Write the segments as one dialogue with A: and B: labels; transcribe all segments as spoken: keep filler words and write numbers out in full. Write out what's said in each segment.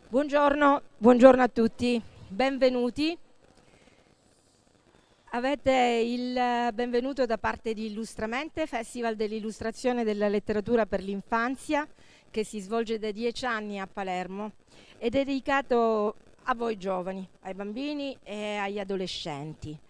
A: Buongiorno, buongiorno a tutti, benvenuti. Avete il benvenuto da parte di Illustramente, Festival dell'illustrazione e della letteratura per l'infanzia, che si svolge da dieci anni a Palermo. È dedicato a voi giovani, ai bambini e agli adolescenti.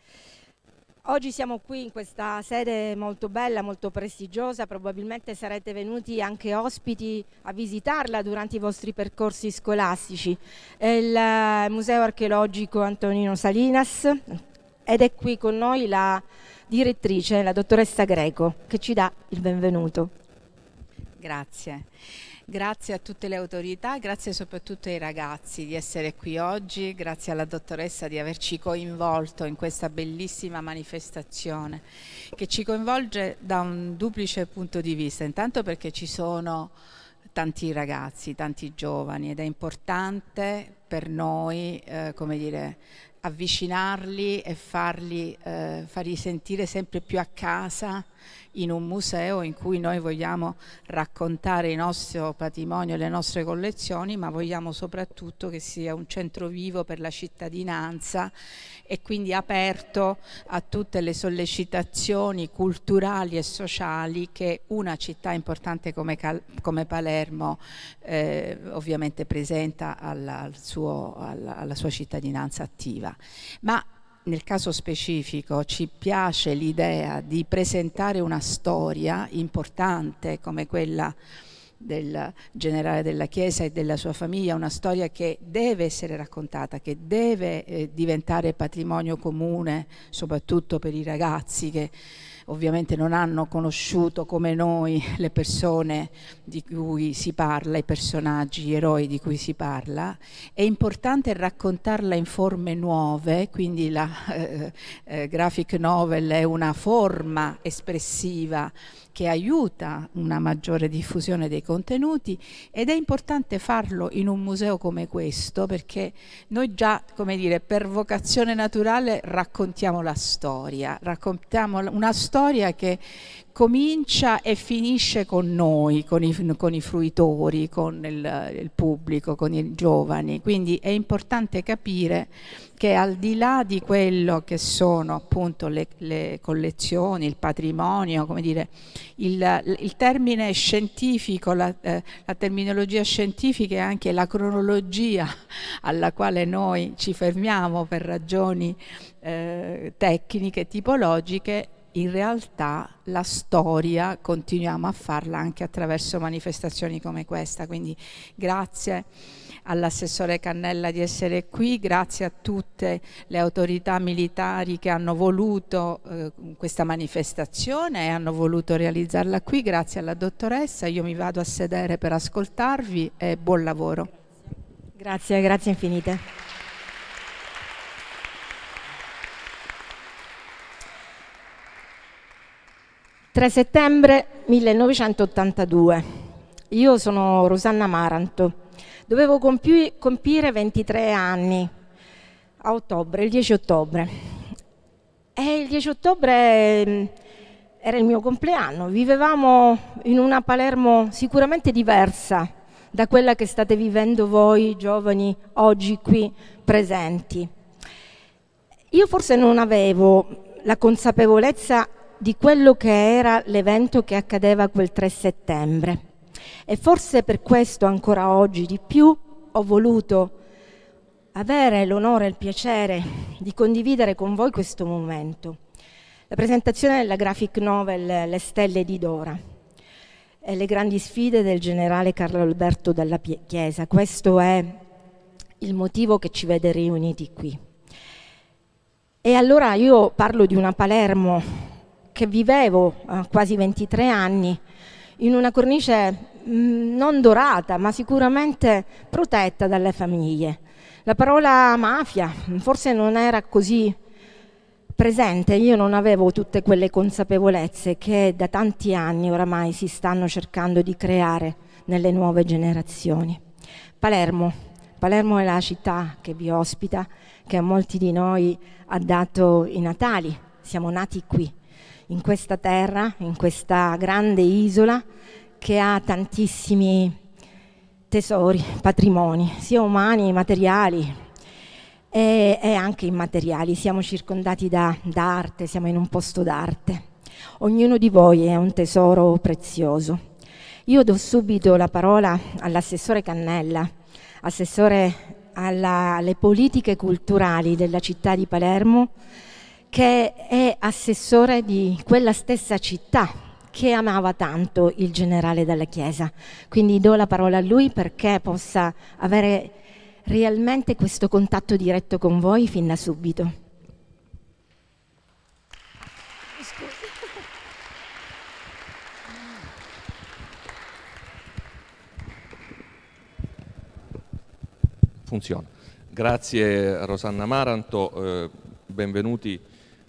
A: Oggi siamo qui in questa sede molto bella, molto prestigiosa, probabilmente sarete venuti anche ospiti a visitarla durante i vostri percorsi scolastici. È il Museo Archeologico Antonino Salinas ed è qui con noi la direttrice, la dottoressa Greco, che ci dà il benvenuto.
B: Grazie. Grazie a tutte le autorità, grazie soprattutto ai ragazzi di essere qui oggi, grazie alla dottoressa di averci coinvolto in questa bellissima manifestazione che ci coinvolge da un duplice punto di vista. Intanto perché ci sono tanti ragazzi, tanti giovani ed è importante per noi, eh, come dire, avvicinarli e farli, eh, farli sentire sempre più a casa in un museo in cui noi vogliamo raccontare il nostro patrimonio e le nostre collezioni, ma vogliamo soprattutto che sia un centro vivo per la cittadinanza e quindi aperto a tutte le sollecitazioni culturali e sociali che una città importante come, Cal come Palermo eh, ovviamente presenta alla, al suo, alla, alla sua cittadinanza attiva. Ma nel caso specifico ci piace l'idea di presentare una storia importante come quella del generale della Chiesa e della sua famiglia, una storia che deve essere raccontata, che deve eh, diventare patrimonio comune, soprattutto per i ragazzi che ovviamente non hanno conosciuto come noi le persone di cui si parla, i personaggi, gli eroi di cui si parla. È importante raccontarla in forme nuove, quindi la eh, eh, graphic novel è una forma espressiva che aiuta una maggiore diffusione dei contenuti ed è importante farlo in un museo come questo perché noi già, come dire, per vocazione naturale raccontiamo la storia, raccontiamo una storia che comincia e finisce con noi, con i, con i fruitori, con il, il pubblico, con i giovani. Quindi è importante capire che al di là di quello che sono appunto le, le collezioni, il patrimonio, come dire, il, il termine scientifico, la, eh, la terminologia scientifica e anche la cronologia alla quale noi ci fermiamo per ragioni eh, tecniche, tipologiche, in realtà la storia continuiamo a farla anche attraverso manifestazioni come questa. Quindi grazie all'assessore Cannella di essere qui, grazie a tutte le autorità militari che hanno voluto eh, questa manifestazione e hanno voluto realizzarla qui, grazie alla dottoressa. Io mi vado a sedere per ascoltarvi e buon lavoro.
A: Grazie, grazie infinite. tre settembre millenovecentottantadue. Io sono Rosanna Maranto. Dovevo compi compire ventitré anni a ottobre, il dieci ottobre. E il dieci ottobre era il mio compleanno. Vivevamo in una Palermo sicuramente diversa da quella che state vivendo voi giovani oggi qui presenti. Io forse non avevo la consapevolezza di quello che era l'evento che accadeva quel tre settembre e forse per questo ancora oggi di più ho voluto avere l'onore e il piacere di condividere con voi questo momento. La presentazione della graphic novel Le stelle di Dora e le grandi sfide del generale Carlo Alberto Dalla Chiesa. Questo è il motivo che ci vede riuniti qui. E allora io parlo di una Palermo che vivevo a quasi ventitré anni in una cornice mh, non dorata, ma sicuramente protetta dalle famiglie. La parola mafia forse non era così presente, io non avevo tutte quelle consapevolezze che da tanti anni oramai si stanno cercando di creare nelle nuove generazioni. Palermo, Palermo è la città che vi ospita, che a molti di noi ha dato i natali, siamo nati qui, in questa terra, in questa grande isola che ha tantissimi tesori, patrimoni, sia umani, materiali e, e anche immateriali. Siamo circondati da, da arte, siamo in un posto d'arte. Ognuno di voi è un tesoro prezioso. Io do subito la parola all'assessore Cannella, assessore alla, alle politiche culturali della città di Palermo, che è assessore di quella stessa città che amava tanto il generale Dalla Chiesa. Quindi do la parola a lui perché possa avere realmente questo contatto diretto con voi fin da subito.
C: Funziona. Grazie Rosanna Maranto, eh, benvenuti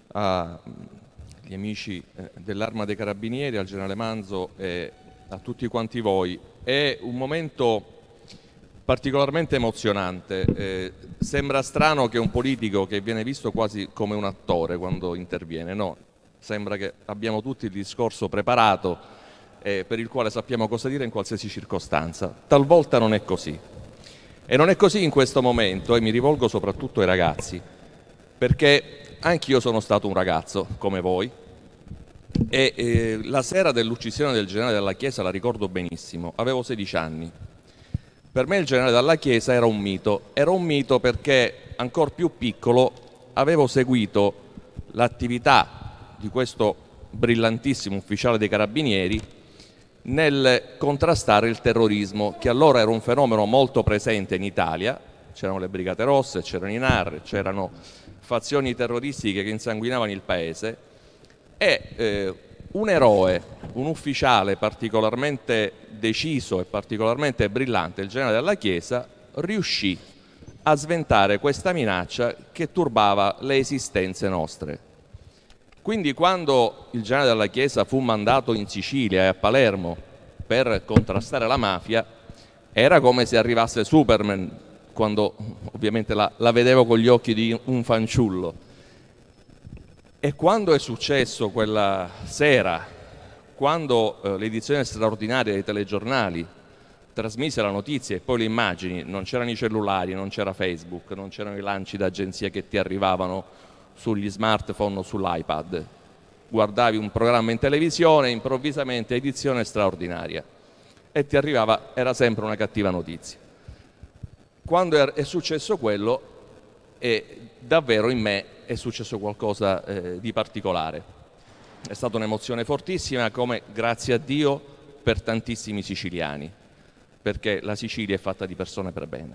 C: agli amici eh, dell'Arma dei Carabinieri, al generale Manzo e a tutti quanti voi. È un momento particolarmente emozionante. Eh, sembra strano che un politico che viene visto quasi come un attore quando interviene, no, sembra che abbiamo tutti il discorso preparato eh, per il quale sappiamo cosa dire in qualsiasi circostanza. Talvolta non è così. E non è così in questo momento, e mi rivolgo soprattutto ai ragazzi, perché anch'io sono stato un ragazzo, come voi, e eh, la sera dell'uccisione del generale Dalla Chiesa la ricordo benissimo, avevo sedici anni. Per me il generale Dalla Chiesa era un mito, era un mito perché ancor più piccolo avevo seguito l'attività di questo brillantissimo ufficiale dei Carabinieri nel contrastare il terrorismo, che allora era un fenomeno molto presente in Italia. C'erano le Brigate Rosse, c'erano i N A R, c'erano fazioni terroristiche che insanguinavano il paese e eh, un eroe, un ufficiale particolarmente deciso e particolarmente brillante, il generale Dalla Chiesa, riuscì a sventare questa minaccia che turbava le esistenze nostre. Quindi quando il generale Dalla Chiesa fu mandato in Sicilia e a Palermo per contrastare la mafia, era come se arrivasse Superman, quando ovviamente la, la vedevo con gli occhi di un fanciullo. E quando è successo quella sera, quando eh, l'edizione straordinaria dei telegiornali trasmise la notizia e poi le immagini, non c'erano i cellulari, non c'era Facebook, non c'erano i lanci d'agenzia che ti arrivavano sugli smartphone o sull'iPad, guardavi un programma in televisione, improvvisamente edizione straordinaria, e ti arrivava, era sempre una cattiva notizia. Quando è successo quello, e davvero in me è successo qualcosa eh, di particolare. È stata un'emozione fortissima, come grazie a Dio per tantissimi siciliani, perché la Sicilia è fatta di persone per bene.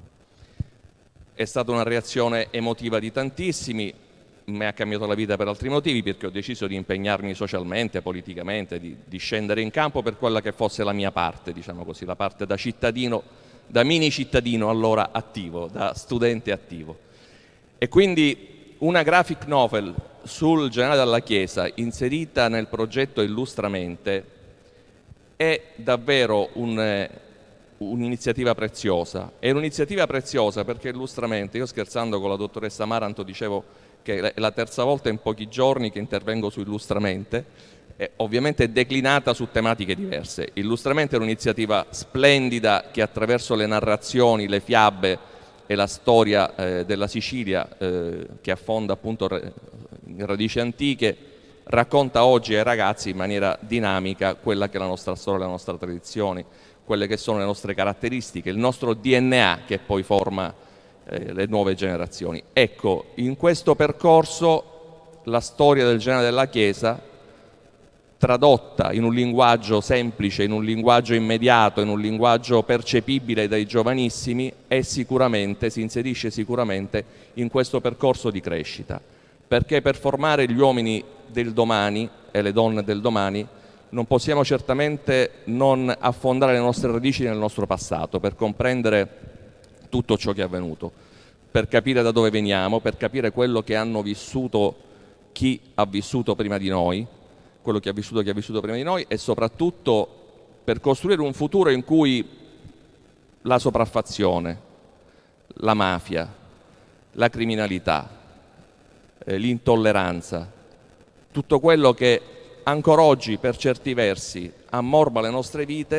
C: È stata una reazione emotiva di tantissimi, mi ha cambiato la vita per altri motivi, perché ho deciso di impegnarmi socialmente, politicamente, di, di scendere in campo per quella che fosse la mia parte, diciamo così, la parte da cittadino, da mini cittadino allora attivo, da studente attivo. E quindi una graphic novel sul generale Dalla Chiesa inserita nel progetto Illustramente è davvero un, un'iniziativa preziosa. È un'iniziativa preziosa perché Illustramente, io scherzando con la dottoressa Maranto dicevo che è la terza volta in pochi giorni che intervengo su Illustramente, eh, ovviamente declinata su tematiche diverse. Illustramente è un'iniziativa splendida che attraverso le narrazioni, le fiabe e la storia eh, della Sicilia, eh, che affonda appunto in radici antiche, racconta oggi ai ragazzi in maniera dinamica quella che è la nostra storia, la nostra tradizione, quelle che sono le nostre caratteristiche, il nostro D N A che poi forma eh, le nuove generazioni. Ecco, in questo percorso la storia del generale Dalla Chiesa, tradotta in un linguaggio semplice, in un linguaggio immediato, in un linguaggio percepibile dai giovanissimi, è sicuramente, si inserisce sicuramente in questo percorso di crescita, perché per formare gli uomini del domani e le donne del domani non possiamo certamente non affondare le nostre radici nel nostro passato, per comprendere tutto ciò che è avvenuto, per capire da dove veniamo, per capire quello che hanno vissuto chi ha vissuto prima di noi, quello che ha vissuto chi ha vissuto prima di noi, e soprattutto per costruire un futuro in cui la sopraffazione, la mafia, la criminalità, eh, l'intolleranza, tutto quello che ancora oggi per certi versi ammorba le nostre vite,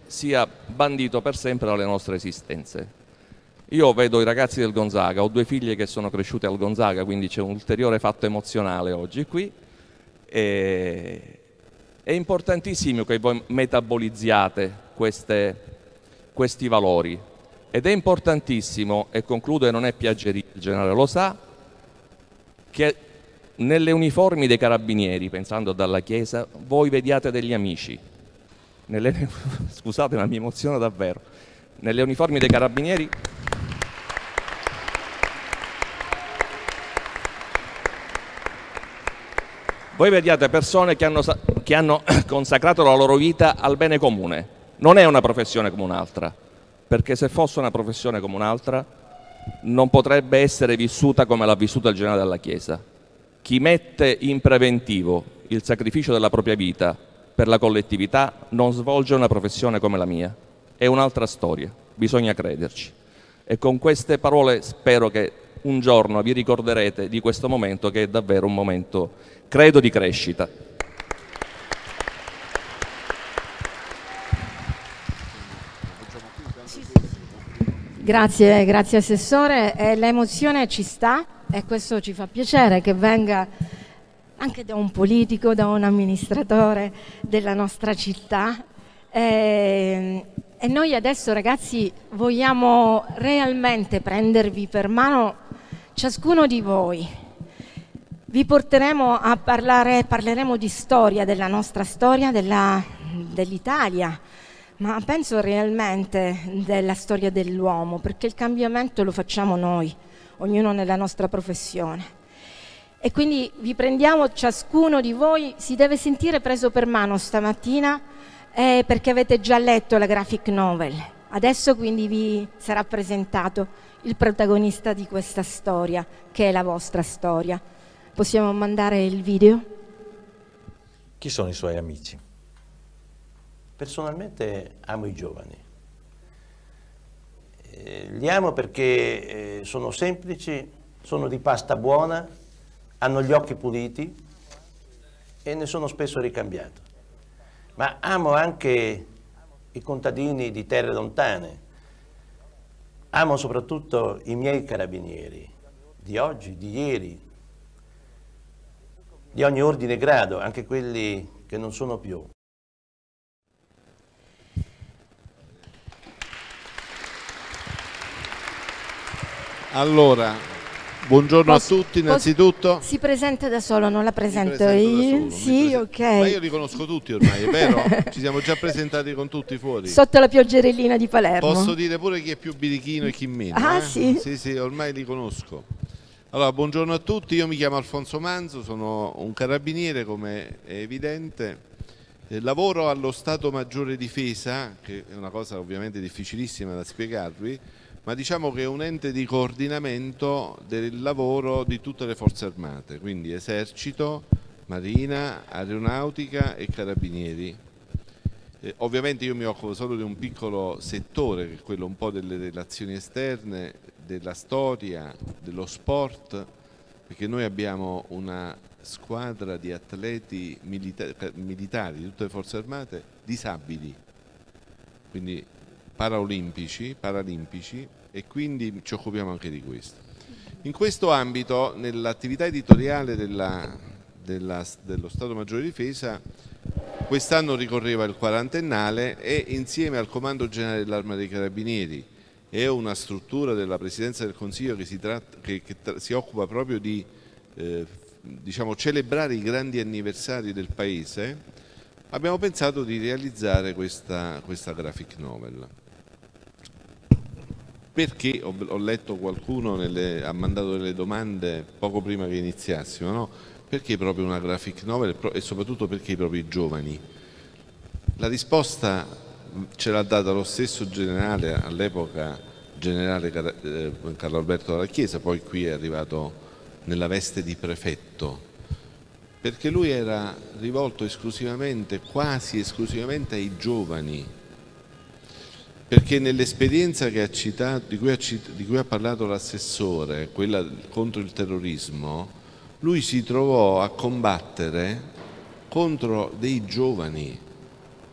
C: sia bandito per sempre dalle nostre esistenze. Io vedo i ragazzi del Gonzaga, ho due figlie che sono cresciute al Gonzaga, quindi c'è un ulteriore fatto emozionale oggi qui. E... È importantissimo che voi metabolizziate queste, questi valori ed è importantissimo, e concludo e non è piaggeria, il generale lo sa, che nelle uniformi dei carabinieri, pensando dalla Chiesa, voi vediate degli amici. Nelle... Scusate, ma mi emoziona davvero. Nelle uniformi dei carabinieri voi vediate persone che hanno, che hanno consacrato la loro vita al bene comune. Non è una professione come un'altra, perché se fosse una professione come un'altra non potrebbe essere vissuta come l'ha vissuta il generale della Chiesa. Chi mette in preventivo il sacrificio della propria vita per la collettività non svolge una professione come la mia. È un'altra storia, bisogna crederci. E con queste parole spero che un giorno vi ricorderete di questo momento, che è davvero un momento, credo, di crescita.
A: Grazie, grazie Assessore. Eh, l'emozione ci sta e questo ci fa piacere che venga anche da un politico, da un amministratore della nostra città. Eh, e noi adesso, ragazzi, vogliamo realmente prendervi per mano ciascuno di voi. Vi porteremo a parlare, parleremo di storia, della nostra storia, della, dell'Italia, ma penso realmente della storia dell'uomo, perché il cambiamento lo facciamo noi, ognuno nella nostra professione. E quindi vi prendiamo, ciascuno di voi si deve sentire preso per mano stamattina, eh, perché avete già letto la graphic novel. Adesso quindi vi sarà presentato il protagonista di questa storia, che è la vostra storia. Possiamo mandare il video?
D: Chi sono i suoi amici? Personalmente amo i giovani. Eh, li amo perché eh, sono semplici, sono di pasta buona, hanno gli occhi puliti e ne sono spesso ricambiato. Ma amo anche i contadini di terre lontane. Amo soprattutto i miei carabinieri, di oggi, di ieri, di ogni ordine e grado, anche quelli che non sono più.
E: Allora, buongiorno
A: Posso,
E: a tutti innanzitutto.
A: Posso, si presenta da solo, non la presento,
E: presento
A: io?
E: solo,
A: Sì, ok.
E: Ma io li conosco tutti ormai, è vero? Ci siamo già presentati con tutti fuori.
A: Sotto la pioggerellina di Palermo.
E: Posso dire pure chi è più birichino e chi meno.
A: Ah,
E: eh?
A: sì?
E: Sì, sì, ormai li conosco. Allora, buongiorno a tutti, io mi chiamo Alfonso Manzo, sono un carabiniere, come è evidente. Eh, lavoro allo Stato Maggiore Difesa, che è una cosa ovviamente difficilissima da spiegarvi, ma diciamo che è un ente di coordinamento del lavoro di tutte le forze armate, quindi esercito, marina, aeronautica e carabinieri. Eh, ovviamente io mi occupo solo di un piccolo settore, che è quello un po' delle relazioni esterne, della storia, dello sport, perché noi abbiamo una squadra di atleti milita militari di tutte le forze armate disabili, quindi paraolimpici, paralimpici, e quindi ci occupiamo anche di questo. In questo ambito, nell'attività editoriale della, della, dello Stato Maggiore Difesa, quest'anno ricorreva il quarantennale e insieme al Comando Generale dell'Arma dei Carabinieri e una struttura della Presidenza del Consiglio che si, tratta, che, che si occupa proprio di eh, diciamo, celebrare i grandi anniversari del Paese, abbiamo pensato di realizzare questa, questa graphic novel. Perché ho, ho letto qualcuno nelle, ha mandato delle domande poco prima che iniziassimo, no? Perché proprio una graphic novel e soprattutto perché proprio i giovani? La risposta ce l'ha data lo stesso generale, all'epoca generale Carlo Alberto Dalla Chiesa, poi qui è arrivato nella veste di prefetto, perché lui era rivolto esclusivamente, quasi esclusivamente ai giovani, perché nell'esperienza che ha citato, di cui ha, di cui ha parlato l'assessore, quella contro il terrorismo, lui si trovò a combattere contro dei giovani,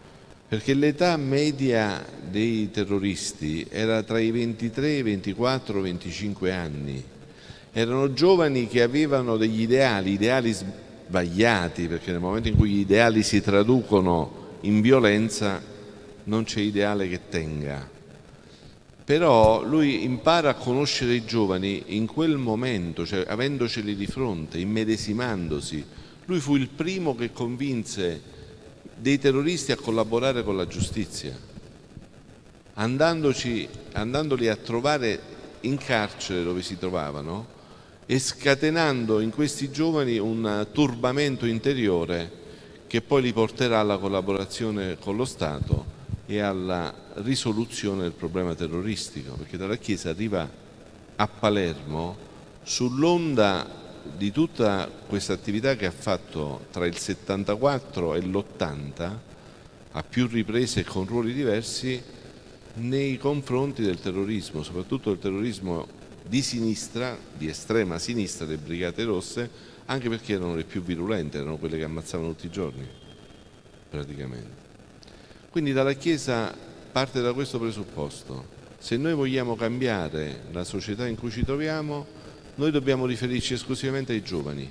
E: perché l'età media dei terroristi era tra i ventitré, ventiquattro, venticinque anni. Erano giovani che avevano degli ideali, ideali sbagliati, perché nel momento in cui gli ideali si traducono in violenza non c'è ideale che tenga. Però lui impara a conoscere i giovani in quel momento, cioè avendoceli di fronte, immedesimandosi. Lui fu il primo che convinse dei terroristi a collaborare con la giustizia, andandoci, andandoli a trovare in carcere dove si trovavano e scatenando in questi giovani un turbamento interiore che poi li porterà alla collaborazione con lo Stato e alla risoluzione del problema terroristico, perché Dalla Chiesa arriva a Palermo sull'onda di tutta questa attività che ha fatto tra il settantaquattro e l'ottanta a più riprese e con ruoli diversi nei confronti del terrorismo, soprattutto del terrorismo di sinistra, di estrema sinistra, le Brigate Rosse, anche perché erano le più virulente, erano quelle che ammazzavano tutti i giorni praticamente. Quindi Dalla Chiesa parte da questo presupposto: se noi vogliamo cambiare la società in cui ci troviamo, noi dobbiamo riferirci esclusivamente ai giovani,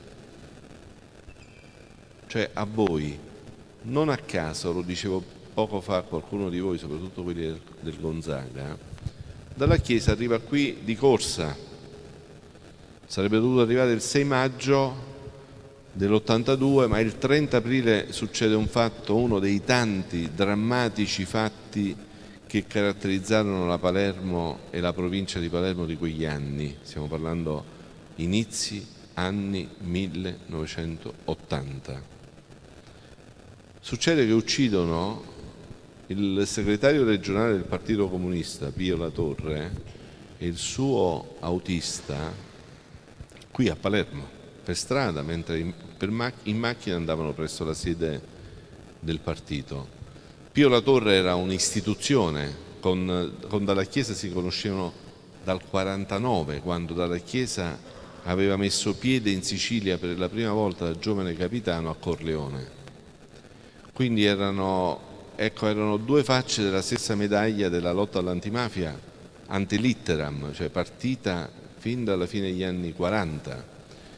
E: cioè a voi. Non a caso, lo dicevo poco fa a qualcuno di voi, soprattutto quelli del, del Gonzaga, Dalla Chiesa arriva qui di corsa, sarebbe dovuto arrivare il sei maggio dell'ottantadue, ma il trenta aprile succede un fatto, uno dei tanti drammatici fatti che caratterizzarono la Palermo e la provincia di Palermo di quegli anni. Stiamo parlando inizi anni millenovecentottanta. Succede che uccidono il segretario regionale del Partito Comunista, Pio La Torre, e il suo autista qui a Palermo, per strada, mentre in, per mac- in macchina andavano presso la sede del partito. Pio La Torre era un'istituzione, con, con Dalla Chiesa si conoscevano dal quarantanove, quando Dalla Chiesa aveva messo piede in Sicilia per la prima volta da giovane capitano a Corleone. Quindi erano, ecco, erano due facce della stessa medaglia della lotta all'antimafia ante litteram, cioè partita fin dalla fine degli anni quaranta.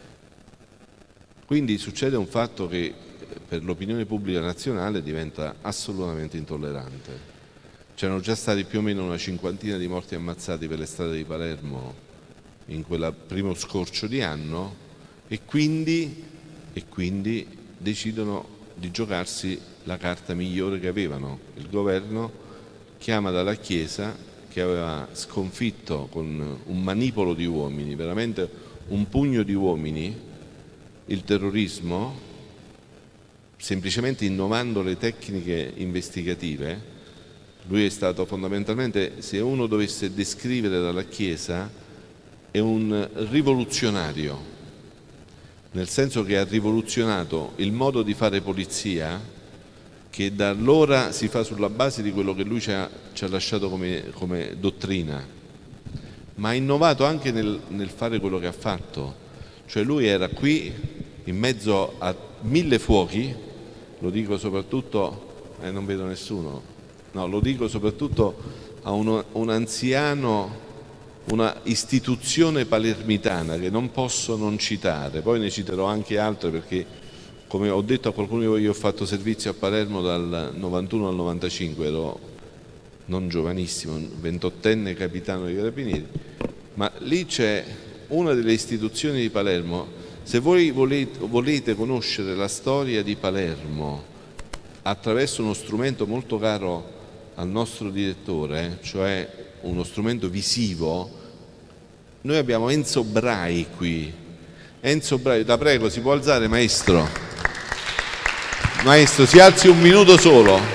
E: Quindi succede un fatto che per l'opinione pubblica nazionale diventa assolutamente intollerante. C'erano già stati più o meno una cinquantina di morti ammazzati per le strade di Palermo in quel primo scorcio di anno e quindi, e quindi decidono di giocarsi la carta migliore che avevano. Il governo chiama Dalla Chiesa, che aveva sconfitto con un manipolo di uomini, veramente un pugno di uomini, il terrorismo, semplicemente innovando le tecniche investigative. Lui è stato fondamentalmente, se uno dovesse descrivere Dalla Chiesa, è un rivoluzionario, nel senso che ha rivoluzionato il modo di fare polizia, che da allora si fa sulla base di quello che lui ci ha, ci ha lasciato come, come dottrina, ma ha innovato anche nel, nel fare quello che ha fatto. Cioè lui era qui in mezzo a mille fuochi, lo dico soprattutto, eh, non vedo nessuno, no, lo dico soprattutto a uno, un anziano, una istituzione palermitana che non posso non citare, poi ne citerò anche altre perché, come ho detto a qualcuno di voi, io ho fatto servizio a Palermo dal novantuno al novantacinque, ero non giovanissimo, ventottenne capitano dei Carabinieri, ma lì c'è una delle istituzioni di Palermo. Se voi volete, volete conoscere la storia di Palermo attraverso uno strumento molto caro al nostro direttore, cioè uno strumento visivo, noi abbiamo Enzo Brai qui. Enzo Brai, la prego, si può alzare, maestro? Maestro, si alzi un minuto solo.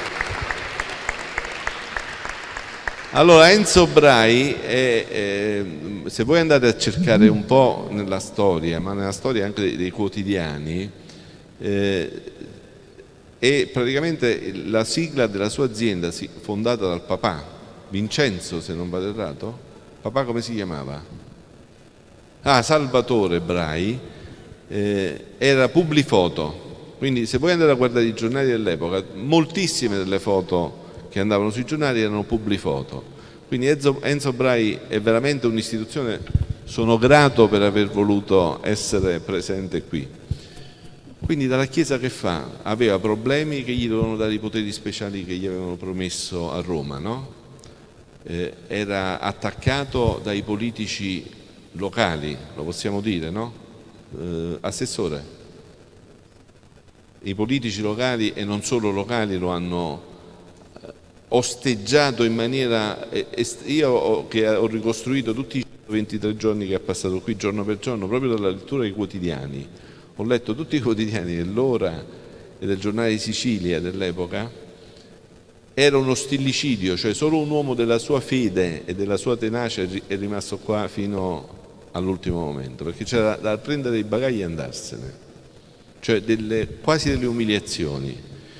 E: Allora, Enzo Brai, è, è, se voi andate a cercare un po' nella storia, ma nella storia anche dei, dei quotidiani, eh, è praticamente la sigla della sua azienda, fondata dal papà, Vincenzo, se non vado errato. Papà come si chiamava? Ah, Salvatore Brai, eh, era Publifoto. Quindi se voi andate a guardare i giornali dell'epoca, moltissime delle foto che andavano sui giornali erano publifoto. Quindi Enzo, Enzo Brai è veramente un'istituzione, sono grato per aver voluto essere presente qui. Quindi dalla Chiesa che fa? Aveva problemi che gli dovevano dare i poteri speciali che gli avevano promesso a Roma, no? Eh, era attaccato dai politici locali, lo possiamo dire, no? Eh, assessore, i politici locali e non solo locali lo hanno osteggiato in maniera... Io ho, che ho ricostruito tutti i ventitré giorni che ha passato qui giorno per giorno, proprio dalla lettura dei quotidiani, ho letto tutti i quotidiani dell'Ora e del Giornale di Sicilia dell'epoca. Era uno stillicidio, cioè solo un uomo della sua fede e della sua tenacia è rimasto qua fino all'ultimo momento, perché c'era da prendere i bagagli e andarsene, cioè delle, quasi delle umiliazioni.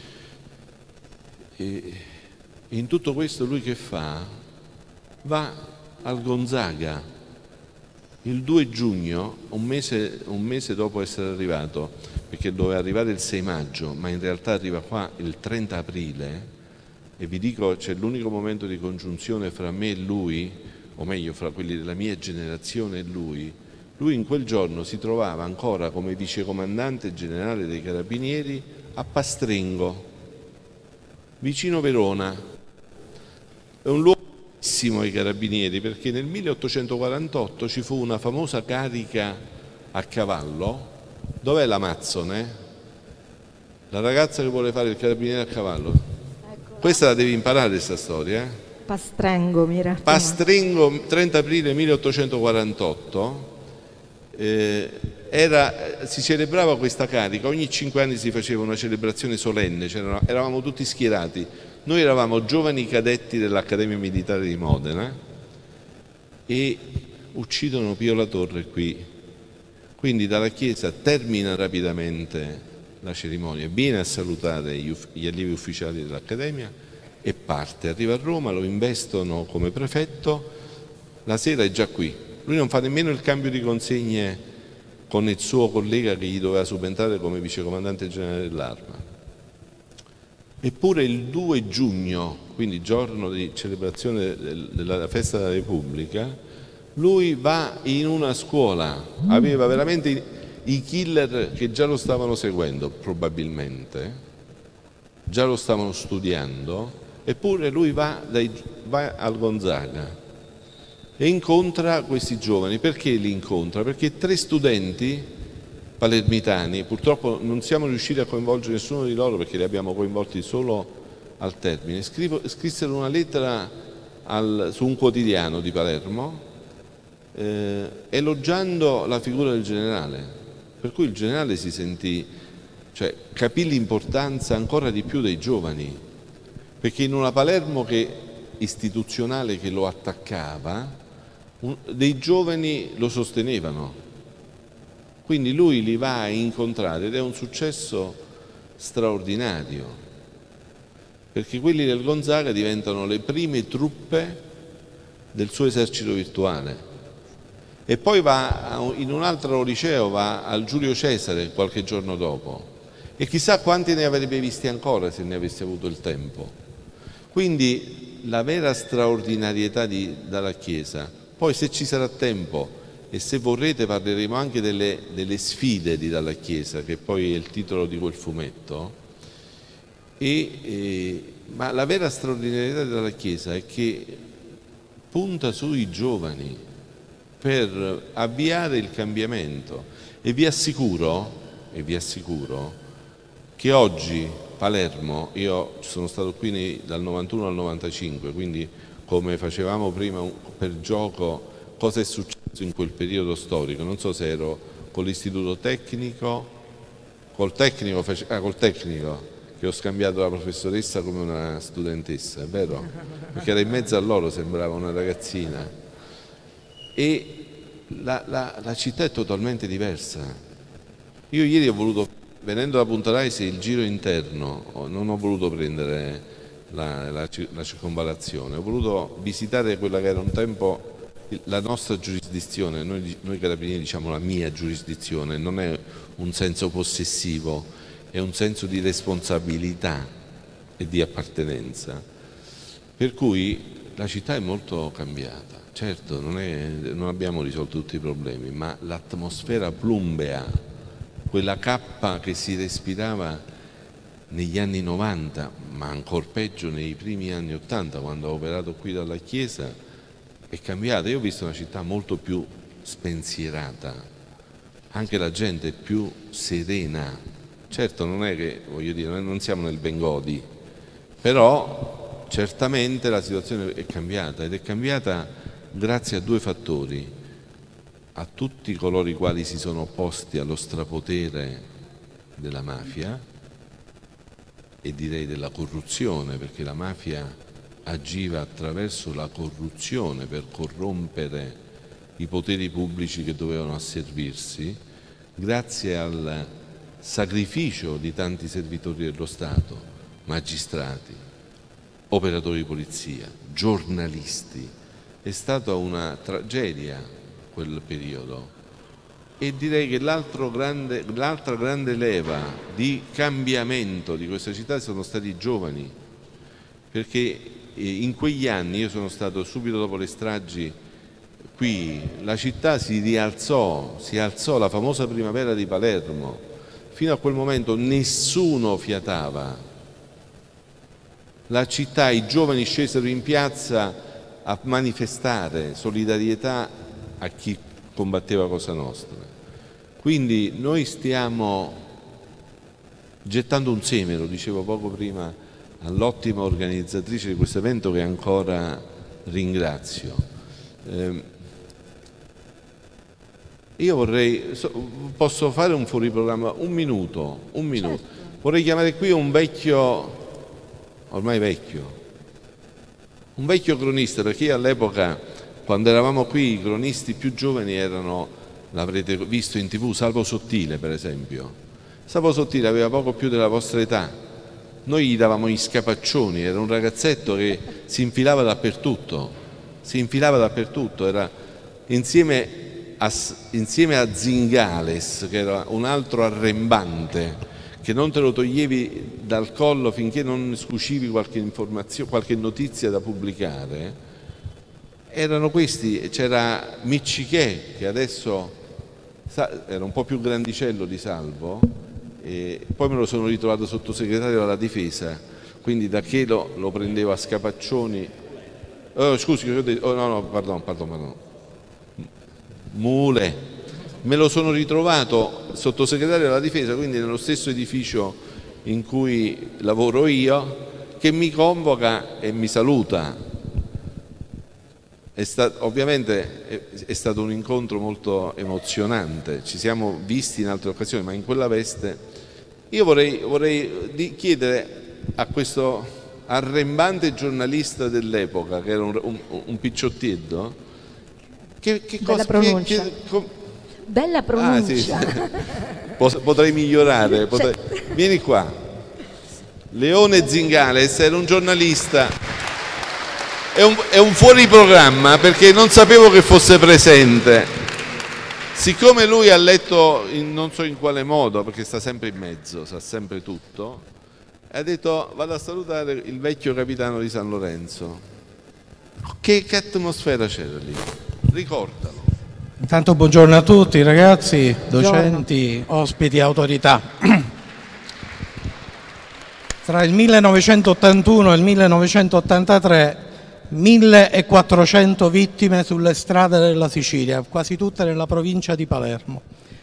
E: E in tutto questo lui che fa? Va al Gonzaga il due giugno, un mese, un mese dopo essere arrivato, perché doveva arrivare il sei maggio, ma in realtà arriva qua il trenta aprile, e vi dico, c'è l'unico momento di congiunzione fra me e lui, o meglio fra quelli della mia generazione e lui. Lui in quel giorno si trovava ancora come vicecomandante generale dei Carabinieri a Pastrengo, vicino Verona. È un luogo bellissimo ai Carabinieri, perché nel milleottocentoquarantotto ci fu una famosa carica a cavallo. Dov'è la Mazzone? La ragazza che vuole fare il carabiniere a cavallo. Eccola. Questa la devi imparare, questa storia. Eh?
A: Pastrengo, mi raccomando.
E: Pastrengo, trenta aprile milleottocentoquarantotto. Eh, era, si celebrava questa carica, ogni cinque anni si faceva una celebrazione solenne, eravamo tutti schierati. Noi eravamo giovani cadetti dell'Accademia Militare di Modena e uccidono Pio La Torre qui. Quindi dalla Chiesa termina rapidamente la cerimonia, viene a salutare gli, gli allievi ufficiali dell'Accademia e parte, arriva a Roma, lo investono come prefetto, la sera è già qui. Lui non fa nemmeno il cambio di consegne con il suo collega che gli doveva subentrare come vicecomandante generale dell'Arma. Eppure il due giugno, quindi giorno di celebrazione della festa della Repubblica, lui va in una scuola, aveva veramente i killer che già lo stavano seguendo, probabilmente, già lo stavano studiando, eppure lui va, dai, va al Gonzaga e incontra questi giovani. Perché li incontra? Perché tre studenti palermitani, purtroppo non siamo riusciti a coinvolgere nessuno di loro perché li abbiamo coinvolti solo al termine, scrivo, scrissero una lettera al, su un quotidiano di Palermo eh, elogiando la figura del generale, per cui il generale si sentì, cioè capì l'importanza ancora di più dei giovani, perché in una Palermo che, istituzionale che lo attaccava, un, dei giovani lo sostenevano. Quindi lui li va a incontrare ed è un successo straordinario, perché quelli del Gonzaga diventano le prime truppe del suo esercito virtuale. E poi va in un altro liceo, va al Giulio Cesare qualche giorno dopo, e chissà quanti ne avrebbe visti ancora se ne avesse avuto il tempo. Quindi la vera straordinarietà di, dalla Chiesa. Poi se ci sarà tempo e se vorrete parleremo anche delle, delle sfide di Dalla Chiesa, che poi è il titolo di quel fumetto. E, e, ma la vera straordinarietà della Chiesa è che punta sui giovani per avviare il cambiamento, e vi assicuro, e vi assicuro che oggi Palermo, io sono stato qui nei, dal novantuno al novantacinque, quindi come facevamo prima per gioco cosa è successo in quel periodo storico, non so se ero con l'istituto tecnico, col tecnico, ah, col tecnico che ho scambiato la professoressa come una studentessa, è vero? Perché era in mezzo a loro, sembrava una ragazzina. E la, la, la città è totalmente diversa. Io ieri ho voluto, venendo da Punta Raisi, il giro interno, non ho voluto prendere la, la, la circonvallazione, ho voluto visitare quella che era un tempo la nostra giurisdizione. Noi, noi carabinieri diciamo la mia giurisdizione, non è un senso possessivo, e un senso di responsabilità e di appartenenza, per cui la città è molto cambiata. Certo, non, è, non abbiamo risolto tutti i problemi, ma l'atmosfera plumbea, quella cappa che si respirava negli anni novanta, ma ancor peggio nei primi anni ottanta, quando ho operato qui dalla Chiesa, è cambiata. Io ho visto una città molto più spensierata, anche la gente è più serena. Certo, non è che, voglio dire, noi non siamo nel Bengodi, però certamente la situazione è cambiata, ed è cambiata grazie a due fattori: a tutti coloro i quali si sono opposti allo strapotere della mafia, e direi della corruzione, perché la mafia agiva attraverso la corruzione per corrompere i poteri pubblici che dovevano asservirsi, grazie al sacrificio di tanti servitori dello Stato, magistrati, operatori di polizia, giornalisti. È stata una tragedia quel periodo, e direi che l'altra grande, l'altra grande leva di cambiamento di questa città sono stati i giovani, perché in quegli anni, io sono stato subito dopo le stragi qui, la città si rialzò, si alzò la famosa primavera di Palermo. Fino a quel momento nessuno fiatava. La città, i giovani scesero in piazza a manifestare solidarietà a chi combatteva Cosa Nostra. Quindi noi stiamo gettando un seme, lo dicevo poco prima, all'ottima organizzatrice di questo evento, che ancora ringrazio. Eh, io vorrei, posso fare un fuori programma? Un minuto, un minuto. Certo. Vorrei chiamare qui un vecchio, ormai vecchio, un vecchio cronista, perché io all'epoca, quando eravamo qui, i cronisti più giovani erano, l'avrete visto in tv, Salvo Sottile per esempio. Salvo Sottile aveva poco più della vostra età, noi gli davamo gli scapaccioni, era un ragazzetto che si infilava dappertutto, si infilava dappertutto, era insieme a, insieme a Zingales, che era un altro arrembante, che non te lo toglievi dal collo finché non scucivi qualche informazione, qualche notizia da pubblicare. Erano questi, c'era Miccichè, che adesso era un po' più grandicello di Salvo, e poi me lo sono ritrovato sottosegretario alla difesa, quindi da che lo, lo prendevo a scapaccioni. Oh, scusi, oh, no, no, pardon, pardon, pardon. Mule, me lo sono ritrovato sottosegretario alla difesa, quindi nello stesso edificio in cui lavoro io, che mi convoca e mi saluta. È stato, ovviamente è, è stato un incontro molto emozionante, ci siamo visti in altre occasioni, ma in quella veste io vorrei, vorrei di chiedere a questo arrembante giornalista dell'epoca, che era un, un, un picciottietto, che, che
A: bella
E: cosa,
A: pronuncia,
E: che, che, com...
A: bella pronuncia.
E: Ah, sì. Potrei migliorare, potrei... Cioè... vieni qua. Leone Zingales era un giornalista. È un, è un fuori programma perché non sapevo che fosse presente. Siccome lui ha letto in, non so in quale modo, perché sta sempre in mezzo, sa sempre tutto, ha detto vado a salutare il vecchio capitano di San Lorenzo. Che, che atmosfera c'era lì? Ricordalo.
F: Intanto buongiorno a tutti ragazzi, docenti, buongiorno. Ospiti, autorità. Tra il millenovecentottantuno e il millenovecentottantatré millequattrocento vittime sulle strade della Sicilia, quasi tutte nella provincia di Palermo.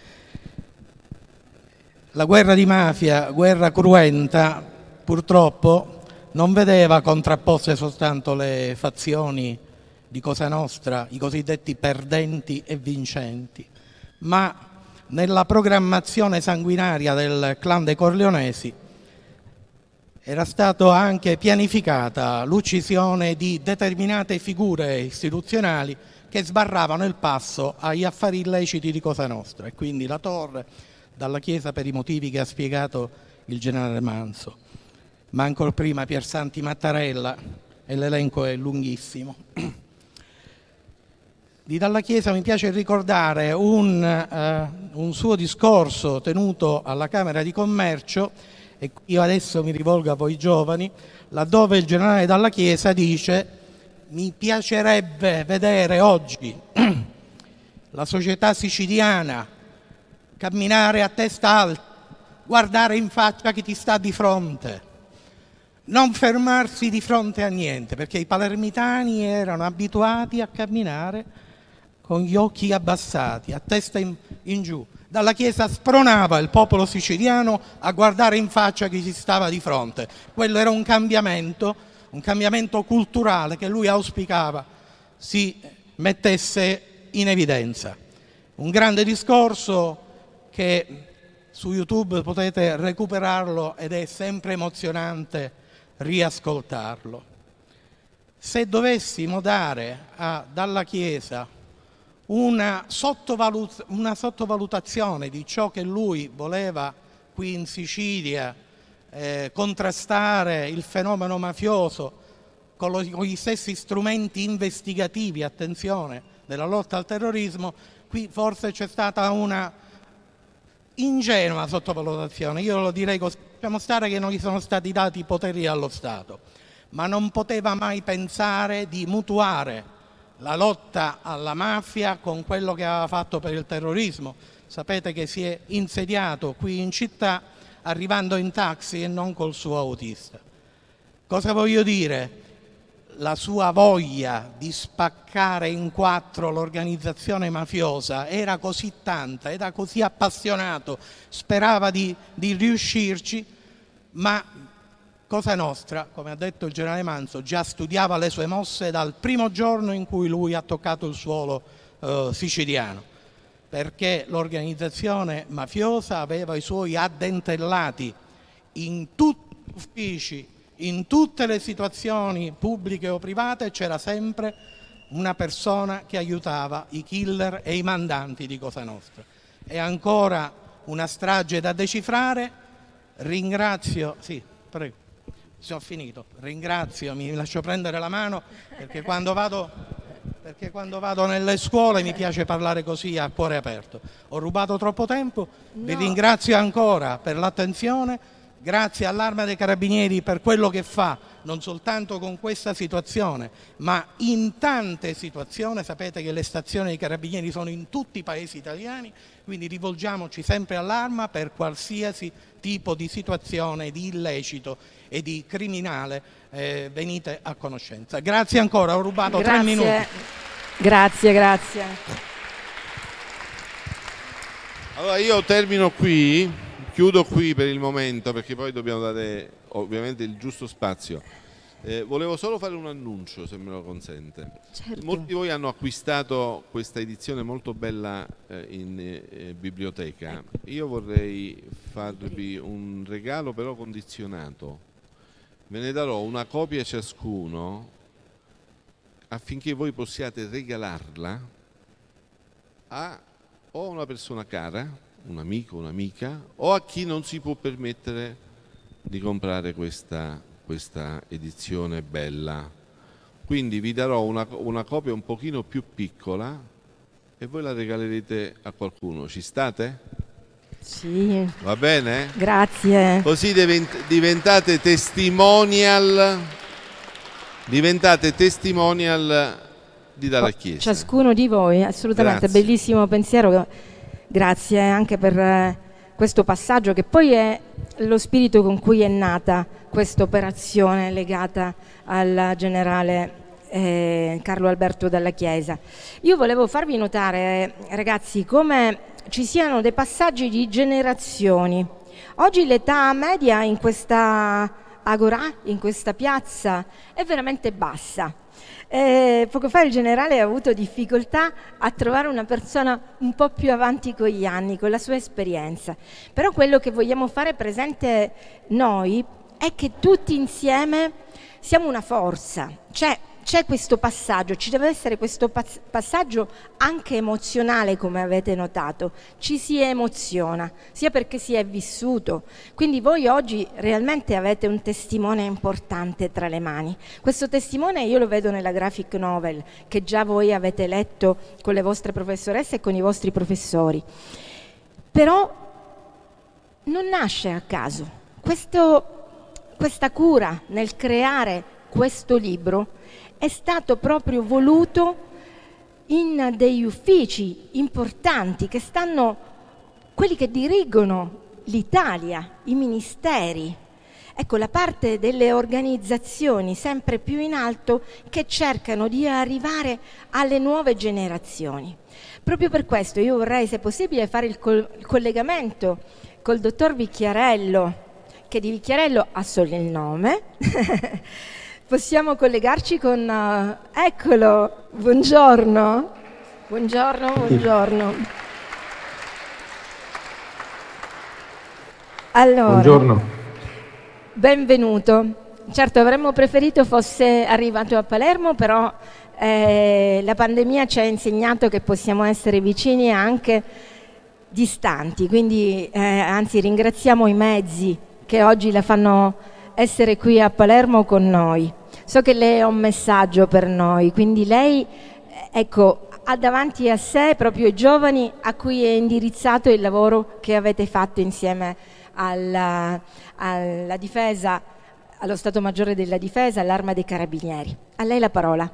F: La guerra di mafia, guerra cruenta, purtroppo non vedeva contrapposte soltanto le fazioni di Cosa Nostra, i cosiddetti perdenti e vincenti, ma nella programmazione sanguinaria del clan dei Corleonesi era stata anche pianificata l'uccisione di determinate figure istituzionali che sbarravano il passo agli affari illeciti di Cosa Nostra, e quindi la Torre, dalla Chiesa per i motivi che ha spiegato il generale Manzo, ma ancora prima Piersanti Mattarella, e l'elenco è lunghissimo. di Dalla Chiesa mi piace ricordare un, uh, un suo discorso tenuto alla Camera di Commercio, e io adesso mi rivolgo a voi giovani, laddove il generale Dalla Chiesa dice: mi piacerebbe vedere oggi la società siciliana camminare a testa alta, guardare in faccia chi ti sta di fronte, non fermarsi di fronte a niente, perché i palermitani erano abituati a camminare con gli occhi abbassati, a testa in, in giù. Dalla Chiesa spronava il popolo siciliano a guardare in faccia chi si stava di fronte. Quello era un cambiamento, un cambiamento culturale che lui auspicava si mettesse in evidenza. Un grande discorso che su YouTube potete recuperarlo ed è sempre emozionante riascoltarlo. Se dovessimo dare a Dalla Chiesa una, sottovalut- una sottovalutazione di ciò che lui voleva qui in Sicilia, eh, contrastare il fenomeno mafioso con, lo, con gli stessi strumenti investigativi, attenzione, della lotta al terrorismo, qui forse c'è stata una ingenua sottovalutazione. Io lo direi così: lasciamo stare che non gli sono stati dati i poteri allo Stato, ma non poteva mai pensare di mutuare la lotta alla mafia con quello che aveva fatto per il terrorismo. Sapete che si è insediato qui in città arrivando in taxi e non col suo autista. Cosa voglio dire? La sua voglia di spaccare in quattro l'organizzazione mafiosa era così tanta, era così appassionato, sperava di, di riuscirci, ma Cosa Nostra, come ha detto il generale Manzo, già studiava le sue mosse dal primo giorno in cui lui ha toccato il suolo eh, siciliano, perché l'organizzazione mafiosa aveva i suoi addentellati in tutti gli uffici, in tutte le situazioni pubbliche o private. C'era sempre una persona che aiutava i killer e i mandanti di Cosa Nostra. È ancora una strage da decifrare. Ringrazio, sì, prego, ho finito. Ringrazio, mi lascio prendere la mano, perché quando vado, perché quando vado nelle scuole mi piace parlare così a cuore aperto. Ho rubato troppo tempo, no. Vi ringrazio ancora per l'attenzione. Grazie all'Arma dei Carabinieri per quello che fa, non soltanto con questa situazione, ma in tante situazioni. Sapete che le stazioni dei Carabinieri sono in tutti i paesi italiani, quindi rivolgiamoci sempre all'Arma per qualsiasi tipo di situazione di illecito e di criminale eh, venite a conoscenza. Grazie ancora, ho rubato
A: grazie.
F: tre minuti.
A: Grazie, grazie.
E: Allora io termino qui. Chiudo qui per il momento, perché poi dobbiamo dare ovviamente il giusto spazio. Eh, volevo solo fare un annuncio, se me lo consente.
A: Certo.
E: Molti di voi hanno acquistato questa edizione molto bella eh, in eh, biblioteca. Io vorrei farvi un regalo però condizionato. Ve ne darò una copia ciascuno affinché voi possiate regalarla a o una persona cara, un amico, un'amica, o a chi non si può permettere di comprare questa, questa edizione bella. Quindi vi darò una, una copia un pochino più piccola e voi la regalerete a qualcuno. Ci state?
A: Sì.
E: Va bene?
A: Grazie.
E: Così diventate testimonial, diventate testimonial di Dalla Chiesa.
A: Ciascuno di voi, assolutamente.
E: Grazie.
A: Bellissimo pensiero. Grazie anche per questo passaggio, che poi è lo spirito con cui è nata questa operazione legata al generale eh, Carlo Alberto Dalla Chiesa. Io volevo farvi notare, ragazzi, come ci siano dei passaggi di generazioni. Oggi l'età media in questa agorà, in questa piazza, è veramente bassa. Eh, poco fa il generale ha avuto difficoltà a trovare una persona un po' più avanti con gli anni, con la sua esperienza. Però quello che vogliamo fare presente noi è che tutti insieme siamo una forza. C'è c'è questo passaggio, ci deve essere questo pas- passaggio anche emozionale, come avete notato, ci si emoziona, sia perché si è vissuto. Quindi voi oggi realmente avete un testimone importante tra le mani. Questo testimone io lo vedo nella graphic novel, che già voi avete letto con le vostre professoresse e con i vostri professori. Però non nasce a caso. Questo, questa cura nel creare questo libro è stato proprio voluto in degli uffici importanti che stanno, quelli che dirigono l'Italia, i ministeri. Ecco, la parte delle organizzazioni sempre più in alto che cercano di arrivare alle nuove generazioni. Proprio per questo io vorrei, se possibile, fare il, col- il collegamento col dottor Vicchiarello, che di Vicchiarello ha solo il nome. Possiamo collegarci con... Uh, eccolo, buongiorno. Buongiorno, buongiorno. Allora,
G: buongiorno.
A: Benvenuto. Certo, avremmo preferito fosse arrivato a Palermo, però eh, la pandemia ci ha insegnato che possiamo essere vicini e anche distanti, quindi eh, anzi ringraziamo i mezzi che oggi la fanno essere qui a Palermo con noi. So che lei ha un messaggio per noi, quindi lei, ecco, ha davanti a sé proprio i giovani a cui è indirizzato il lavoro che avete fatto insieme alla, alla difesa, allo Stato Maggiore della Difesa, all'Arma dei Carabinieri. A lei la parola.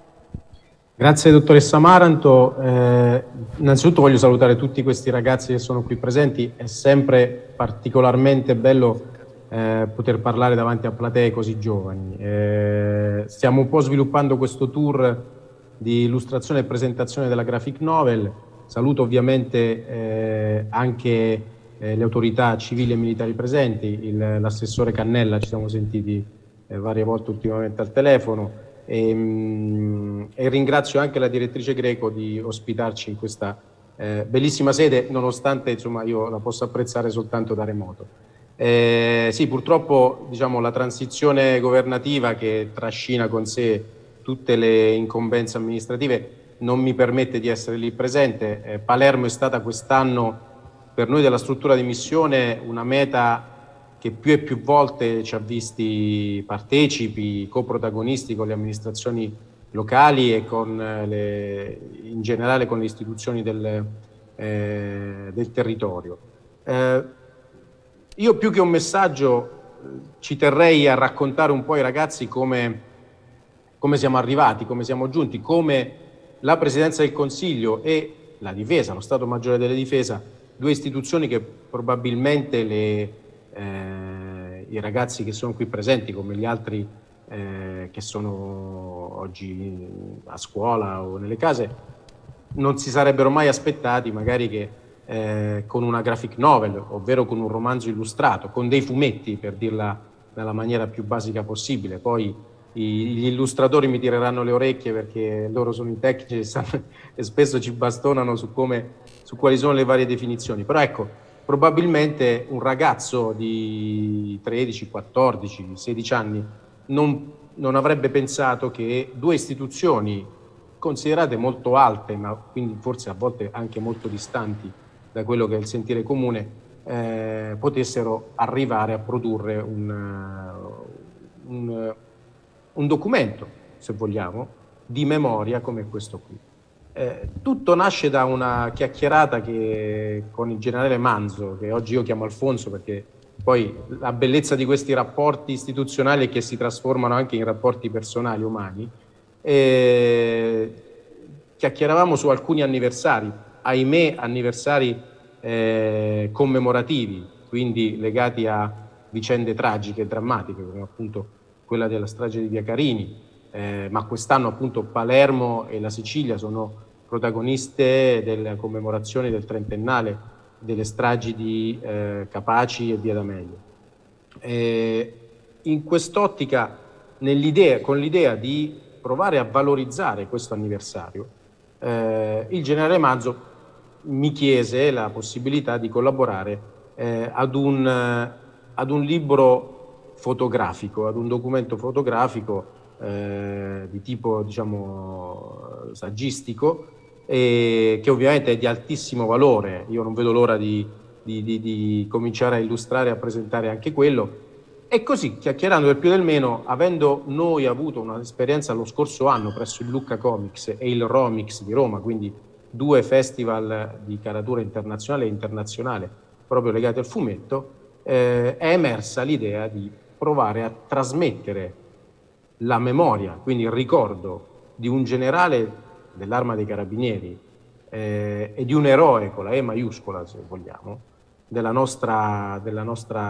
G: Grazie dottoressa Maranto. Eh, innanzitutto voglio salutare tutti questi ragazzi che sono qui presenti. È sempre particolarmente bello Eh, poter parlare davanti a platee così giovani. Eh, stiamo un po' sviluppando questo tour di illustrazione e presentazione della graphic novel. Saluto ovviamente eh, anche eh, le autorità civili e militari presenti, il, l'assessore Cannella, ci siamo sentiti eh, varie volte ultimamente al telefono, e, mh, e ringrazio anche la direttrice Greco di ospitarci in questa eh, bellissima sede, nonostante insomma, io la possa apprezzare soltanto da remoto. Eh, sì, purtroppo diciamo, la transizione governativa che trascina con sé tutte le incombenze amministrative non mi permette di essere lì presente. Eh, Palermo è stata quest'anno per noi della struttura di missione una meta che più e più volte ci ha visti partecipi, coprotagonisti con le amministrazioni locali e con le, in generale con le istituzioni del, eh, del territorio. Eh, Io più che un messaggio ci terrei a raccontare un po' ai ragazzi come, come siamo arrivati, come siamo giunti, come la Presidenza del Consiglio e la Difesa, lo Stato Maggiore della Difesa, due istituzioni che probabilmente le, eh, i ragazzi che sono qui presenti, come gli altri eh, che sono oggi a scuola o nelle case, non si sarebbero mai aspettati magari che Eh, con una graphic novel, ovvero con un romanzo illustrato, con dei fumetti, per dirla nella maniera più basica possibile. Poi i, gli illustratori mi tireranno le orecchie perché loro sono i tecnici e, sanno, e spesso ci bastonano su, come, su quali sono le varie definizioni. Però ecco, probabilmente un ragazzo di tredici, quattordici, sedici anni non, non avrebbe pensato che due istituzioni considerate molto alte, ma quindi forse a volte anche molto distanti da quello che è il sentire comune, eh, potessero arrivare a produrre un, un, un documento, se vogliamo, di memoria come questo qui. Eh, tutto nasce da una chiacchierata che con il generale Manzo, che oggi io chiamo Alfonso perché poi la bellezza di questi rapporti istituzionali è che si trasformano anche in rapporti personali, umani, e chiacchieravamo su alcuni anniversari, ahimè anniversari eh, commemorativi, quindi legati a vicende tragiche e drammatiche, come appunto quella della strage di Via Carini, eh, ma quest'anno appunto Palermo e la Sicilia sono protagoniste della commemorazione del trentennale delle stragi di eh, Capaci e Via D'Amelio. Eh, in quest'ottica, nell'idea, con l'idea di provare a valorizzare questo anniversario, eh, il generale Manzo mi chiese la possibilità di collaborare eh, ad, un, ad un libro fotografico, ad un documento fotografico eh, di tipo, diciamo, saggistico, e che ovviamente è di altissimo valore. Io non vedo l'ora di, di, di, di cominciare a illustrare e a presentare anche quello. E così, chiacchierando del più del meno, avendo noi avuto un'esperienza lo scorso anno presso il Lucca Comics e il Romix di Roma, quindi due festival di caratura internazionale e internazionale proprio legati al fumetto, eh, è emersa l'idea di provare a trasmettere la memoria, quindi il ricordo di un generale dell'Arma dei Carabinieri eh, e di un eroe con la E maiuscola, se vogliamo, della nostra, della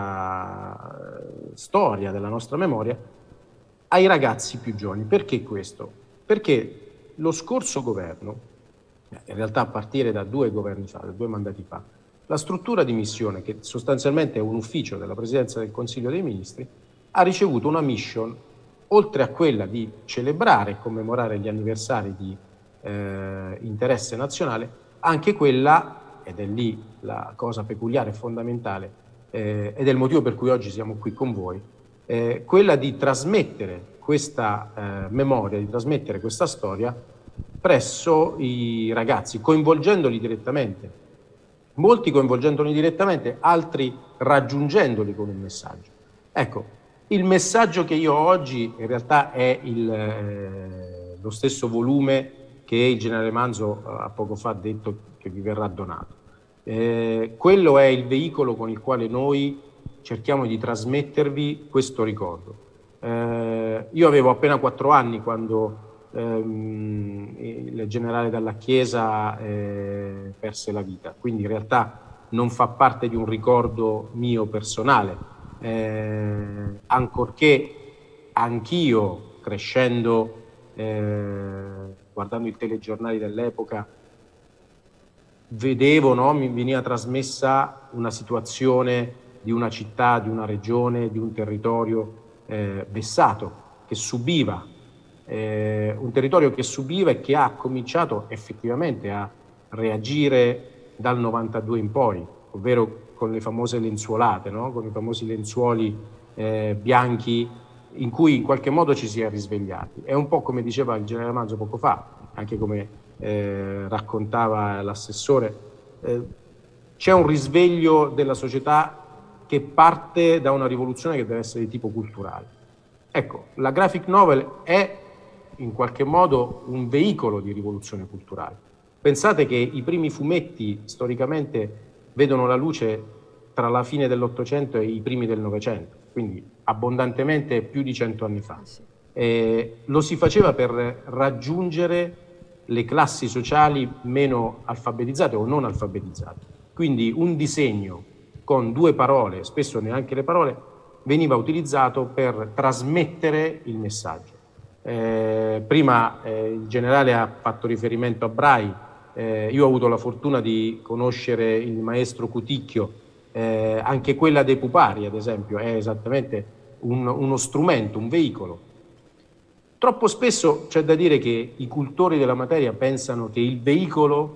G: nostra storia, della nostra memoria, ai ragazzi più giovani. Perché questo? Perché lo scorso governo, in realtà a partire da due governi fa, da due mandati fa, la struttura di missione, che sostanzialmente è un ufficio della Presidenza del Consiglio dei Ministri, ha ricevuto una mission, oltre a quella di celebrare e commemorare gli anniversari di eh, interesse nazionale, anche quella, ed è lì la cosa peculiare e fondamentale, eh, ed è il motivo per cui oggi siamo qui con voi, eh, quella di trasmettere questa eh, memoria, di trasmettere questa storia presso i ragazzi, coinvolgendoli direttamente. Molti coinvolgendoli direttamente, altri raggiungendoli con un messaggio. Ecco, il messaggio che io ho oggi in realtà è il, eh, lo stesso volume che il generale Manzo a poco fa ha detto che vi verrà donato. Eh, quello è il veicolo con il quale noi cerchiamo di trasmettervi questo ricordo. Eh, io avevo appena quattro anni quando ehm, il generale Dalla Chiesa eh, perse la vita, quindi in realtà non fa parte di un ricordo mio personale. Eh, ancorché anch'io crescendo, eh, guardando i telegiornali dell'epoca, vedevo, no, mi veniva trasmessa una situazione di una città, di una regione, di un territorio eh, vessato, che subiva, eh, un territorio che subiva e che ha cominciato effettivamente a reagire dal novantadue in poi, ovvero con le famose lenzuolate, no? Con i famosi lenzuoli eh, bianchi in cui in qualche modo ci si è risvegliati. È un po' come diceva il generale Manzo poco fa, anche come eh, raccontava l'assessore, eh, c'è un risveglio della società che parte da una rivoluzione che deve essere di tipo culturale. Ecco, la graphic novel è in qualche modo un veicolo di rivoluzione culturale. Pensate che i primi fumetti storicamente vedono la luce tra la fine dell'Ottocento e i primi del Novecento, quindi abbondantemente più di cento anni fa. Eh, lo si faceva per raggiungere le classi sociali meno alfabetizzate o non alfabetizzate. Quindi un disegno con due parole, spesso neanche le parole, veniva utilizzato per trasmettere il messaggio. Eh, prima eh, il generale ha fatto riferimento a Braille. Eh, io ho avuto la fortuna di conoscere il maestro Cuticchio, eh, anche quella dei pupari ad esempio è esattamente un, uno strumento, un veicolo. Troppo spesso c'è da dire che i cultori della materia pensano che il veicolo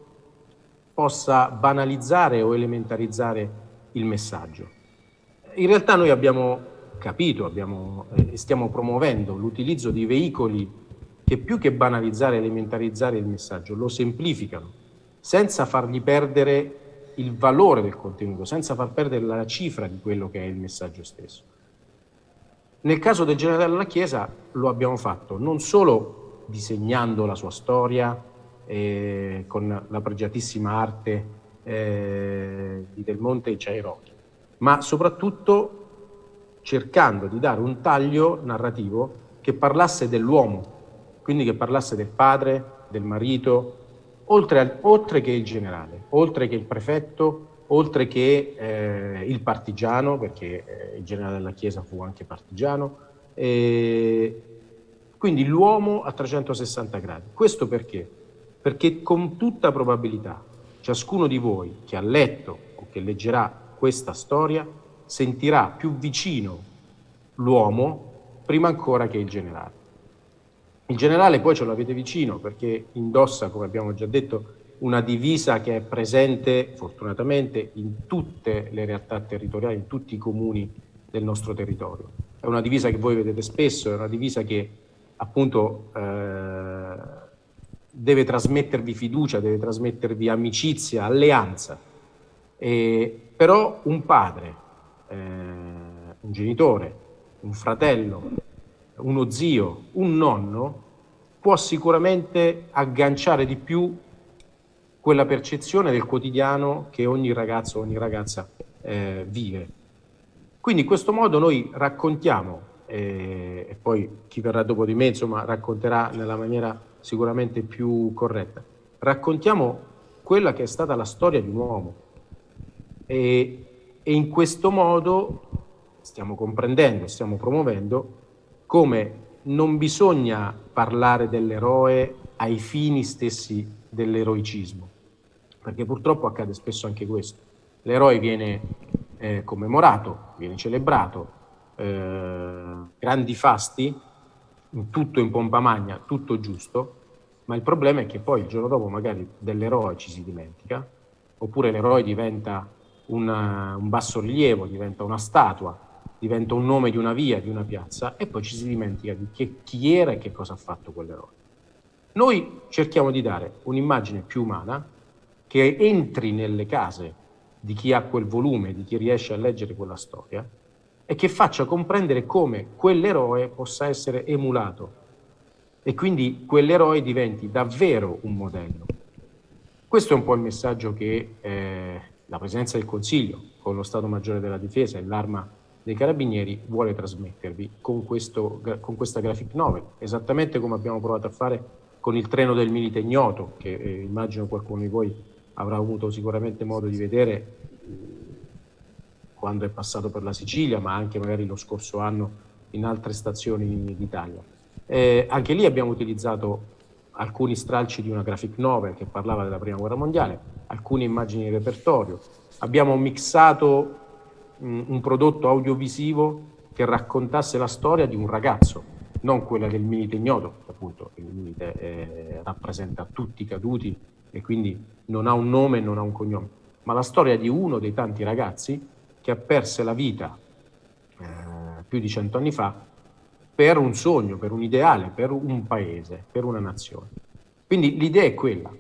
G: possa banalizzare o elementarizzare il messaggio. In realtà noi abbiamo capito, abbiamo, eh, stiamo promuovendo l'utilizzo di veicoli che più che banalizzare e elementarizzare il messaggio, lo semplificano, senza fargli perdere il valore del contenuto, senza far perdere la cifra di quello che è il messaggio stesso. Nel caso del generale Dalla Chiesa lo abbiamo fatto non solo disegnando la sua storia eh, con la pregiatissima arte eh, di Del Monte e Ciairochi, ma soprattutto cercando di dare un taglio narrativo che parlasse dell'uomo, quindi che parlasse del padre, del marito, oltre, al, oltre che il generale, oltre che il prefetto, oltre che eh, il partigiano, perché eh, il generale Dalla Chiesa fu anche partigiano, e quindi l'uomo a trecentosessanta gradi. Questo perché? Perché con tutta probabilità ciascuno di voi che ha letto o che leggerà questa storia sentirà più vicino l'uomo prima ancora che il generale. Il generale poi ce l'avete vicino perché indossa, come abbiamo già detto, una divisa che è presente fortunatamente in tutte le realtà territoriali, in tutti i comuni del nostro territorio. È una divisa che voi vedete spesso, è una divisa che appunto eh, deve trasmettervi fiducia, deve trasmettervi amicizia, alleanza. E, però un padre, eh, un genitore, un fratello, uno zio, un nonno può sicuramente agganciare di più quella percezione del quotidiano che ogni ragazzo, ogni ragazza eh, vive. Quindi in questo modo noi raccontiamo, eh, e poi chi verrà dopo di me insomma racconterà nella maniera sicuramente più corretta, raccontiamo quella che è stata la storia di un uomo e, e in questo modo stiamo comprendendo, stiamo promuovendo come non bisogna parlare dell'eroe ai fini stessi dell'eroicismo, perché purtroppo accade spesso anche questo. L'eroe viene eh, commemorato, viene celebrato, eh, grandi fasti, in tutto in pompa magna, tutto giusto, ma il problema è che poi il giorno dopo magari dell'eroe ci si dimentica, oppure l'eroe diventa una, un bassorilievo, diventa una statua, diventa un nome di una via, di una piazza, e poi ci si dimentica di che, chi era e che cosa ha fatto quell'eroe. Noi cerchiamo di dare un'immagine più umana che entri nelle case di chi ha quel volume, di chi riesce a leggere quella storia, e che faccia comprendere come quell'eroe possa essere emulato e quindi quell'eroe diventi davvero un modello. Questo è un po' il messaggio che eh, la Presidenza del Consiglio, con lo Stato Maggiore della Difesa e l'Arma dei Carabinieri, vuole trasmettervi con, questo, con questa graphic novel, esattamente come abbiamo provato a fare con il treno del Milite Ignoto, che eh, immagino qualcuno di voi avrà avuto sicuramente modo di vedere eh, quando è passato per la Sicilia, ma anche magari lo scorso anno in altre stazioni d'Italia. Eh, anche lì abbiamo utilizzato alcuni stralci di una graphic novel che parlava della Prima Guerra Mondiale, alcune immagini di repertorio. Abbiamo mixato mh, un prodotto audiovisivo che raccontasse la storia di un ragazzo, non quella del Milite Ignoto, appunto il Milite eh, rappresenta tutti i caduti e quindi non ha un nome e non ha un cognome, ma la storia di uno dei tanti ragazzi che ha perso la vita eh, più di cento anni fa per un sogno, per un ideale, per un paese, per una nazione. Quindi l'idea è quella.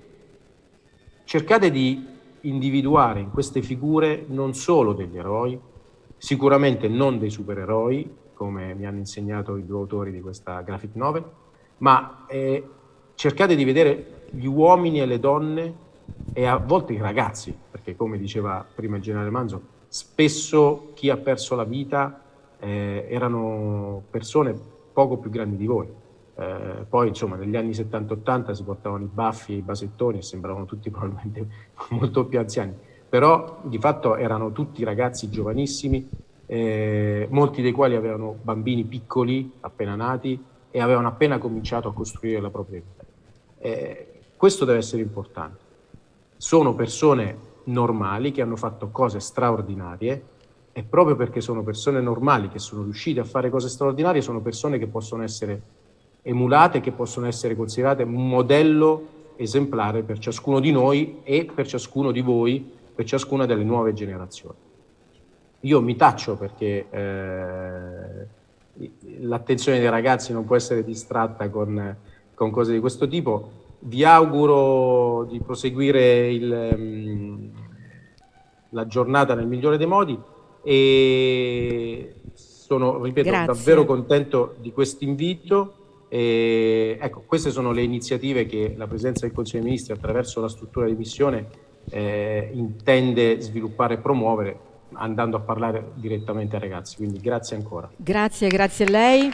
G: Cercate di individuare in queste figure non solo degli eroi, sicuramente non dei supereroi, come mi hanno insegnato i due autori di questa graphic novel, ma eh, cercate di vedere gli uomini e le donne e a volte i ragazzi, perché come diceva prima il generale Manzo, spesso chi ha perso la vita eh, erano persone poco più grandi di voi. Eh, poi insomma negli anni settanta ottanta si portavano i baffi e i basettoni e sembravano tutti probabilmente molto più anziani, però di fatto erano tutti ragazzi giovanissimi, eh, molti dei quali avevano bambini piccoli appena nati e avevano appena cominciato a costruire la propria vita. Eh, questo deve essere importante. Sono persone normali che hanno fatto cose straordinarie e proprio perché sono persone normali che sono riuscite a fare cose straordinarie sono persone che possono essere emulate, che possono essere considerate un modello esemplare per ciascuno di noi e per ciascuno di voi, per ciascuna delle nuove generazioni. Io mi taccio perché eh, l'attenzione dei ragazzi non può essere distratta con, con cose di questo tipo. Vi auguro di proseguire il, la giornata nel migliore dei modi e sono, ripeto,
A: Grazie.
G: davvero contento di questo invito. E, ecco, queste sono le iniziative che la Presidenza del Consiglio dei Ministri attraverso la struttura di missione eh, intende sviluppare e promuovere, andando a parlare direttamente ai ragazzi. Quindi grazie ancora.
A: Grazie, grazie a lei.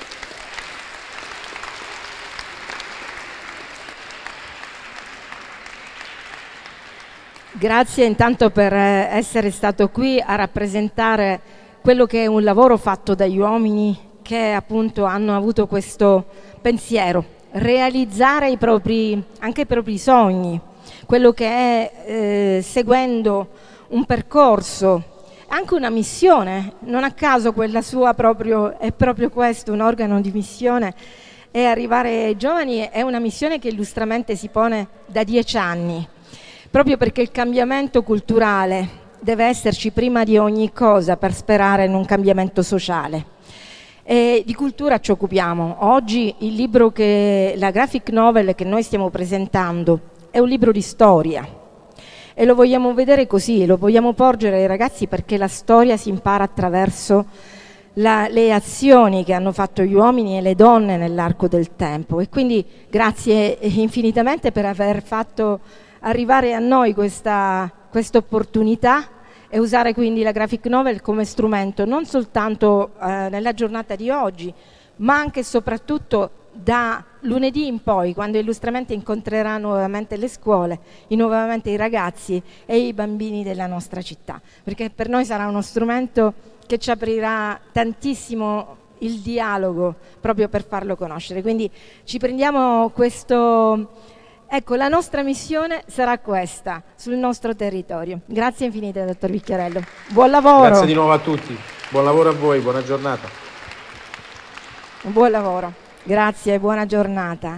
A: Grazie intanto per essere stato qui a rappresentare quello che è un lavoro fatto dagli uomini che appunto hanno avuto questo pensiero, realizzare i propri, anche i propri sogni, quello che è eh, seguendo un percorso, anche una missione. Non a caso quella sua proprio, è proprio questo, un organo di missione, è arrivare ai giovani, è una missione che illustramente si pone da dieci anni. Proprio perché il cambiamento culturale deve esserci prima di ogni cosa per sperare in un cambiamento sociale. E di cultura ci occupiamo. Oggi il libro che, la graphic novel che noi stiamo presentando è un libro di storia e lo vogliamo vedere così, lo vogliamo porgere ai ragazzi perché la storia si impara attraverso la, le azioni che hanno fatto gli uomini e le donne nell'arco del tempo. E quindi grazie infinitamente per aver fatto arrivare a noi questa opportunità e usare quindi la graphic novel come strumento non soltanto eh, nella giornata di oggi, ma anche e soprattutto da lunedì in poi, quando Illustramenti incontrerà nuovamente le scuole, i, nuovamente i ragazzi e i bambini della nostra città, perché per noi sarà uno strumento che ci aprirà tantissimo il dialogo proprio per farlo conoscere. Quindi ci prendiamo questo... Ecco, la nostra missione sarà questa, sul nostro territorio. Grazie infinite, dottor Vicchiarello. Buon lavoro.
G: Grazie di nuovo a tutti. Buon lavoro a voi, buona giornata.
A: Buon lavoro. Grazie, buona giornata.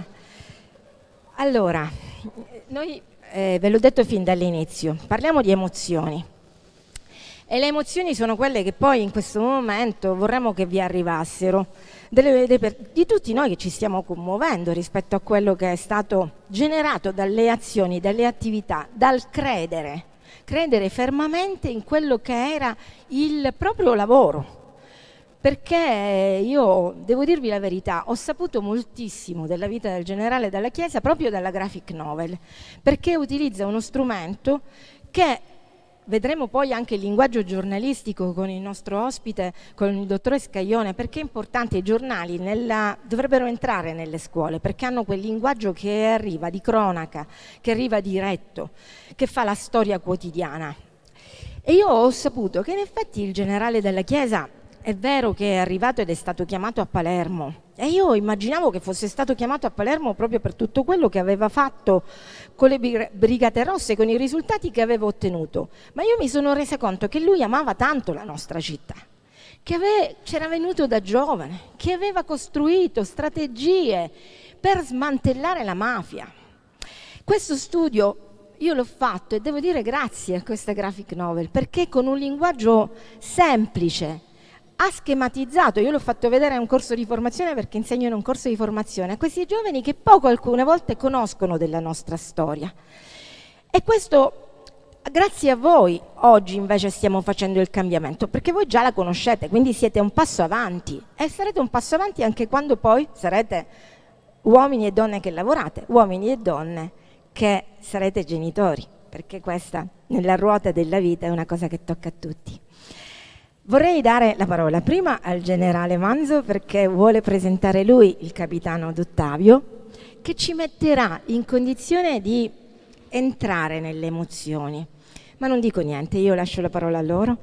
A: Allora, noi eh, ve l'ho detto fin dall'inizio, parliamo di emozioni. E le emozioni sono quelle che poi in questo momento vorremmo che vi arrivassero, delle, de, di tutti noi che ci stiamo commuovendo rispetto a quello che è stato generato dalle azioni, dalle attività, dal credere, credere fermamente in quello che era il proprio lavoro. Perché io, devo dirvi la verità, ho saputo moltissimo della vita del generale della Chiesa proprio dalla graphic novel, perché utilizza uno strumento che... Vedremo poi anche il linguaggio giornalistico con il nostro ospite, con il dottore Scaglione, perché è importante. I giornali nella, dovrebbero entrare nelle scuole, perché hanno quel linguaggio che arriva di cronaca, che arriva diretto, che fa la storia quotidiana. E io ho saputo che in effetti il generale della Chiesa è vero che è arrivato ed è stato chiamato a Palermo, e io immaginavo che fosse stato chiamato a Palermo proprio per tutto quello che aveva fatto con le Brigate Rosse, con i risultati che aveva ottenuto. Ma io mi sono resa conto che lui amava tanto la nostra città, che c'era venuto da giovane, che aveva costruito strategie per smantellare la mafia. Questo studio io l'ho fatto e devo dire grazie a questa graphic novel, perché con un linguaggio semplice ha schematizzato, io l'ho fatto vedere a un corso di formazione perché insegno in un corso di formazione, a questi giovani che poco alcune volte conoscono della nostra storia. E questo, grazie a voi, oggi invece stiamo facendo il cambiamento, perché voi già la conoscete, quindi siete un passo avanti e sarete un passo avanti anche quando poi sarete uomini e donne che lavorate, uomini e donne che sarete genitori, perché questa nella ruota della vita è una cosa che tocca a tutti. Vorrei dare la parola prima al generale Manzo perché vuole presentare lui il capitano D'Ottavio, che ci metterà in condizione di entrare nelle emozioni. Ma non dico niente, io lascio la parola a loro.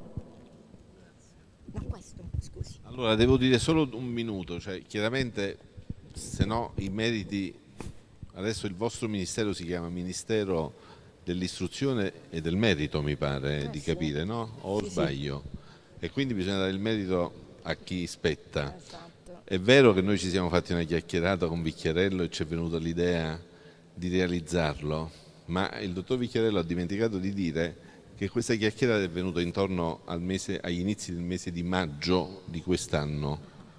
A: No, questo, scusi.
E: Allora, devo dire solo un minuto, cioè chiaramente se no i meriti, adesso il vostro ministero si chiama Ministero dell'Istruzione e del Merito, mi pare eh, di sì. capire, no? O sì, sbaglio? Sì. E quindi bisogna dare il merito a chi spetta. Esatto. È vero che noi ci siamo fatti una chiacchierata con Vicchiarello e ci è venuta l'idea di realizzarlo, ma il dottor Vicchiarello ha dimenticato di dire che questa chiacchierata è venuta intorno al mese, agli inizi del mese di maggio di quest'anno.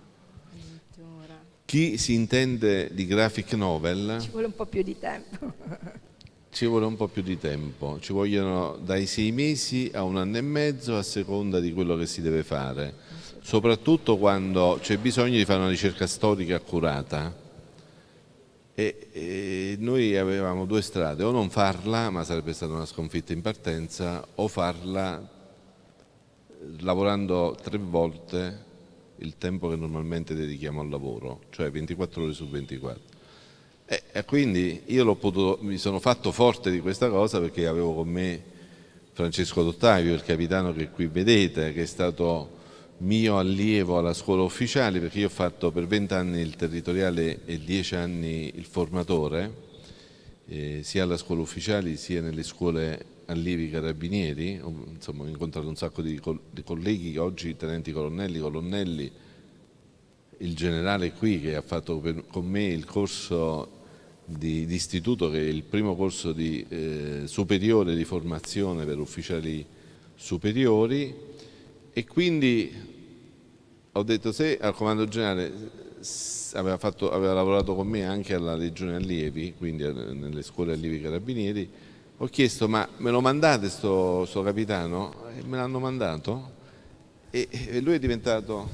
E: Chi si intende di graphic novel...
A: Ci vuole un po' più di tempo.
E: Ci vuole un po' più di tempo, ci vogliono dai sei mesi a un anno e mezzo a seconda di quello che si deve fare, soprattutto quando c'è bisogno di fare una ricerca storica accurata. E, e noi avevamo due strade, o non farla, ma sarebbe stata una sconfitta in partenza, o farla lavorando tre volte il tempo che normalmente dedichiamo al lavoro, cioè ventiquattro ore su ventiquattro. E, e quindi io l'ho potuto, mi sono fatto forte di questa cosa perché avevo con me Francesco D'Ottavio, il capitano che qui vedete, che è stato mio allievo alla scuola ufficiale, perché io ho fatto per vent'anni il territoriale e dieci anni il formatore, eh, sia alla scuola ufficiale sia nelle scuole allievi carabinieri. Insomma, ho incontrato un sacco di, co di colleghi, oggi tenenti colonnelli, colonnelli, il generale qui che ha fatto per, con me il corso di, di istituto, che è il primo corso di, eh, superiore di formazione per ufficiali superiori, e quindi ho detto se al comando generale aveva, fatto, aveva lavorato con me anche alla Legione Allievi, quindi nelle scuole allievi carabinieri, ho chiesto ma me lo mandate sto, sto capitano? E me l'hanno mandato e, e lui è diventato,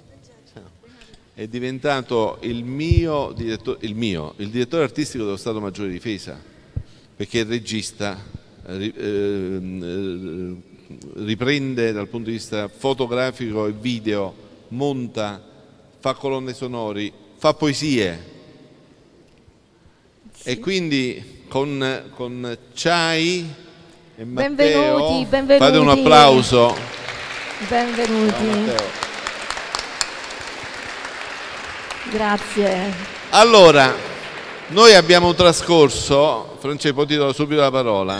E: è diventato il mio, direttore, il mio, il direttore artistico dello Stato Maggiore di Difesa, perché il regista eh, eh, riprende dal punto di vista fotografico e video, monta, fa colonne sonori, fa poesie. Sì. E quindi con, con Ciai e Matteo,
A: benvenuti, benvenuti.
E: Fate un applauso.
A: Benvenuti. No, grazie.
E: Allora, noi abbiamo trascorso, Francesco, ti do subito la parola,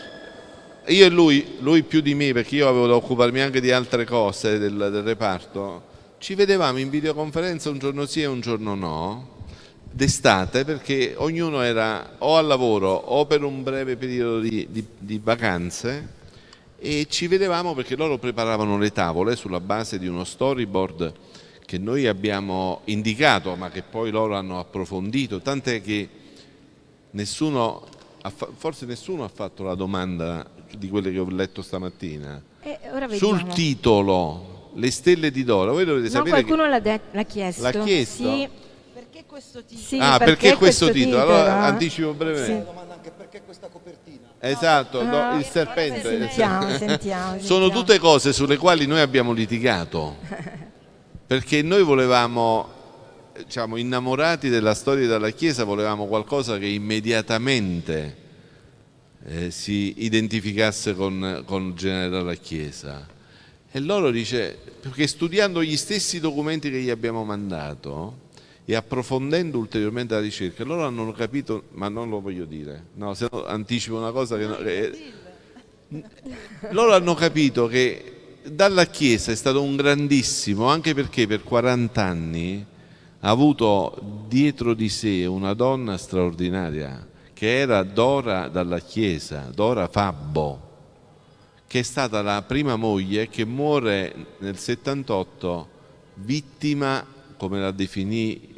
E: io e lui, lui più di me perché io avevo da occuparmi anche di altre cose del, del reparto, ci vedevamo in videoconferenza un giorno sì e un giorno no, d'estate, perché ognuno era o al lavoro o per un breve periodo di, di, di vacanze, e ci vedevamo perché loro preparavano le tavole sulla base di uno storyboard che noi abbiamo indicato ma che poi loro hanno approfondito, tant'è che nessuno, forse nessuno ha fatto la domanda di quelle che ho letto stamattina
A: eh, ora
E: sul titolo Le stelle di Dora. Voi dovete
A: no,
E: sapere
A: qualcuno
E: che...
A: l'ha chiesto.
E: L'ha chiesto?
A: Sì.
H: Perché questo titolo?
A: Sì,
E: ah,
A: perché,
E: perché questo,
A: questo
E: titolo?
A: titolo?
E: Allora anticipo brevemente.
H: Sì. Domanda anche perché questa copertina?
E: Esatto,
A: no,
E: no, il serpente.
A: Sentiamo, sentiamo,
E: Sono
A: sentiamo.
E: tutte cose sulle quali noi abbiamo litigato, perché noi volevamo, diciamo, innamorati della storia della Chiesa, volevamo qualcosa che immediatamente eh, si identificasse con, con il generale della Chiesa. E loro dice, perché studiando gli stessi documenti che gli abbiamo mandato e approfondendo ulteriormente la ricerca, loro hanno capito, ma non lo voglio dire, no, se no anticipo una cosa che, che loro hanno capito che dalla Chiesa è stato un grandissimo, anche perché per quaranta anni ha avuto dietro di sé una donna straordinaria che era Dora dalla Chiesa, Dora Fabbo, che è stata la prima moglie che muore nel settantotto vittima, come la definì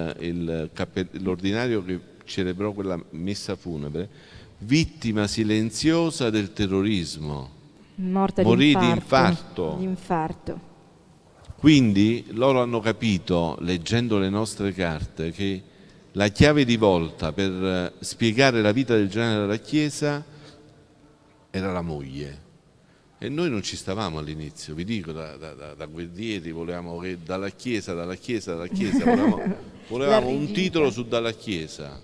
E: l'ordinario che celebrò quella messa funebre, vittima silenziosa del terrorismo.
A: Morta
E: morì
A: di
E: infarto.
A: Di infarto.
E: Quindi loro hanno capito, leggendo le nostre carte, che la chiave di volta per spiegare la vita del generale della Chiesa era la moglie. E noi non ci stavamo all'inizio, vi dico, da, da, da guerrieri volevamo che dalla Chiesa, dalla Chiesa, dalla Chiesa, volevamo, volevamo un titolo su dalla Chiesa.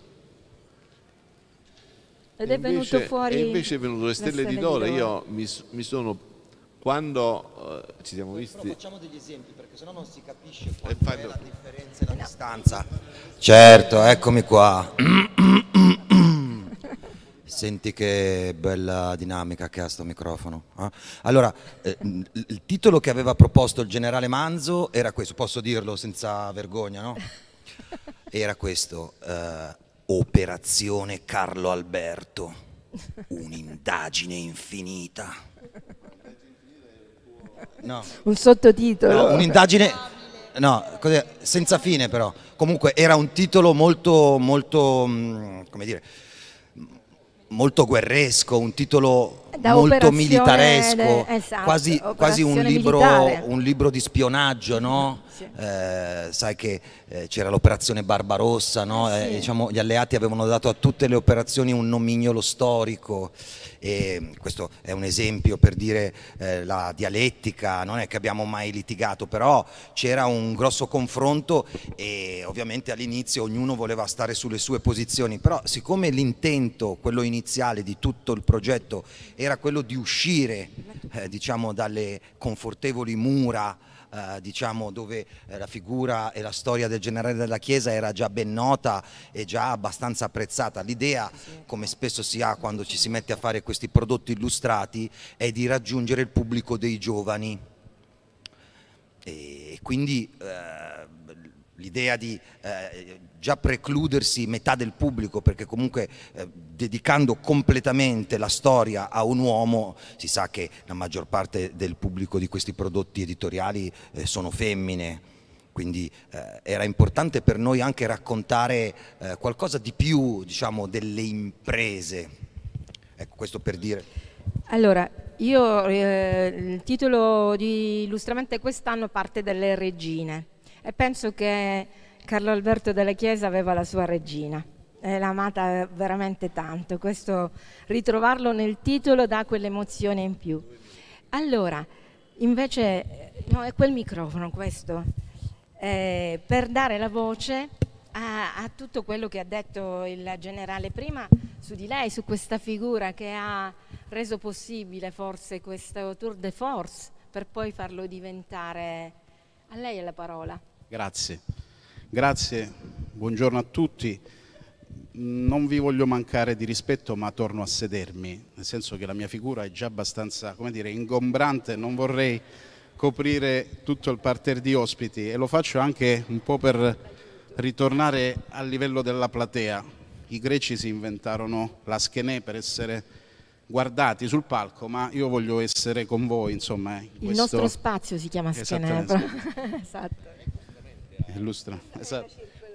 A: Ed è
E: invece,
A: venuto fuori.
E: E invece è venuto le Stelle di Dora.
A: di
E: Io mi, mi sono, quando uh, ci siamo visti...
H: Però facciamo degli esempi, perché sennò non si capisce qual è la differenza e la
A: no.
H: distanza. Certo, eccomi qua. Senti che bella dinamica che ha sto microfono. Eh? Allora, eh, il titolo che aveva proposto il generale Manzo era questo, posso dirlo senza vergogna, no? Era questo, eh, Operazione Carlo Alberto, un'indagine infinita. No.
A: Un sottotitolo.
H: No, un'indagine... No, senza fine però. Comunque era un titolo molto, molto, come dire... molto guerresco, un titolo
A: da
H: molto militaresco,
A: de, esatto,
H: quasi, quasi un, libro, un libro di spionaggio, no?
A: Sì.
H: Eh, sai che eh, c'era l'operazione Barbarossa, no?
A: Sì.
H: eh, diciamo, gli alleati avevano dato a tutte le operazioni un nomignolo storico, e questo è un esempio per dire eh, la dialettica, non è che abbiamo mai litigato, però c'era un grosso confronto e ovviamente all'inizio ognuno voleva stare sulle sue posizioni, però siccome l'intento, quello iniziale di tutto il progetto era quello di uscire eh, diciamo dalle confortevoli mura eh, diciamo dove eh, la figura e la storia del generale della Chiesa era già ben nota e già abbastanza apprezzata, l'idea, come spesso si ha quando ci si mette a fare questi prodotti illustrati, è di raggiungere il pubblico dei giovani e quindi eh, l'idea di eh, già precludersi metà del pubblico, perché comunque eh, dedicando completamente la storia a un uomo, si sa che la maggior parte del pubblico di questi prodotti editoriali eh, sono femmine, quindi eh, era importante per noi anche raccontare eh, qualcosa di più, diciamo, delle imprese. Ecco, questo per dire.
A: Allora, io eh, il titolo di Illustramente quest'anno parte dalle regine. E penso che Carlo Alberto Dalla Chiesa aveva la sua regina e l'ha amata veramente tanto. Questo, ritrovarlo nel titolo dà quell'emozione in più. Allora, invece, no, è quel microfono questo, eh, per dare la voce a, a tutto quello che ha detto il generale prima su di lei, su questa figura che ha reso possibile forse questo tour de force per poi farlo diventare. A lei è la parola.
I: Grazie, grazie, buongiorno a tutti. Non vi voglio mancare di rispetto, ma torno a sedermi, nel senso che la mia figura è già abbastanza, come dire, ingombrante, non vorrei coprire tutto il parterre di ospiti e lo faccio anche un po' per ritornare al livello della platea. I greci si inventarono la schenè per essere guardati sul palco, ma io voglio essere con voi, insomma. In
A: il
I: questo...
A: nostro spazio si chiama schenè. Esatto.
I: Illustra. Esatto.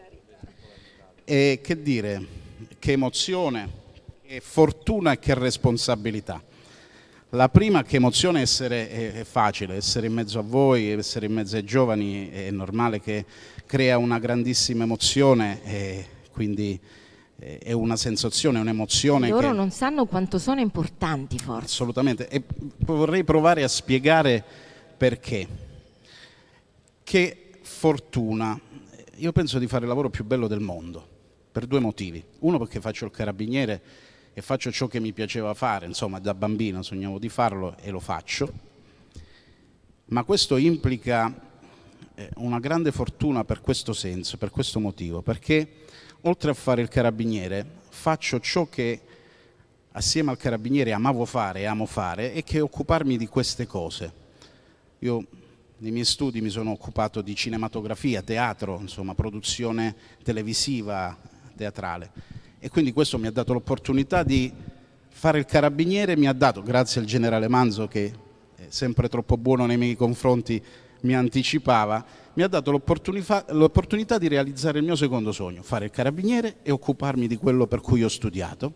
I: E che dire, che emozione, che fortuna e che responsabilità. La prima, che emozione, essere è, è facile, essere in mezzo a voi, essere in mezzo ai giovani è normale, che crea una grandissima emozione e quindi è una sensazione, un'emozione.
A: Loro
I: che...
A: non sanno quanto sono importanti, forse.
I: Assolutamente, e vorrei provare a spiegare perché. Che fortuna, io penso di fare il lavoro più bello del mondo, per due motivi. Uno, perché faccio il carabiniere e faccio ciò che mi piaceva fare, insomma da bambino sognavo di farlo e lo faccio, ma questo implica una grande fortuna per questo senso, per questo motivo, perché oltre a fare il carabiniere faccio ciò che assieme al carabiniere amavo fare e amo fare, e che è occuparmi di queste cose. Io nei miei studi mi sono occupato di cinematografia, teatro, insomma produzione televisiva, teatrale, e quindi questo mi ha dato l'opportunità di fare il carabiniere, mi ha dato, grazie al generale Manzo che è sempre troppo buono nei miei confronti, mi anticipava, mi ha dato l'opportunità di realizzare il mio secondo sogno, fare il carabiniere e occuparmi di quello per cui ho studiato.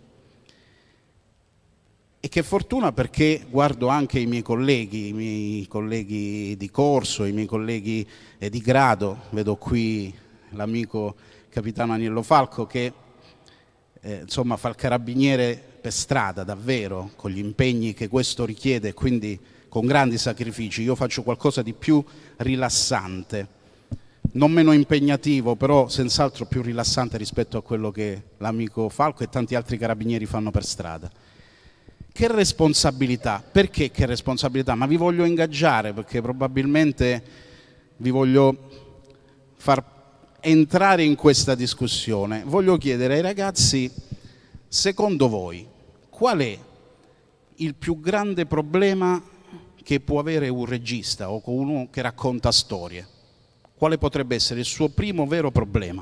I: E che fortuna, perché guardo anche i miei colleghi, i miei colleghi di corso, i miei colleghi eh, di grado, vedo qui l'amico capitano Aniello Falco che eh, insomma fa il carabiniere per strada davvero, con gli impegni che questo richiede, quindi con grandi sacrifici. Io faccio qualcosa di più rilassante, non meno impegnativo, però senz'altro più rilassante rispetto a quello che l'amico Falco e tanti altri carabinieri fanno per strada. Che responsabilità, perché che responsabilità? Ma vi voglio ingaggiare, perché probabilmente vi voglio far entrare in questa discussione. Voglio chiedere ai ragazzi, secondo voi, qual è il più grande problema che può avere un regista o uno che racconta storie? Quale potrebbe essere il suo primo vero problema?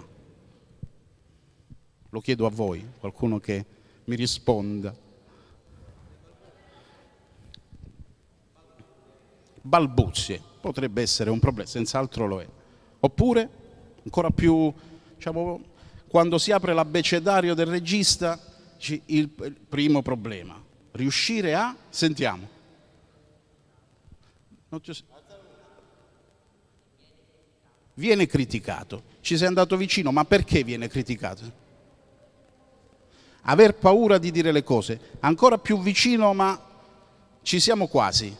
I: Lo chiedo a voi, qualcuno che mi risponda. Balbuzie, potrebbe essere un problema, senz'altro lo è. Oppure, ancora più, diciamo, quando si apre l'abbecedario del regista, il, il primo problema, riuscire a, sentiamo. Non ti... Viene criticato, ci sei andato vicino, ma perché viene criticato? Aver paura di dire le cose, ancora più vicino, ma ci siamo quasi.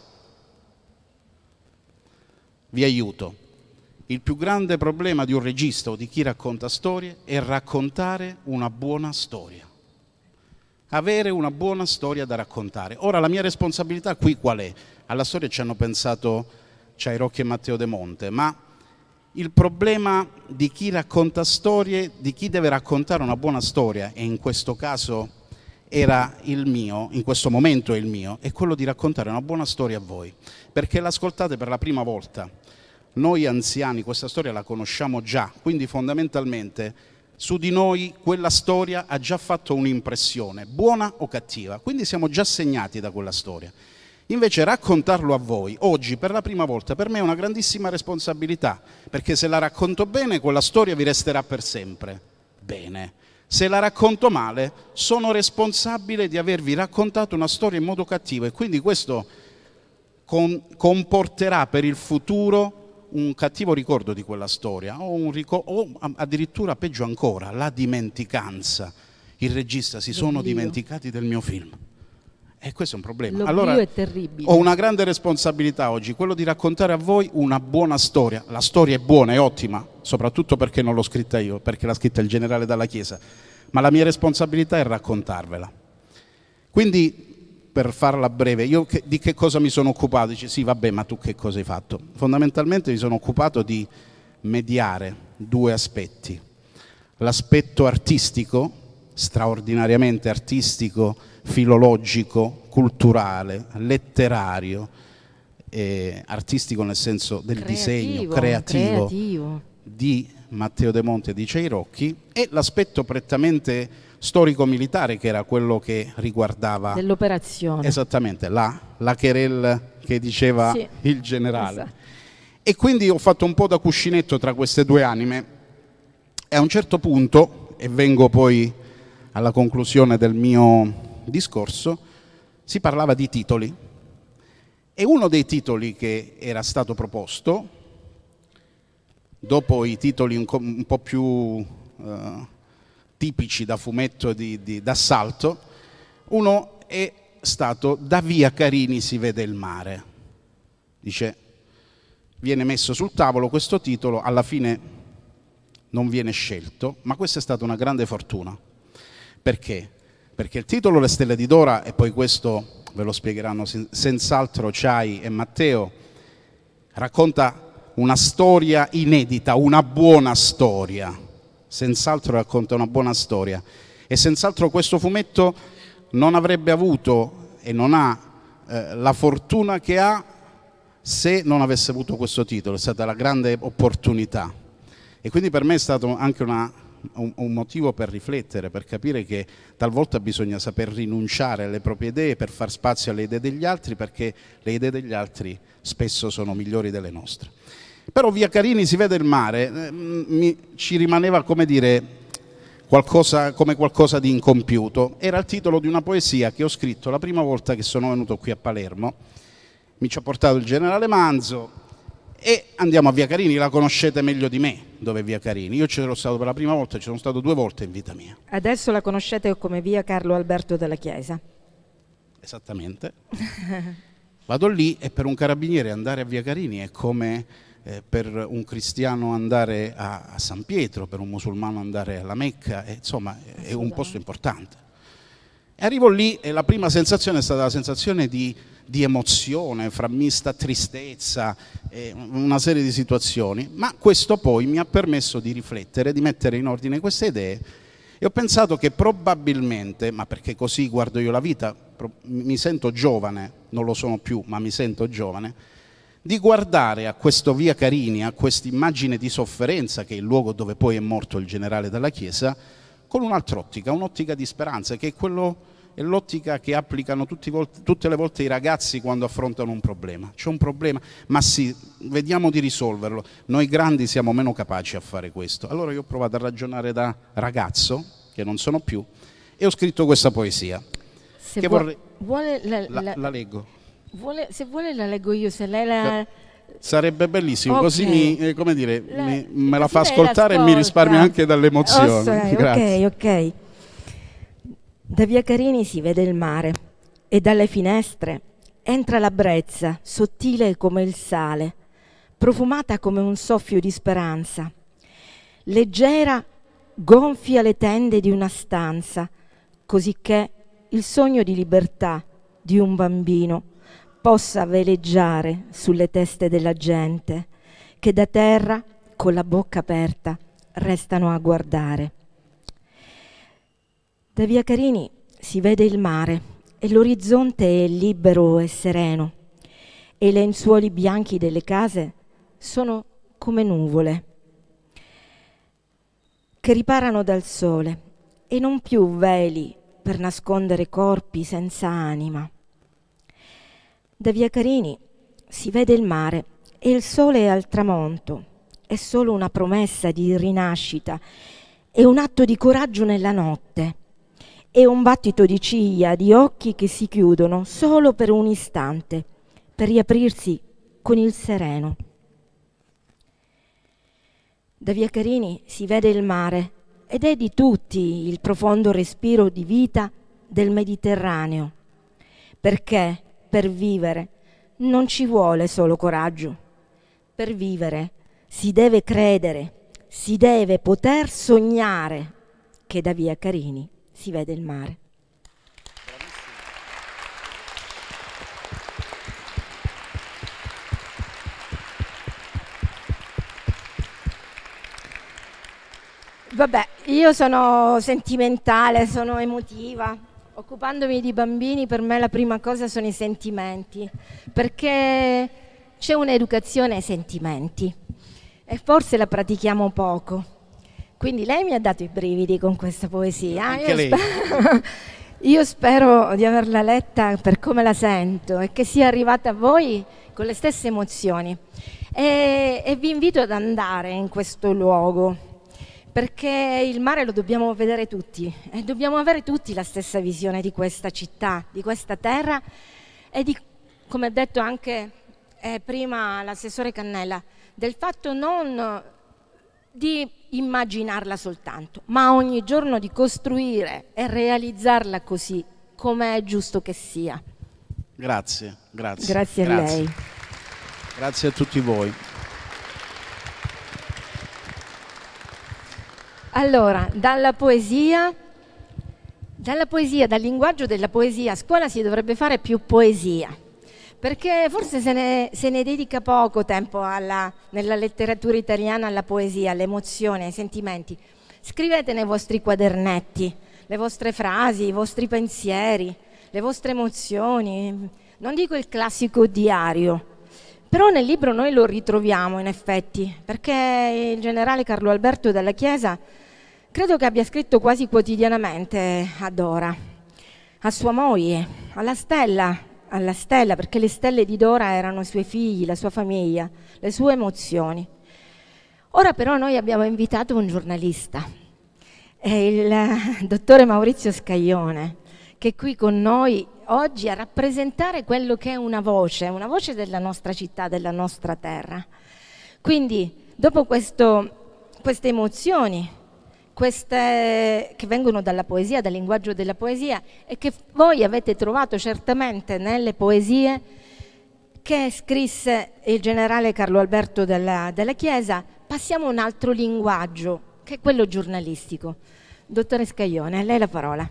I: Vi aiuto. Il più grande problema di un regista o di chi racconta storie è raccontare una buona storia. Avere una buona storia da raccontare. Ora la mia responsabilità qui qual è? Alla storia ci hanno pensato C'hai Rocchi e Matteo De Monte, ma il problema di chi racconta storie, di chi deve raccontare una buona storia, e in questo caso era il mio, in questo momento è il mio, è quello di raccontare una buona storia a voi, perché l'ascoltate per la prima volta, noi anziani questa storia la conosciamo già, quindi fondamentalmente su di noi quella storia ha già fatto un'impressione, buona o cattiva, quindi siamo già segnati da quella storia. Invece raccontarlo a voi, oggi per la prima volta, per me è una grandissima responsabilità, perché se la racconto bene, quella storia vi resterà per sempre. Bene. Se la racconto male, sono responsabile di avervi raccontato una storia in modo cattivo e quindi questo con, comporterà per il futuro un cattivo ricordo di quella storia o, un ricor- o addirittura peggio ancora, la dimenticanza. Il regista si sono dimenticati del mio film. E questo è un problema.
A: L'oblio
I: allora,
A: è terribile.
I: ho una grande responsabilità oggi, quello di raccontare a voi una buona storia. La storia è buona, è ottima, soprattutto perché non l'ho scritta io, perché l'ha scritta il generale Dalla Chiesa, ma la mia responsabilità è raccontarvela. Quindi, per farla breve, io che, di che cosa mi sono occupato? Dici, sì, vabbè, ma tu che cosa hai fatto? Fondamentalmente mi sono occupato di mediare due aspetti. L'aspetto artistico, straordinariamente artistico, filologico, culturale, letterario, eh, artistico nel senso del creativo, disegno, creativo, creativo di Matteo De Monte e di Ceirocchi, e l'aspetto prettamente storico-militare che era quello che riguardava
A: dell'operazione.
I: Esattamente, la, la querelle che diceva sì, il generale. Esatto. E quindi ho fatto un po' da cuscinetto tra queste due anime e a un certo punto, e vengo poi alla conclusione del mio discorso, si parlava di titoli e uno dei titoli che era stato proposto, dopo i titoli un, un po' più uh, tipici da fumetto di, di, d'assalto, uno è stato Da via Carini si vede il mare. Dice, viene messo sul tavolo questo titolo, alla fine non viene scelto, ma questa è stata una grande fortuna. Perché? Perché il titolo Le stelle di Dora, e poi questo ve lo spiegheranno sen- senz'altro Ciai e Matteo, racconta una storia inedita, una buona storia, senz'altro racconta una buona storia e senz'altro questo fumetto non avrebbe avuto e non ha eh, la fortuna che ha se non avesse avuto questo titolo, è stata la grande opportunità e quindi per me è stato anche una, un, un motivo per riflettere, per capire che talvolta bisogna saper rinunciare alle proprie idee per far spazio alle idee degli altri, perché le idee degli altri spesso sono migliori delle nostre. Però Via Carini si vede il mare, eh, mi, ci rimaneva come dire qualcosa, come qualcosa di incompiuto. Era il titolo di una poesia che ho scritto la prima volta che sono venuto qui a Palermo, mi ci ha portato il generale Manzo e andiamo a Via Carini, la conoscete meglio di me dove è Via Carini, io ci sono stato per la prima volta, ci sono stato due volte in vita mia.
A: Adesso la conoscete come Via Carlo Alberto della Chiesa.
I: Esattamente. Vado lì e per un carabiniere andare a Via Carini è come eh, per un cristiano andare a, a San Pietro, per un musulmano andare alla Mecca, e, insomma è un posto importante. E arrivo lì e la prima sensazione è stata la sensazione di, di emozione, fra mista tristezza, eh, una serie di situazioni, ma questo poi mi ha permesso di riflettere, di mettere in ordine queste idee e ho pensato che probabilmente, ma perché così guardo io la vita, mi sento giovane, non lo sono più, ma mi sento giovane, di guardare a questo Via Carini, a questa immagine di sofferenza che è il luogo dove poi è morto il generale Dalla Chiesa, con un'altra ottica, un'ottica di speranza, che è, quello, è l'ottica che applicano tutti, tutte le volte i ragazzi quando affrontano un problema. C'è un problema, ma sì, vediamo di risolverlo. Noi grandi siamo meno capaci a fare questo. Allora io ho provato a ragionare da ragazzo, che non sono più, e ho scritto questa poesia.
A: Se
I: che
A: vuole,
I: vorrei...
A: vuole la,
I: la,
A: la,
I: la leggo.
A: Vuole, se vuole la leggo io, se lei la...
I: Sarebbe bellissimo, okay. Così mi, eh, come dire,
A: la,
I: mi, me la fa ascoltare e mi risparmia anche dalle emozioni.
A: Oh, so, ok, ok. Da Via Carini si vede il mare e dalle finestre entra la brezza, sottile come il sale, profumata come un soffio di speranza. Leggera gonfia le tende di una stanza, cosicché il sogno di libertà di un bambino possa veleggiare sulle teste della gente che da terra, con la bocca aperta, restano a guardare. Da Via Carini si vede il mare e l'orizzonte è libero e sereno e i lenzuoli bianchi delle case sono come nuvole che riparano dal sole e non più veli per nascondere corpi senza anima. Da via Carini si vede il mare e il sole è al tramonto, è solo una promessa di rinascita, è un atto di coraggio nella notte, è un battito di ciglia, di occhi che si chiudono solo per un istante, per riaprirsi con il sereno. Da via Carini si vede il mare ed è di tutti il profondo respiro di vita del Mediterraneo, perché per vivere non ci vuole solo coraggio. Per vivere si deve credere, si deve poter sognare che da via Carini si vede il mare. Vabbè, io sono sentimentale, sono emotiva. Occupandomi di bambini, per me la prima cosa sono i sentimenti, perché c'è un'educazione ai sentimenti e forse la pratichiamo poco. Quindi lei mi ha dato i brividi con questa poesia.
I: Anche
A: io
I: lei.
A: Spero, io spero di averla letta per come la sento e che sia arrivata a voi con le stesse emozioni. E, e vi invito ad andare in questo luogo, perché il mare lo dobbiamo vedere tutti e dobbiamo avere tutti la stessa visione di questa città, di questa terra e di, come ha detto anche eh, prima l'assessore Cannella, del fatto non di immaginarla soltanto, ma ogni giorno di costruire e realizzarla così come è giusto che sia.
I: Grazie, grazie.
A: Grazie a
I: grazie.
A: lei.
I: Grazie a tutti voi.
A: Allora, dalla poesia, dalla poesia, dal linguaggio della poesia, a scuola si dovrebbe fare più poesia, perché forse se ne, se ne dedica poco tempo alla, nella letteratura italiana alla poesia, all'emozione, ai sentimenti. Scrivete nei vostri quadernetti le vostre frasi, i vostri pensieri, le vostre emozioni, non dico il classico diario, però nel libro noi lo ritroviamo in effetti, perché il generale Carlo Alberto Dalla Chiesa credo che abbia scritto quasi quotidianamente a Dora, a sua moglie, alla stella, alla stella, perché le stelle di Dora erano i suoi figli, la sua famiglia, le sue emozioni. Ora però noi abbiamo invitato un giornalista, è il dottore Maurizio Scaglione, che è qui con noi oggi a rappresentare quello che è una voce, una voce della nostra città, della nostra terra. Quindi, dopo questo, queste emozioni, queste che vengono dalla poesia, dal linguaggio della poesia e che voi avete trovato certamente nelle poesie che scrisse il generale Carlo Alberto Dalla, Dalla Chiesa, passiamo a un altro linguaggio, che è quello giornalistico. Dottore Scaglione, a lei la parola.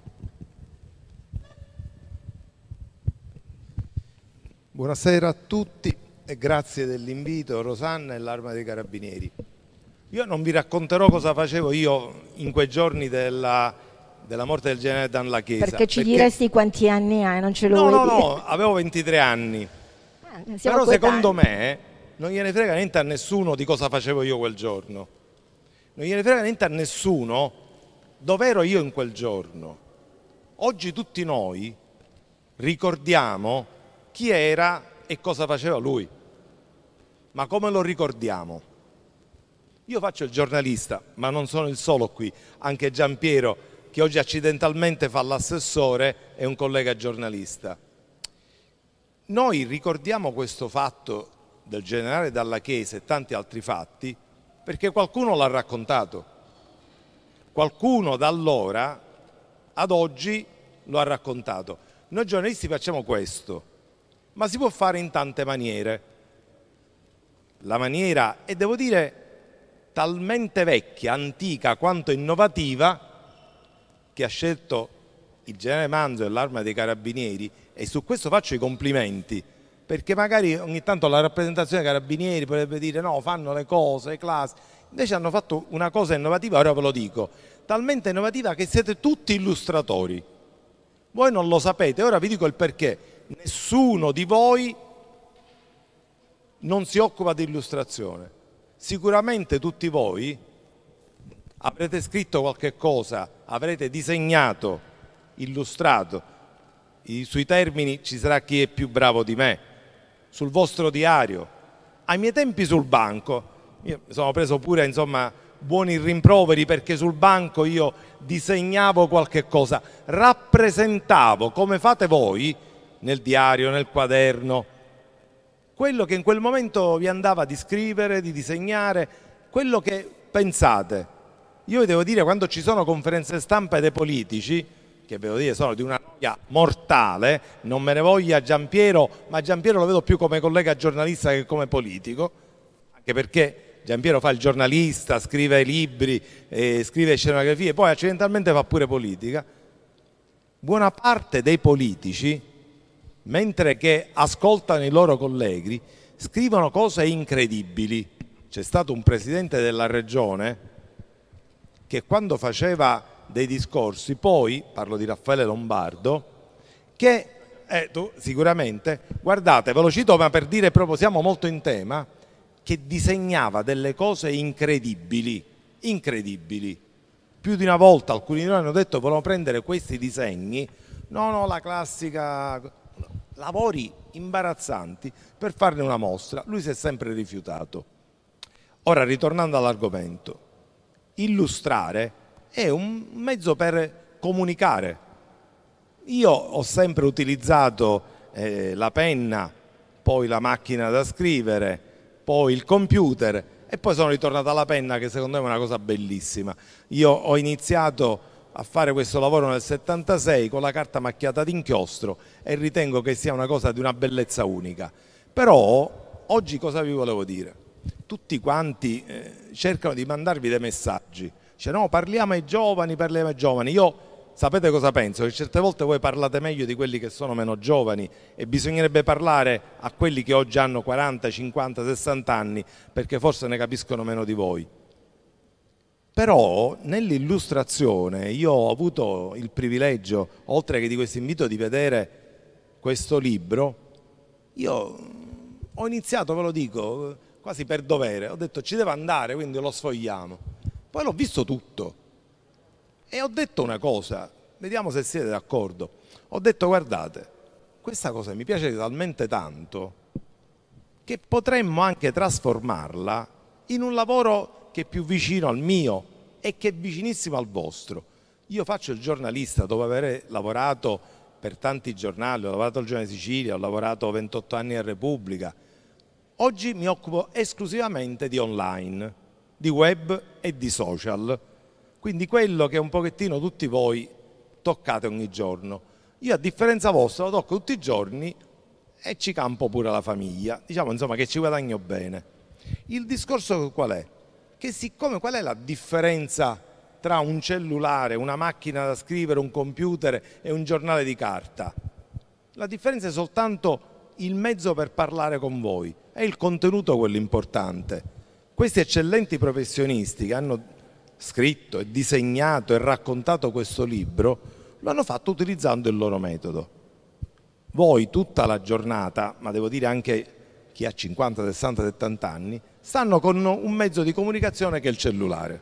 J: Buonasera a tutti e grazie dell'invito, Rosanna e l'Arma dei Carabinieri. Io non vi racconterò cosa facevo io in quei giorni della, della morte del generale Dalla Chiesa.
A: Perché ci perché... diresti quanti anni hai, non ce lo
J: no,
A: vuoi
J: no,
A: dire?
J: No, no, avevo ventitré anni.
A: Ah,
J: però secondo me non gliene frega niente a nessuno di cosa facevo io quel giorno. Non gliene frega niente a nessuno dove ero io in quel giorno. Oggi tutti noi ricordiamo chi era e cosa faceva lui. Ma come lo ricordiamo? Io faccio il giornalista, ma non sono il solo qui. Anche Giampiero, che oggi accidentalmente fa l'assessore, è un collega giornalista. Noi ricordiamo questo fatto del generale Dalla Chiesa e tanti altri fatti perché qualcuno l'ha raccontato. Qualcuno da allora ad oggi lo ha raccontato. Noi giornalisti facciamo questo, ma si può fare in tante maniere. La maniera, e devo dire talmente vecchia, antica quanto innovativa, che ha scelto il generale Manzo e l'Arma dei Carabinieri, e su questo faccio i complimenti, perché magari ogni tanto la rappresentazione dei Carabinieri potrebbe dire no, fanno le cose, le classi, invece hanno fatto una cosa innovativa, ora ve lo dico, talmente innovativa che siete tutti illustratori. Voi non lo sapete, ora vi dico il perché. Nessuno di voi non si occupa di illustrazione. sicuramente tutti voi avrete scritto qualche cosa, avrete disegnato, illustrato, I, sui termini ci sarà chi è più bravo di me, sul vostro diario, ai miei tempi sul banco, io mi sono preso pure insomma buoni rimproveri perché sul banco io disegnavo qualche cosa, rappresentavo come fate voi nel diario, nel quaderno, quello che in quel momento vi andava di scrivere, di disegnare, quello che pensate. Io vi devo dire, quando ci sono conferenze stampa dei politici, che devo dire sono di una noia mortale, non me ne voglia Giampiero, ma Giampiero lo vedo più come collega giornalista che come politico, anche perché Giampiero fa il giornalista, scrive libri, eh, scrive scenografie, poi accidentalmente fa pure politica. Buona parte dei politici, mentre che ascoltano i loro colleghi, scrivono cose incredibili. C'è stato un presidente della regione che quando faceva dei discorsi, poi, parlo di Raffaele Lombardo, che, eh, tu, sicuramente, guardate, ve lo cito ma per dire proprio, siamo molto in tema, che disegnava delle cose incredibili, incredibili. Più di una volta alcuni di noi hanno detto volevano prendere questi disegni, no, no, la classica, lavori imbarazzanti per farne una mostra. Lui si è sempre rifiutato. Ora, ritornando all'argomento, illustrare è un mezzo per comunicare. Io ho sempre utilizzato eh, la penna, poi la macchina da scrivere, poi il computer e poi sono ritornato alla penna, che secondo me è una cosa bellissima. Io ho iniziato a fare questo lavoro nel settantasei con la carta macchiata d'inchiostro e ritengo che sia una cosa di una bellezza unica. Però oggi cosa vi volevo dire? Tutti quanti eh, cercano di mandarvi dei messaggi. Dice no, parliamo ai giovani, parliamo ai giovani. Io sapete cosa penso? Che certe volte voi parlate meglio di quelli che sono meno giovani e bisognerebbe parlare a quelli che oggi hanno quaranta, cinquanta, sessanta anni perché forse ne capiscono meno di voi. Però nell'illustrazione io ho avuto il privilegio, oltre che di questo invito, di vedere questo libro. Io ho iniziato, ve lo dico, quasi per dovere, ho detto ci devo andare, quindi lo sfogliamo. Poi l'ho visto tutto e ho detto una cosa, vediamo se siete d'accordo. Ho detto guardate, questa cosa mi piace talmente tanto che potremmo anche trasformarla in un lavoro che è più vicino al mio e che è vicinissimo al vostro. Io faccio il giornalista dopo aver lavorato per tanti giornali, ho lavorato al Giornale di Sicilia, ho lavorato ventotto anni a Repubblica. Oggi mi occupo esclusivamente di online, di web e di social, quindi quello che un pochettino tutti voi toccate ogni giorno. Io a differenza vostra lo tocco tutti i giorni e ci campo pure la famiglia, diciamo insomma che ci guadagno bene. Il discorso qual è? Che siccome qual è la differenza tra un cellulare, una macchina da scrivere, un computer e un giornale di carta? La differenza è soltanto il mezzo per parlare con voi, è il contenuto quello importante. Questi eccellenti professionisti che hanno scritto e disegnato e raccontato questo libro lo hanno fatto utilizzando il loro metodo. Voi tutta la giornata, ma devo dire anche chi ha cinquanta, sessanta, settanta anni, stanno con un mezzo di comunicazione che è il cellulare.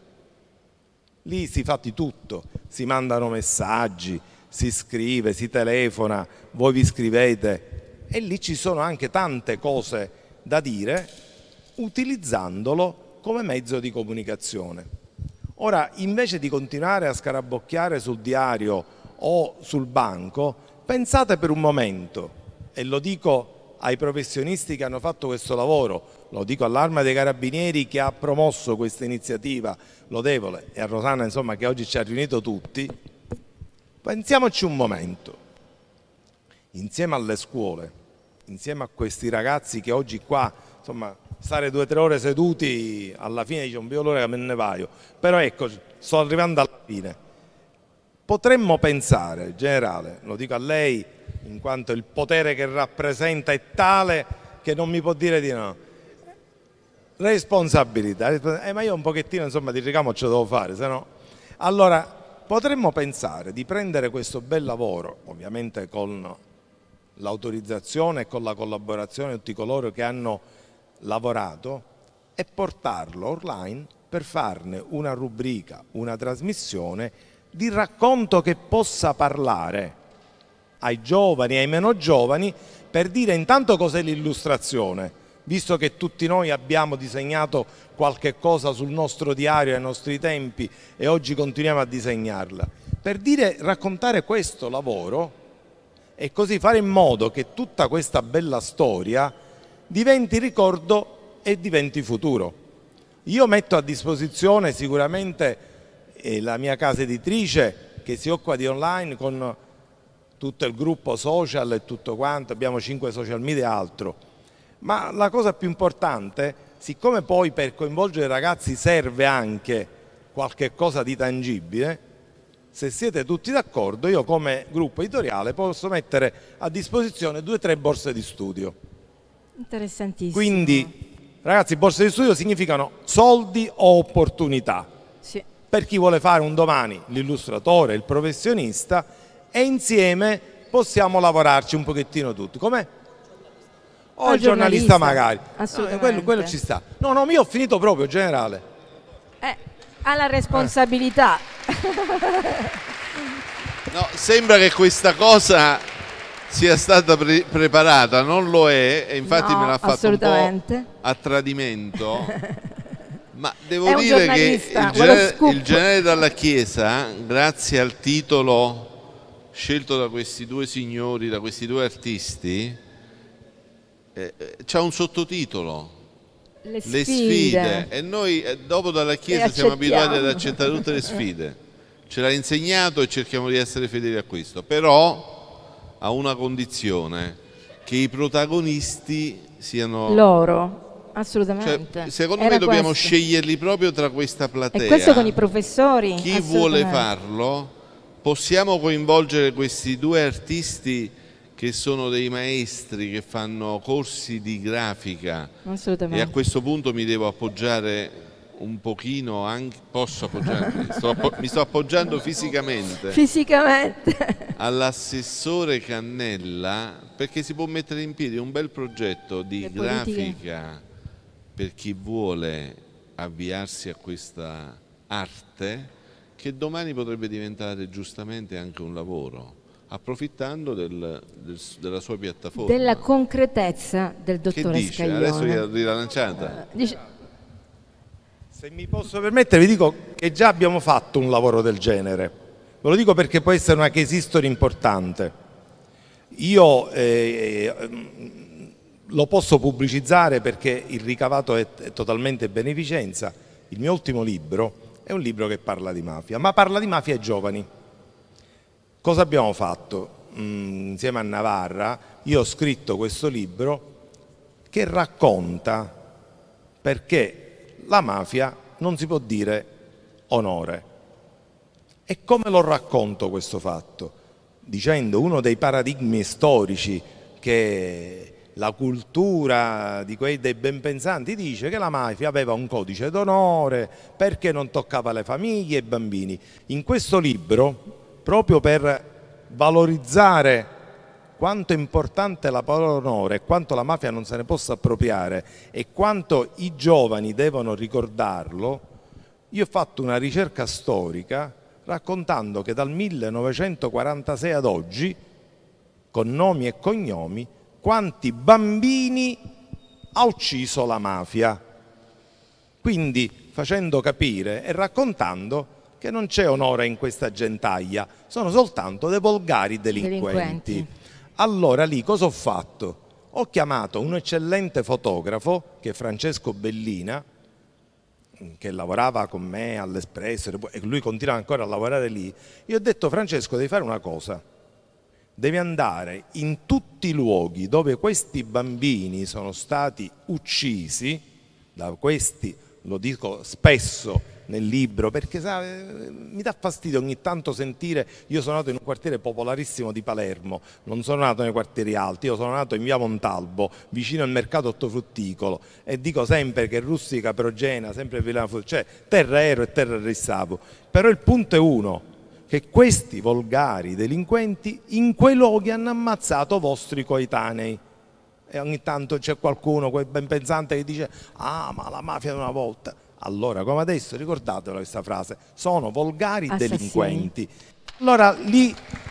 J: Lì si fa di tutto, si mandano messaggi, si scrive, si telefona, voi vi scrivete e lì ci sono anche tante cose da dire utilizzandolo come mezzo di comunicazione. Ora, invece di continuare a scarabocchiare sul diario o sul banco, pensate per un momento, e lo dico ai professionisti che hanno fatto questo lavoro, lo dico all'Arma dei Carabinieri che ha promosso questa iniziativa lodevole e a Rosanna insomma che oggi ci ha riunito tutti, pensiamoci un momento, insieme alle scuole, insieme a questi ragazzi che oggi qua, insomma, stare due o tre ore seduti, alla fine dice un l'ora che me ne vaio, però ecco, sto arrivando alla fine. Potremmo pensare, generale, lo dico a lei, in quanto il potere che rappresenta è tale che non mi può dire di no. Responsabilità, eh, ma io un pochettino insomma di ricamo ce lo devo fare, se no. Allora, potremmo pensare di prendere questo bel lavoro, ovviamente con l'autorizzazione e con la collaborazione di tutti coloro che hanno lavorato, e portarlo online per farne una rubrica, una trasmissione di racconto che possa parlare ai giovani, ai meno giovani, per dire intanto cos'è l'illustrazione, visto che tutti noi abbiamo disegnato qualche cosa sul nostro diario ai nostri tempi e oggi continuiamo a disegnarla, per dire, raccontare questo lavoro e così fare in modo che tutta questa bella storia diventi ricordo e diventi futuro. Io metto a disposizione sicuramente eh, la mia casa editrice che si occupa di online con tutto il gruppo social e tutto quanto, abbiamo cinque social media e altro, ma la cosa più importante, siccome poi per coinvolgere i ragazzi serve anche qualche cosa di tangibile, se siete tutti d'accordo io come gruppo editoriale posso mettere a disposizione due o tre borse di studio.
A: Interessantissimo.
J: Quindi ragazzi, borse di studio significano soldi o opportunità.
A: Sì.
J: Per chi vuole fare un domani l'illustratore, il professionista, e insieme possiamo lavorarci un pochettino tutti. Com'è? O il giornalista, giornalista magari.
A: Assolutamente.
J: No, quello, quello ci sta. No, no, io ho finito proprio, generale.
A: Eh, ha la responsabilità.
E: No, sembra che questa cosa sia stata pre preparata, non lo è, e infatti
A: no,
E: me l'ha fatto un po' a tradimento, ma devo dire che il generale, il generale Dalla Chiesa, grazie al titolo scelto da questi due signori, da questi due artisti, eh, c'ha un sottotitolo,
A: le sfide.
E: le sfide, e noi eh, dopo Dalla Chiesa siamo abituati ad accettare tutte le sfide, ce l'ha insegnato e cerchiamo di essere fedeli a questo, però a una condizione, che i protagonisti siano
A: loro, assolutamente.
E: Cioè, secondo
A: Era
E: me dobbiamo
A: questo.
E: sceglierli proprio tra questa platea.
A: E questo con i professori.
E: Chi vuole farlo, possiamo coinvolgere questi due artisti che sono dei maestri, che fanno corsi di grafica, e a questo punto mi devo appoggiare un pochino, anche, posso appoggiarmi, sto appo mi sto appoggiando fisicamente,
A: fisicamente.
E: all'assessore Cannella, perché si può mettere in piedi un bel progetto di
A: Le
E: grafica
A: politiche.
E: per chi vuole avviarsi a questa arte, che domani potrebbe diventare giustamente anche un lavoro, approfittando del, del, della sua piattaforma.
A: Della concretezza del dottore
E: Che dice?
A: Scaglione.
E: Adesso l'ha rilanciata.
A: Uh, dice...
J: Se mi posso permettere, vi dico che già abbiamo fatto un lavoro del genere. Ve lo dico perché può essere una case history importante. Io eh, lo posso pubblicizzare perché il ricavato è, è totalmente beneficenza. Il mio ultimo libro è un libro che parla di mafia, ma parla di mafia ai giovani. Cosa abbiamo fatto? Mm, insieme a Navarra, io ho scritto questo libro che racconta perché la mafia non si può dire onore. E come lo racconto questo fatto? Dicendo uno dei paradigmi storici che la cultura di quei dei benpensanti dice che la mafia aveva un codice d'onore perché non toccava le famiglie e i bambini. In questo libro, proprio per valorizzare quanto è importante la parola onore e quanto la mafia non se ne possa appropriare e quanto i giovani devono ricordarlo, io ho fatto una ricerca storica raccontando che dal millenovecentoquarantasei ad oggi, con nomi e cognomi, quanti bambini ha ucciso la mafia. Quindi facendo capire e raccontando che non c'è onore in questa gentaglia, sono soltanto dei volgari delinquenti. delinquenti. Allora lì cosa ho fatto? Ho chiamato un eccellente fotografo che è Francesco Bellina, che lavorava con me all'Espresso e lui continua ancora a lavorare lì. Io ho detto: Francesco, devi fare una cosa, devi andare in tutti i luoghi dove questi bambini sono stati uccisi, da questi, lo dico spesso nel libro, perché sa, mi dà fastidio ogni tanto sentire. Io sono nato in un quartiere popolarissimo di Palermo, non sono nato nei quartieri alti, io sono nato in via Montalbo, vicino al mercato ortofrutticolo, e dico sempre che Rustica, Progena, sempre Villa, cioè terra ero e terra restavo. Però il punto è uno, che questi volgari delinquenti in quei luoghi hanno ammazzato vostri coetanei. E ogni tanto c'è qualcuno, quel ben pensante, che dice ah, ma la mafia di una volta. Allora, come adesso, ricordatevela questa frase, sono volgari
A: assassini.
J: Delinquenti. Allora, li,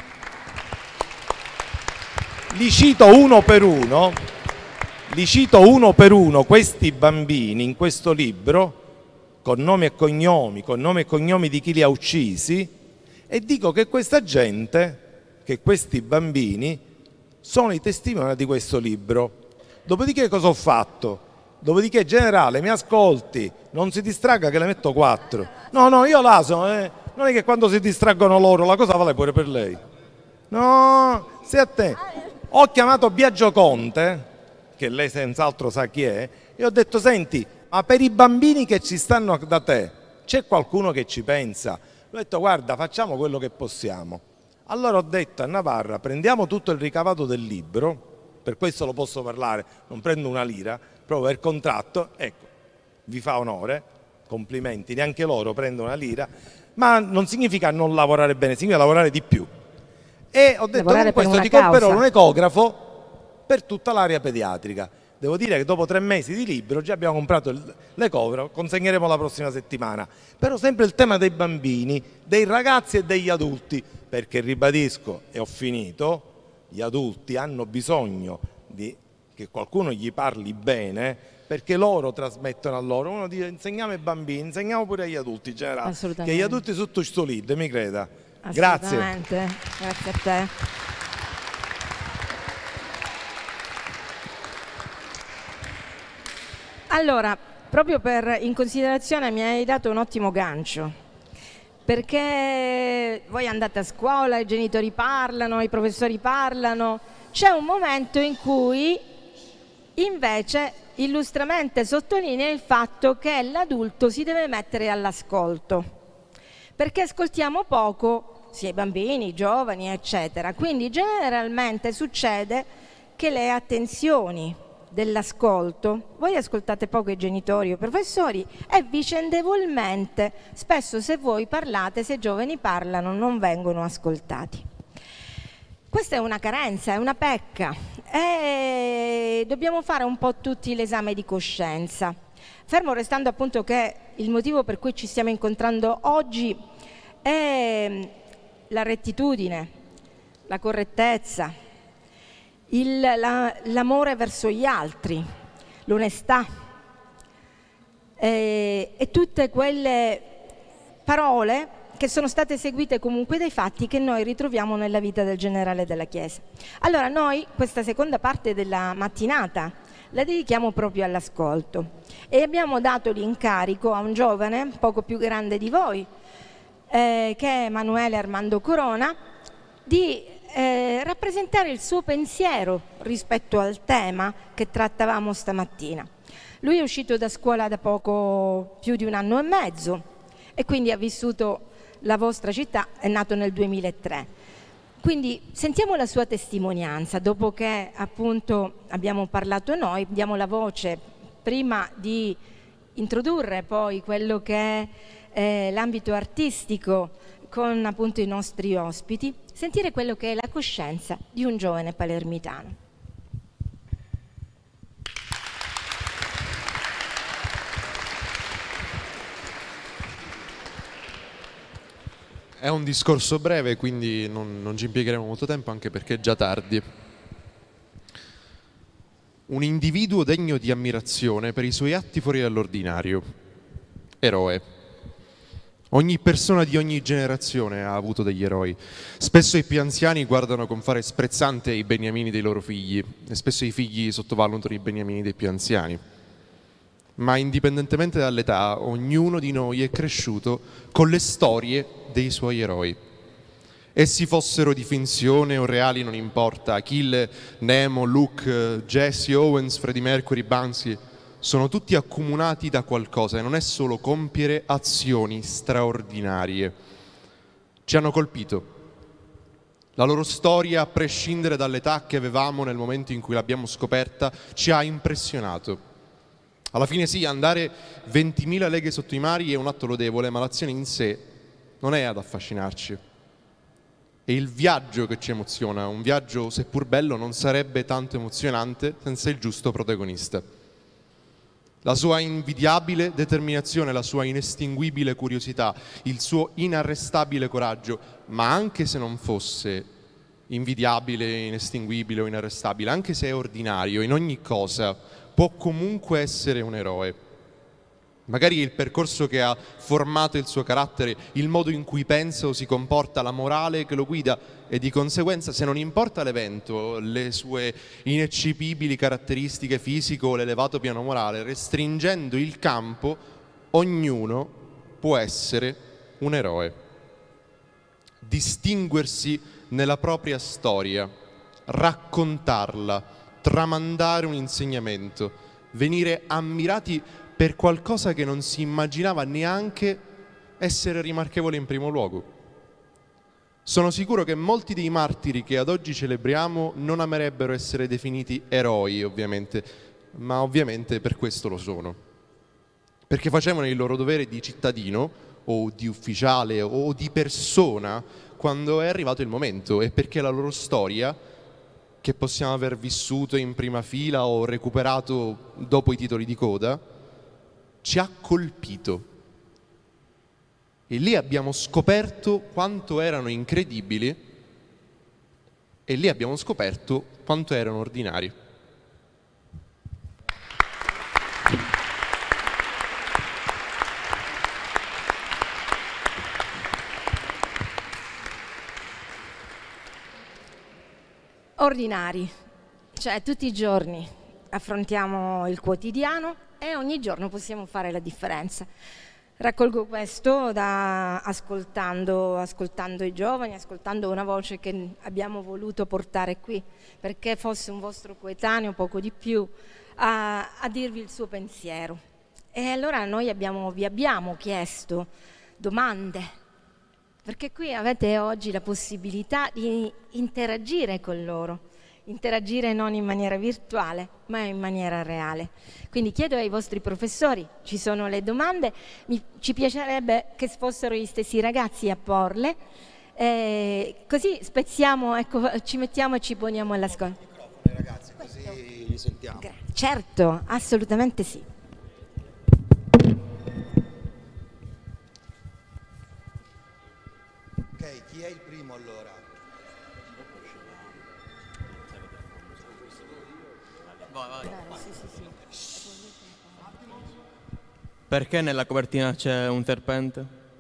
J: li cito uno per uno, li cito uno per uno questi bambini in questo libro, con nomi e cognomi, con nomi e cognomi di chi li ha uccisi, e dico che questa gente, che questi bambini, sono i testimoni di questo libro. Dopodiché cosa ho fatto? Dopodiché, generale, mi ascolti, non si distragga che le metto quattro. No, no, io la so, eh. Non è che quando si distraggono loro la cosa vale pure per lei. No, stai a te. Ho chiamato Biagio Conte, che lei senz'altro sa chi è, e ho detto, senti, ma per i bambini che ci stanno da te, c'è qualcuno che ci pensa? Ho detto, guarda, facciamo quello che possiamo. Allora ho detto a Navarra, prendiamo tutto il ricavato del libro, per questo lo posso parlare, non prendo una lira, proprio per contratto, ecco, vi fa onore, complimenti, neanche loro prendono una lira, ma non significa non lavorare bene, significa lavorare di più. E ho detto, con questo ti comperò un ecografo per tutta l'area pediatrica. Devo dire che dopo tre mesi di libro già abbiamo comprato l'ecografo, consegneremo la prossima settimana. Però sempre il tema dei bambini, dei ragazzi e degli adulti, perché ribadisco, e ho finito, gli adulti hanno bisogno di che qualcuno gli parli bene, perché loro trasmettono a loro. Uno dice insegniamo ai bambini, insegniamo pure agli adulti in generale, che gli adulti sono tutti sto lì, mi creda. Grazie.
A: Grazie a te. Allora, proprio per, in considerazione mi hai dato un ottimo gancio, perché voi andate a scuola, i genitori parlano, i professori parlano, c'è un momento in cui invece illustramente sottolinea il fatto che l'adulto si deve mettere all'ascolto, perché ascoltiamo poco sia i bambini, i giovani, eccetera. Quindi generalmente succede che le attenzioni dell'ascolto, voi ascoltate poco i genitori o i professori e vicendevolmente, spesso se voi parlate, se i giovani parlano, non vengono ascoltati. Questa è una carenza, è una pecca e dobbiamo fare un po' tutti l'esame di coscienza. Fermo restando appunto che il motivo per cui ci stiamo incontrando oggi è la rettitudine, la correttezza, l'amore la, verso gli altri, l'onestà e, e tutte quelle parole che sono state seguite comunque dai fatti che noi ritroviamo nella vita del generale della Chiesa. Allora noi questa seconda parte della mattinata la dedichiamo proprio all'ascolto e abbiamo dato l'incarico a un giovane poco più grande di voi, eh, che è Emanuele Armando Corona, di eh, rappresentare il suo pensiero rispetto al tema che trattavamo stamattina. Lui è uscito da scuola da poco più di un anno e mezzo e quindi ha vissuto la vostra città, è nato nel duemilatré. Quindi sentiamo la sua testimonianza, dopo che appunto abbiamo parlato noi, diamo la voce prima di introdurre poi quello che è eh, l'ambito artistico con appunto i nostri ospiti, sentire quello che è la coscienza di un giovane palermitano.
K: È un discorso breve, quindi non, non ci impiegheremo molto tempo, anche perché è già tardi. Un individuo degno di ammirazione per i suoi atti fuori dall'ordinario. Eroe. Ogni persona di ogni generazione ha avuto degli eroi. Spesso i più anziani guardano con fare sprezzante i beniamini dei loro figli e spesso i figli sottovalutano i beniamini dei più anziani. Ma indipendentemente dall'età, ognuno di noi è cresciuto con le storie dei suoi eroi. Essi fossero di finzione o reali non importa, Achille, Nemo, Luke, Jesse Owens, Freddie Mercury, Banksy, sono tutti accomunati da qualcosa e non è solo compiere azioni straordinarie. Ci hanno colpito. La loro storia, a prescindere dall'età che avevamo nel momento in cui l'abbiamo scoperta, ci ha impressionato. Alla fine sì, andare ventimila leghe sotto i mari è un atto lodevole, ma l'azione in sé non è ad affascinarci. E il viaggio che ci emoziona, un viaggio seppur bello, non sarebbe tanto emozionante senza il giusto protagonista. La sua invidiabile determinazione, la sua inestinguibile curiosità, il suo inarrestabile coraggio, ma anche se non fosse invidiabile, inestinguibile o inarrestabile, anche se è ordinario in ogni cosa, può comunque essere un eroe. Magari il percorso che ha formato il suo carattere, il modo in cui pensa o si comporta, la morale che lo guida e di conseguenza, se non importa l'evento, le sue ineccepibili caratteristiche fisiche o l'elevato piano morale, restringendo il campo, ognuno può essere un eroe. Distinguersi nella propria storia, raccontarla, tramandare un insegnamento, venire ammirati per qualcosa che non si immaginava neanche essere rimarchevole in primo luogo. Sono sicuro che molti dei martiri che ad oggi celebriamo non amerebbero essere definiti eroi, ovviamente, ma ovviamente per questo lo sono. Perché facevano il loro dovere di cittadino o di ufficiale o di persona quando è arrivato il momento, e perché la loro storia, che possiamo aver vissuto in prima fila o recuperato dopo i titoli di coda, ci ha colpito. E lì abbiamo scoperto quanto erano incredibili e lì abbiamo scoperto quanto erano ordinari.
A: Ordinari, cioè tutti i giorni affrontiamo il quotidiano e ogni giorno possiamo fare la differenza. Raccolgo questo da ascoltando, ascoltando i giovani, ascoltando una voce che abbiamo voluto portare qui, perché fosse un vostro coetaneo, poco di più, a, a dirvi il suo pensiero. E allora noi abbiamo, vi abbiamo chiesto domande, perché qui avete oggi la possibilità di interagire con loro, interagire non in maniera virtuale ma in maniera reale. Quindi chiedo ai vostri professori, ci sono le domande, mi, ci piacerebbe che fossero gli stessi ragazzi a porle, eh, così spezziamo, ecco, ci mettiamo e ci poniamo all'ascolto.
H: Ragazzi, così li sentiamo.
A: Certo, assolutamente sì.
H: Ok, chi è il primo allora?
L: Vai, vai. Sì, sì, sì. Perché nella copertina c'è un serpente?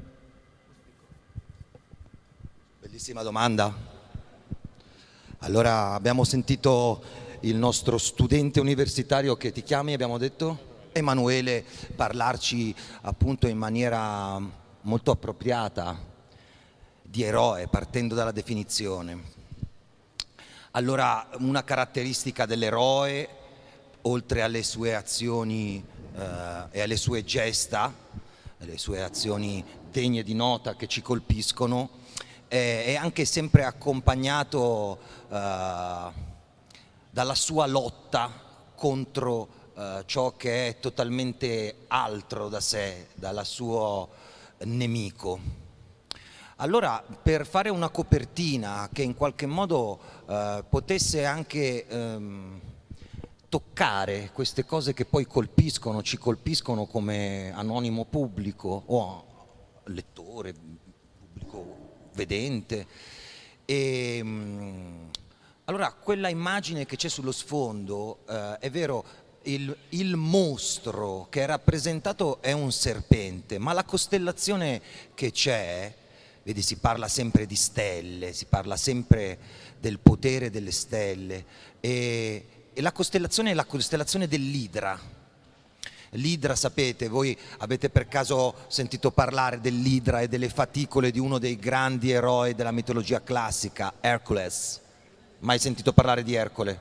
H: Bellissima domanda. Allora, abbiamo sentito il nostro studente universitario che ti chiami, abbiamo detto? Emanuele, parlarci appunto in maniera molto appropriata di eroe, partendo dalla definizione. Allora, una caratteristica dell'eroe, oltre alle sue azioni eh, e alle sue gesta, le sue azioni degne di nota che ci colpiscono, eh, è anche sempre accompagnato eh, dalla sua lotta contro eh, ciò che è totalmente altro da sé, dal suo nemico. Allora, per fare una copertina che in qualche modo eh, potesse anche ehm, toccare queste cose che poi colpiscono, ci colpiscono come anonimo pubblico o lettore, pubblico vedente, e, mh, allora quella immagine che c'è sullo sfondo, eh, è vero, il, il mostro che è rappresentato è un serpente, ma la costellazione che c'è, vedi, si parla sempre di stelle, si parla sempre del potere delle stelle, e, e la costellazione è la costellazione dell'Idra. L'Idra, sapete, voi avete per caso sentito parlare dell'Idra e delle faticole di uno dei grandi eroi della mitologia classica, Hercules? Mai sentito parlare di Ercole?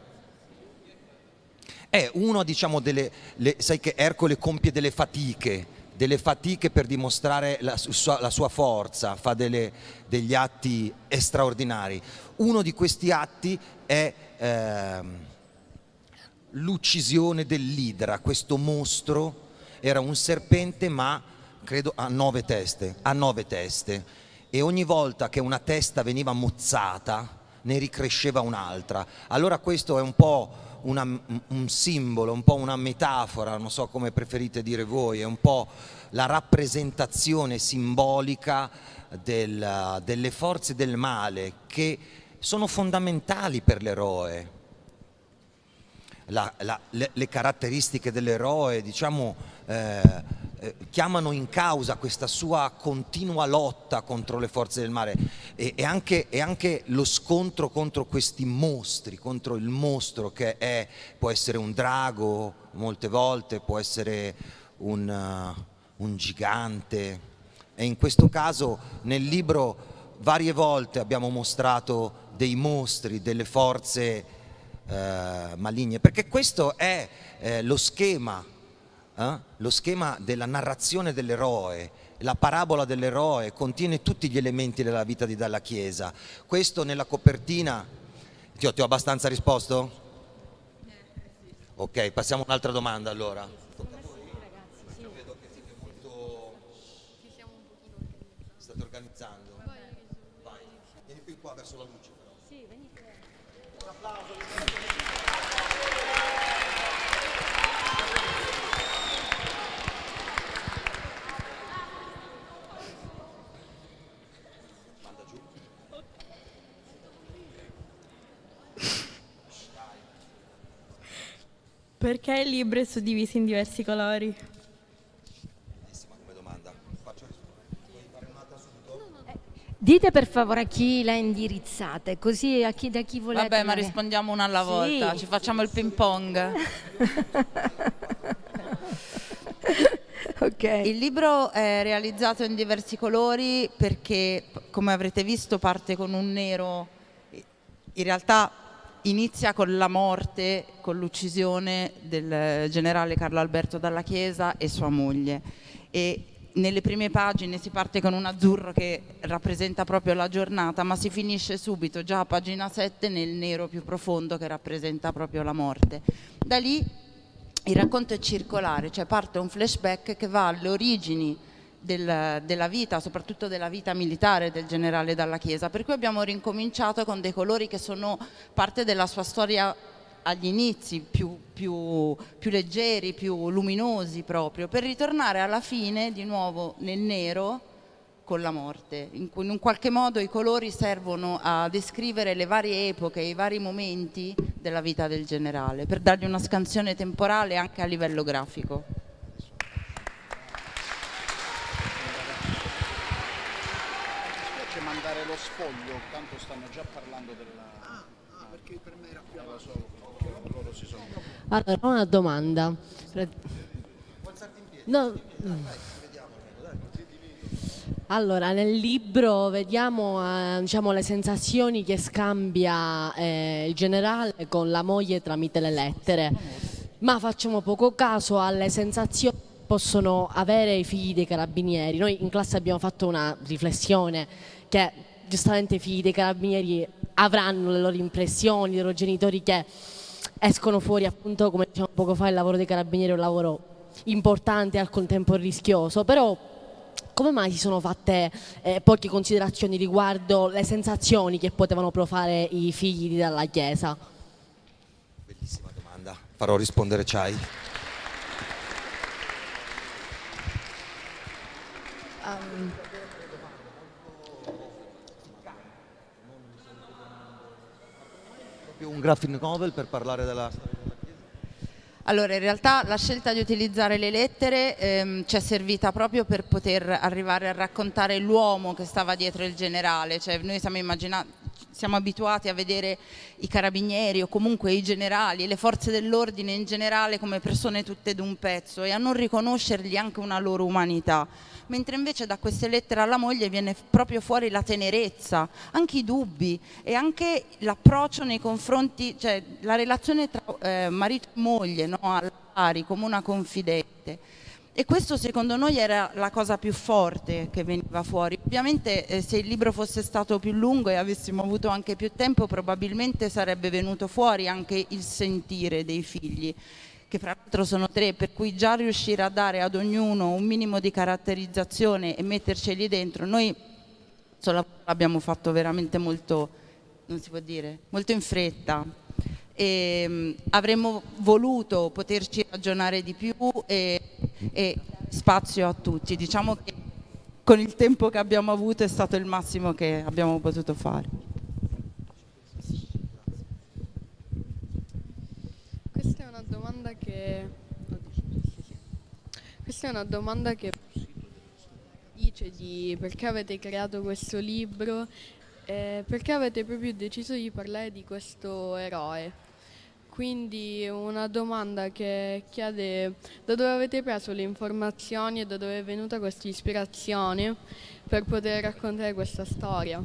H: È uno, diciamo, delle... Le, sai che Ercole compie delle fatiche, delle fatiche per dimostrare la sua, la sua forza, fa delle, degli atti straordinari. Uno di questi atti è eh, l'uccisione dell'Idra. Questo mostro era un serpente, ma credo ha nove teste, ha nove teste, e ogni volta che una testa veniva mozzata ne ricresceva un'altra. Allora questo è un po' una, un simbolo, un po' una metafora, non so come preferite dire voi, è un po' la rappresentazione simbolica del, delle forze del male che sono fondamentali per l'eroe. La, la, le, le caratteristiche dell'eroe, diciamo, eh, eh, chiamano in causa questa sua continua lotta contro le forze del male e, e, anche, e anche lo scontro contro questi mostri, contro il mostro che è, può essere un drago molte volte, può essere un, uh, un gigante, e in questo caso nel libro varie volte abbiamo mostrato dei mostri, delle forze Uh, maligne, perché questo è eh, lo schema, eh? lo schema della narrazione dell'eroe. La parabola dell'eroe contiene tutti gli elementi della vita di Dalla Chiesa. Questo nella copertina, ti ho, ti ho abbastanza risposto? Ok, passiamo a un'altra domanda allora. Tocca a voi? Io vedo che siete molto... state organizzando. Vai, vieni qui qua verso la luce però. Sì, vieni qui. Un applauso.
M: Perché il libro è suddiviso in diversi colori?
H: Bellissima come domanda. Faccio Vuoi fare un'altra subito?
A: Dite per favore a chi la indirizzate, così a chi, da chi volete.
B: Vabbè, ma rispondiamo una alla volta, sì. Ci facciamo il ping pong.
A: Okay.
B: Il libro è realizzato in diversi colori perché, come avrete visto, parte con un nero. In realtà inizia con la morte, con l'uccisione del generale Carlo Alberto Dalla Chiesa e sua moglie. E nelle prime pagine si parte con un azzurro che rappresenta proprio la giornata, ma si finisce subito, già a pagina sette, nel nero più profondo che rappresenta proprio la morte. Da lì il racconto è circolare, cioè parte un flashback che va alle origini del, della vita, soprattutto della vita militare del generale Dalla Chiesa, per cui abbiamo rincominciato con dei colori che sono parte della sua storia agli inizi, più, più, più leggeri, più luminosi proprio, per ritornare alla fine di nuovo nel nero con la morte. In, in un qualche modo i colori servono a descrivere le varie epoche, i vari momenti della vita del generale, per dargli una scansione temporale anche a livello grafico.
I: Mandare lo sfoglio, tanto stanno già parlando della... Ah, ah perché per me era più avanti. Loro si sono...
N: Allora, una domanda. No. Allora, nel libro vediamo eh, diciamo, le sensazioni che scambia eh, il generale con la moglie tramite le lettere, ma facciamo poco caso alle sensazioni che possono avere i figli dei carabinieri. Noi in classe abbiamo fatto una riflessione che giustamente i figli dei carabinieri avranno le loro impressioni, i loro genitori che escono fuori, appunto, come dicevamo poco fa, il lavoro dei carabinieri è un lavoro importante e al contempo rischioso, però come mai si sono fatte eh, poche considerazioni riguardo le sensazioni che potevano provare i figli di Dalla Chiesa?
H: Bellissima domanda, farò rispondere Chai.
N: Um.
H: Un graphic novel per parlare della storia della Chiesa?
B: Allora, in realtà la scelta di utilizzare le lettere ehm, ci è servita proprio per poter arrivare a raccontare l'uomo che stava dietro il generale. Cioè, noi siamo, siamo abituati a vedere i carabinieri o comunque i generali, le forze dell'ordine in generale come persone tutte d'un pezzo e a non riconoscergli anche una loro umanità. Mentre invece da queste lettere alla moglie viene proprio fuori la tenerezza, anche i dubbi e anche l'approccio nei confronti, cioè la relazione tra eh, marito e moglie, no? Al pari, come una confidente. E questo secondo noi era la cosa più forte che veniva fuori. Ovviamente eh, se il libro fosse stato più lungo e avessimo avuto anche più tempo, probabilmente sarebbe venuto fuori anche il sentire dei figli, che fra l'altro sono tre, per cui già riuscire a dare ad ognuno un minimo di caratterizzazione e metterceli dentro. Noi
O: questo lavoro l'abbiamo fatto veramente molto, non si può dire, molto in fretta. E, mh, avremmo voluto poterci ragionare di più e, e spazio a tutti. Diciamo che con il tempo che abbiamo avuto è stato il massimo che abbiamo potuto fare.
M: Questa è una domanda che questa è una domanda che dice di perché avete creato questo libro, eh, perché avete proprio deciso di parlare di questo eroe. Quindi una domanda che chiede da dove avete preso le informazioni e da dove è venuta questa ispirazione per poter raccontare questa storia.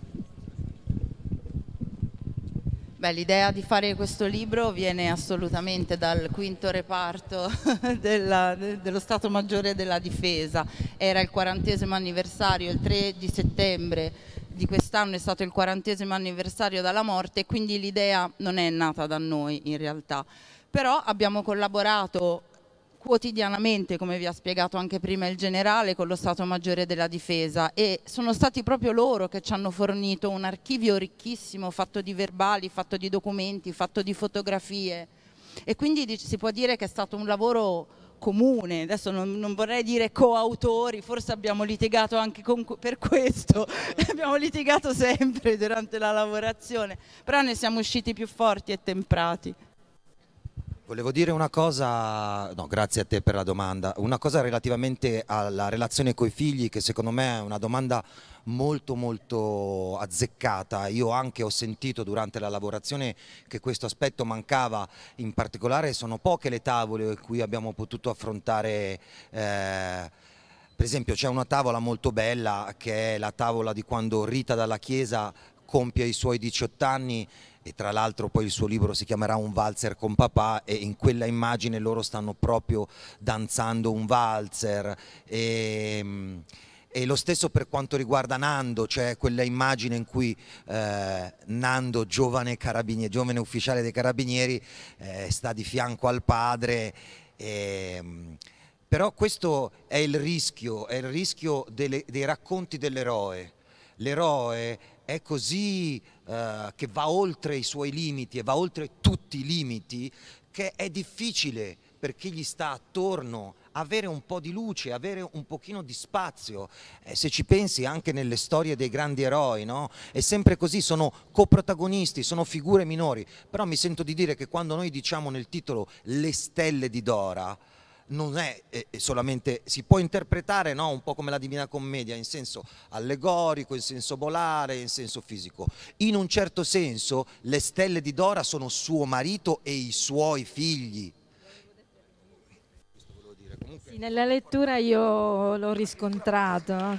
O: Beh, l'idea di fare questo libro viene assolutamente dal quinto reparto della, de, dello Stato Maggiore della Difesa. Era il quarantesimo anniversario, il tre di settembre di quest'anno è stato il quarantesimo anniversario dalla morte, e quindi l'idea non è nata da noi in realtà. Però abbiamo collaborato quotidianamente, come vi ha spiegato anche prima il generale, con lo Stato Maggiore della Difesa, e sono stati proprio loro che ci hanno fornito un archivio ricchissimo, fatto di verbali, fatto di documenti, fatto di fotografie, e quindi si può dire che è stato un lavoro comune. Adesso non, non vorrei dire coautori, forse abbiamo litigato anche con, per questo, abbiamo litigato sempre durante la lavorazione, però ne siamo usciti più forti e temprati.
H: Volevo dire una cosa, no, grazie a te per la domanda, una cosa relativamente alla relazione coi figli, che secondo me è una domanda molto molto azzeccata. Io anche ho sentito durante la lavorazione che questo aspetto mancava, in particolare sono poche le tavole in cui abbiamo potuto affrontare, eh, per esempio c'è una tavola molto bella che è la tavola di quando Rita Dalla Chiesa compie i suoi diciotto anni, e tra l'altro poi il suo libro si chiamerà Un valzer con papà, e in quella immagine loro stanno proprio danzando un valzer. E, e lo stesso per quanto riguarda Nando, cioè quella immagine in cui eh, Nando, giovane, carabiniere, giovane ufficiale dei carabinieri, eh, sta di fianco al padre. E, però questo è il rischio, è il rischio delle, dei racconti dell'eroe. L'eroe è così eh, che va oltre i suoi limiti e va oltre tutti i limiti, che è difficile per chi gli sta attorno avere un po' di luce, avere un pochino di spazio. Eh, se ci pensi anche nelle storie dei grandi eroi, no? È sempre così, sono coprotagonisti, sono figure minori, però mi sento di dire che quando noi diciamo nel titolo Le stelle di Dora, non è eh, solamente, si può interpretare, no? Un po' come la Divina Commedia, in senso allegorico, in senso bolare, in senso fisico. In un certo senso le stelle di Dora sono suo marito e i suoi figli.
A: Sì, nella lettura io l'ho riscontrato.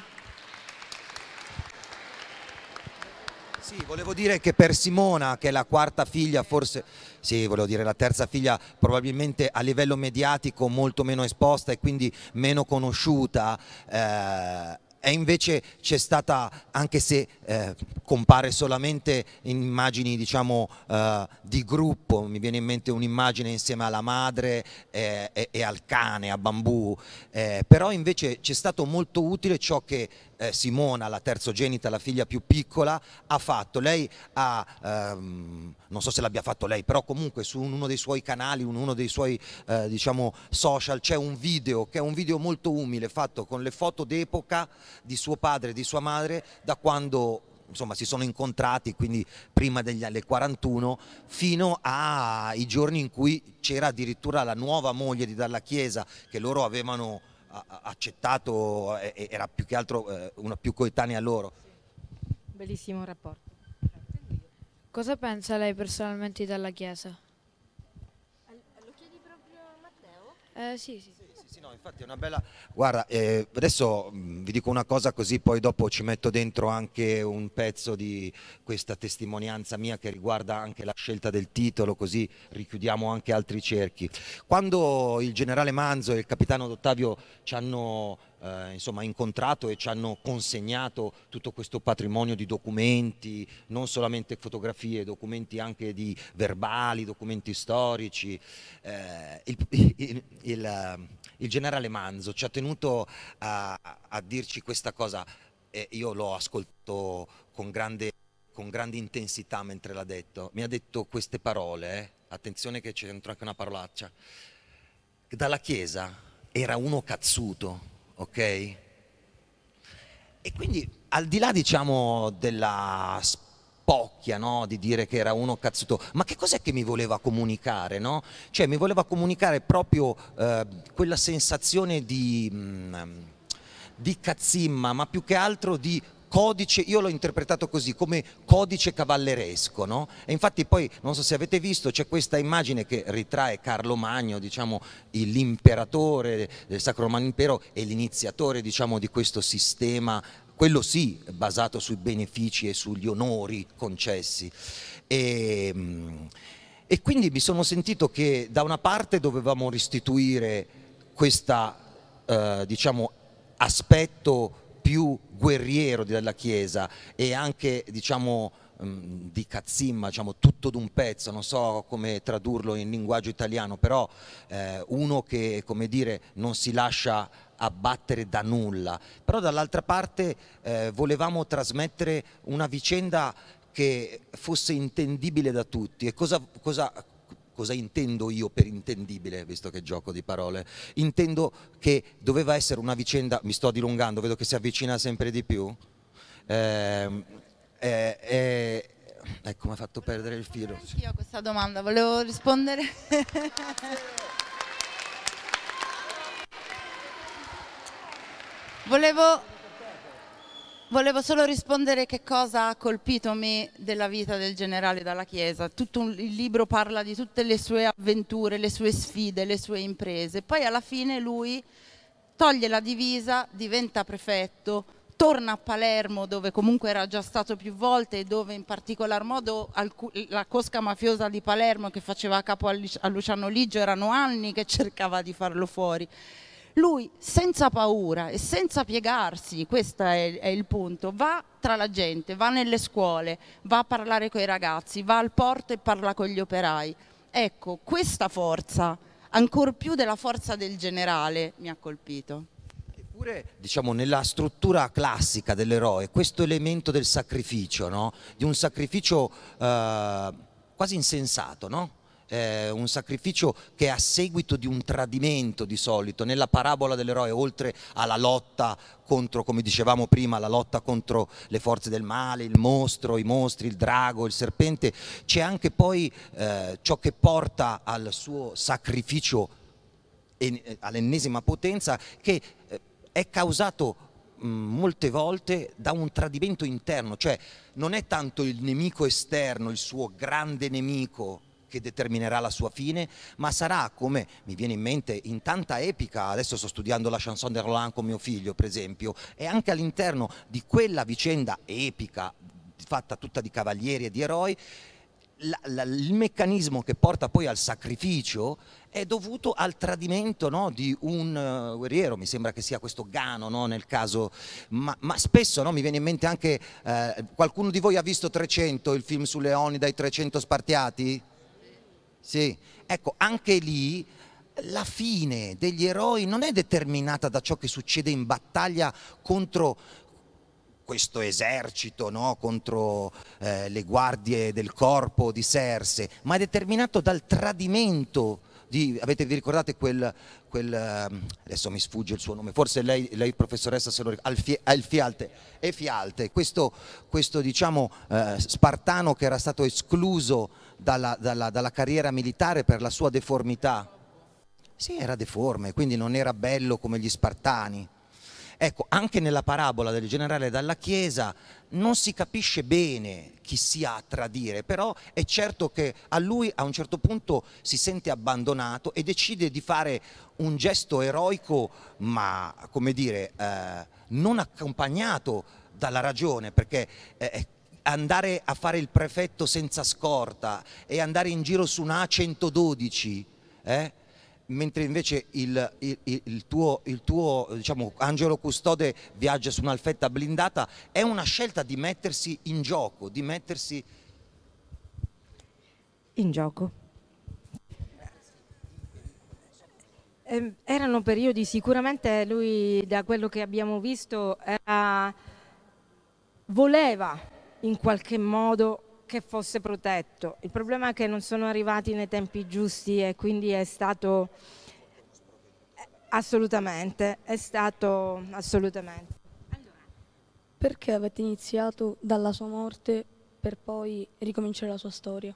H: Sì, volevo dire che per Simona, che è la quarta figlia, forse, sì, volevo dire la terza figlia, probabilmente a livello mediatico molto meno esposta e quindi meno conosciuta, eh, e invece c'è stata, anche se eh, compare solamente in immagini diciamo eh, di gruppo, mi viene in mente un'immagine insieme alla madre eh, e, e al cane, a Bambù, eh, però invece c'è stato molto utile ciò che eh, Simona, la terzogenita, la figlia più piccola, ha fatto. Lei ha, ehm, non so se l'abbia fatto lei, però comunque su uno dei suoi canali, uno dei suoi eh, diciamo social, c'è un video che è un video molto umile, fatto con le foto d'epoca di suo padre e di sua madre da quando insomma si sono incontrati, quindi prima degli anni quarantuno, fino ai giorni in cui c'era addirittura la nuova moglie di Dalla Chiesa che loro avevano accettato, era più che altro una più coetanea a loro.
A: Bellissimo rapporto.
P: Cosa pensa lei personalmente di Dalla Chiesa?
A: Lo chiedi proprio a Matteo?
P: Eh, sì, sì.
H: Sì, no, infatti è una bella... Guarda, eh, adesso mh, vi dico una cosa così poi dopo ci metto dentro anche un pezzo di questa testimonianza mia che riguarda anche la scelta del titolo, così richiudiamo anche altri cerchi. Quando il generale Manzo e il capitano D'Ottavio ci hanno eh, insomma, incontrato e ci hanno consegnato tutto questo patrimonio di documenti, non solamente fotografie, documenti anche di verbali, documenti storici, eh, il, il, il Il generale Manzo ci ha tenuto a, a dirci questa cosa: e io l'ho ascoltato con grande, con grande intensità mentre l'ha detto. Mi ha detto queste parole, eh? Attenzione che c'è dentro anche una parolaccia. Dalla Chiesa era uno cazzuto, ok? E quindi al di là, diciamo, della spocchia, no? Di dire che era uno cazzuto, ma che cos'è che mi voleva comunicare, no? Cioè mi voleva comunicare proprio eh, quella sensazione di, mh, di cazzimma, ma più che altro di codice, io l'ho interpretato così, come codice cavalleresco, no? E infatti poi, non so se avete visto, c'è questa immagine che ritrae Carlo Magno, diciamo, l'imperatore del Sacro Romano Impero e l'iniziatore, diciamo, di questo sistema, quello sì, basato sui benefici e sugli onori concessi. E, e quindi mi sono sentito che da una parte dovevamo restituire questo, eh, diciamo, aspetto più guerriero della Chiesa e anche, diciamo, di cazzimma, diciamo, tutto d'un pezzo, non so come tradurlo in linguaggio italiano, però eh, uno che, come dire, non si lascia abbattere da nulla. Però dall'altra parte eh, volevamo trasmettere una vicenda che fosse intendibile da tutti. E cosa, cosa Cosa intendo io per intendibile, visto che gioco di parole? Intendo che doveva essere una vicenda, mi sto dilungando, vedo che si avvicina sempre di più. Eh, eh, eh, ecco, mi ha fatto perdere il filo.
O: Io a questa domanda volevo rispondere. Volevo... Volevo solo rispondere che cosa ha colpito me della vita del generale Dalla Chiesa. Tutto un, il libro parla di tutte le sue avventure, le sue sfide, le sue imprese. Poi alla fine lui toglie la divisa, diventa prefetto, torna a Palermo dove comunque era già stato più volte e dove in particolar modo la cosca mafiosa di Palermo che faceva capo a Luciano Ligio erano anni che cercava di farlo fuori. Lui senza paura e senza piegarsi, questo è, è il punto, va tra la gente, va nelle scuole, va a parlare con i ragazzi, va al porto e parla con gli operai. Ecco, questa forza, ancor più della forza del generale, mi ha colpito.
H: Eppure, diciamo, nella struttura classica dell'eroe, questo elemento del sacrificio, no? Di un sacrificio eh, quasi insensato, no? Eh, un sacrificio che è a seguito di un tradimento di solito. Nella parabola dell'eroe, oltre alla lotta contro, come dicevamo prima, la lotta contro le forze del male, il mostro, i mostri, il drago, il serpente, c'è anche poi eh, ciò che porta al suo sacrificio all'ennesima potenza, che eh, è causato mh, molte volte da un tradimento interno, cioè non è tanto il nemico esterno, il suo grande nemico, che determinerà la sua fine, ma sarà, come mi viene in mente in tanta epica, adesso sto studiando la chanson de Roland con mio figlio per esempio, e anche all'interno di quella vicenda epica fatta tutta di cavalieri e di eroi, la, la, il meccanismo che porta poi al sacrificio è dovuto al tradimento, no, di un uh, guerriero. Mi sembra che sia questo Gano, no, nel caso, ma, ma spesso, no, mi viene in mente anche, eh, qualcuno di voi ha visto trecento, il film su Leoni dai trecento Spartiati? Sì, ecco, anche lì la fine degli eroi non è determinata da ciò che succede in battaglia contro questo esercito, no? Contro eh, le guardie del corpo di Serse, ma è determinato dal tradimento di, avete, vi ricordate quel, quel, adesso mi sfugge il suo nome, forse lei, lei professoressa se lo ricorda, Alfialte, Efialte, questo, questo diciamo eh, spartano che era stato escluso dalla, dalla, dalla carriera militare per la sua deformità. Sì, era deforme, quindi non era bello come gli spartani. Ecco, anche nella parabola del generale Dalla Chiesa non si capisce bene chi sia a tradire, però è certo che a lui a un certo punto si sente abbandonato e decide di fare un gesto eroico, ma come dire, eh, non accompagnato dalla ragione, perché eh, andare a fare il prefetto senza scorta e andare in giro su una A centododici, eh? mentre invece il, il, il tuo, il tuo diciamo, angelo custode viaggia su un'alfetta blindata, è una scelta di mettersi in gioco, di mettersi
A: in gioco. Eh, erano periodi, sicuramente lui, da quello che abbiamo visto, era voleva in qualche modo che fosse protetto. Il problema è che non sono arrivati nei tempi giusti e quindi è stato assolutamente, è stato assolutamente.
Q: Perché avete iniziato dalla sua morte per poi ricominciare la sua storia?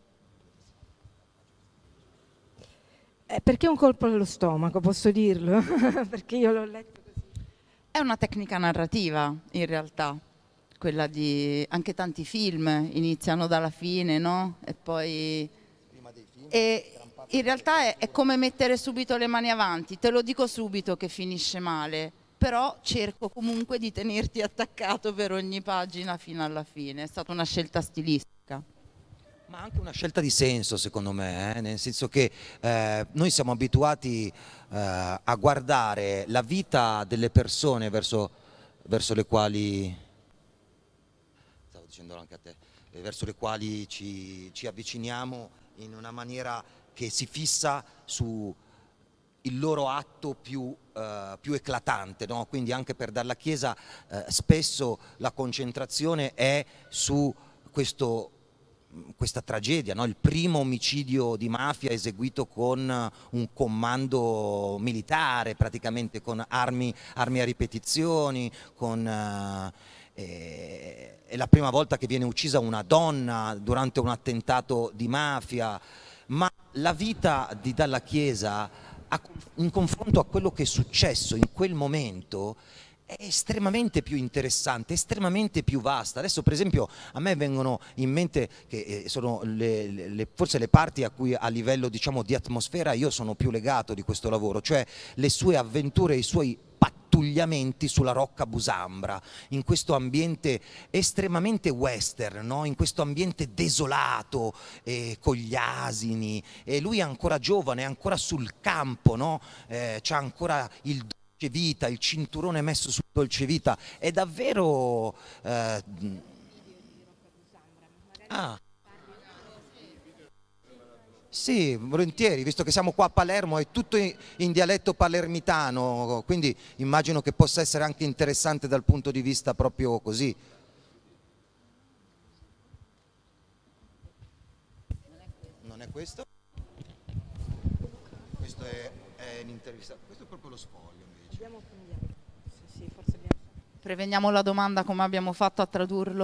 A: Eh, perché è un colpo allo stomaco, posso dirlo, perché io l'ho letto così.
O: È una tecnica narrativa, in realtà, quella di... anche tanti film iniziano dalla fine, no? E poi... E in realtà è, è come mettere subito le mani avanti, te lo dico subito che finisce male, però cerco comunque di tenerti attaccato per ogni pagina fino alla fine, è stata una scelta stilistica.
H: Ma anche una scelta di senso, secondo me, eh? Nel senso che eh, noi siamo abituati eh, a guardare la vita delle persone verso, verso le quali, stavo dicendolo anche a te, eh, verso le quali ci, ci avviciniamo in una maniera che si fissa su il loro atto più, eh, più eclatante, no? Quindi anche per dalla Chiesa eh, spesso la concentrazione è su questo, questa tragedia, no? Il primo omicidio di mafia eseguito con un comando militare, praticamente con armi, armi a ripetizioni, con... Eh, è la prima volta che viene uccisa una donna durante un attentato di mafia, ma la vita di Dalla Chiesa in confronto a quello che è successo in quel momento è estremamente più interessante, estremamente più vasta. Adesso per esempio a me vengono in mente che sono le, le, forse le parti a cui a livello diciamo di atmosfera io sono più legato di questo lavoro, cioè le sue avventure, i suoi pattugliamenti sulla Rocca Busambra, in questo ambiente estremamente western, no? In questo ambiente desolato, eh, con gli asini, e lui è ancora giovane, è ancora sul campo, no? Eh, c'ha ancora il dolce vita, il cinturone messo sul dolce vita, è davvero... Eh, ah. Sì, volentieri, visto che siamo qua a Palermo, è tutto in, in dialetto palermitano, quindi immagino che possa essere anche interessante dal punto di vista proprio così. Non è questo? Questo è, è l'intervista, questo è proprio lo sfoglio invece.
A: Abbiamo sì, forse abbiamo...
O: Preveniamo la domanda come abbiamo fatto a tradurlo.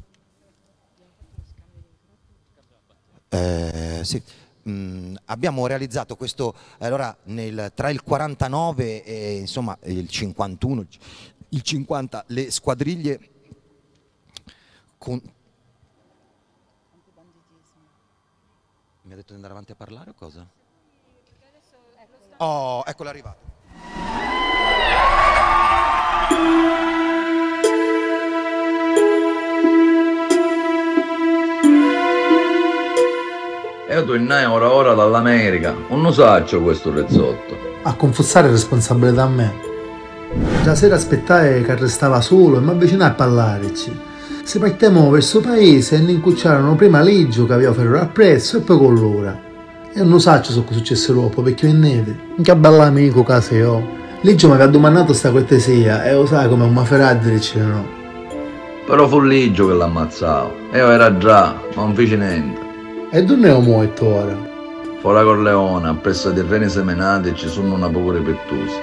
H: Eh, sì. Mm, abbiamo realizzato questo allora nel, tra il quarantanove e insomma il cinquantuno, il cinquanta, le squadriglie con... Mi ha detto di andare avanti a parlare o cosa? Oh, ecco l'arrivato.
R: Io tornai ora ora dall'America, non saccio questo rezzotto.
S: A confussare responsabilità a me. La sera aspettai che restava solo e mi avvicinai a parlarci. Si partiamo verso il paese e ne incucciarono prima Ligio che aveva ferro appresso e poi con l'ora. E non saccio su cosa successe dopo perché io in neve. Che bello amico che sei io. Ligio mi aveva domandato sta cortesia e lo sai come un maferà dice no.
R: Però fu Ligio che l'ammazzavo. Io era già, ma non feci niente.
S: E dove è morto ora?
R: Fuori Corleone, appresso a terreni semenati e ci sono una poco ripetusi.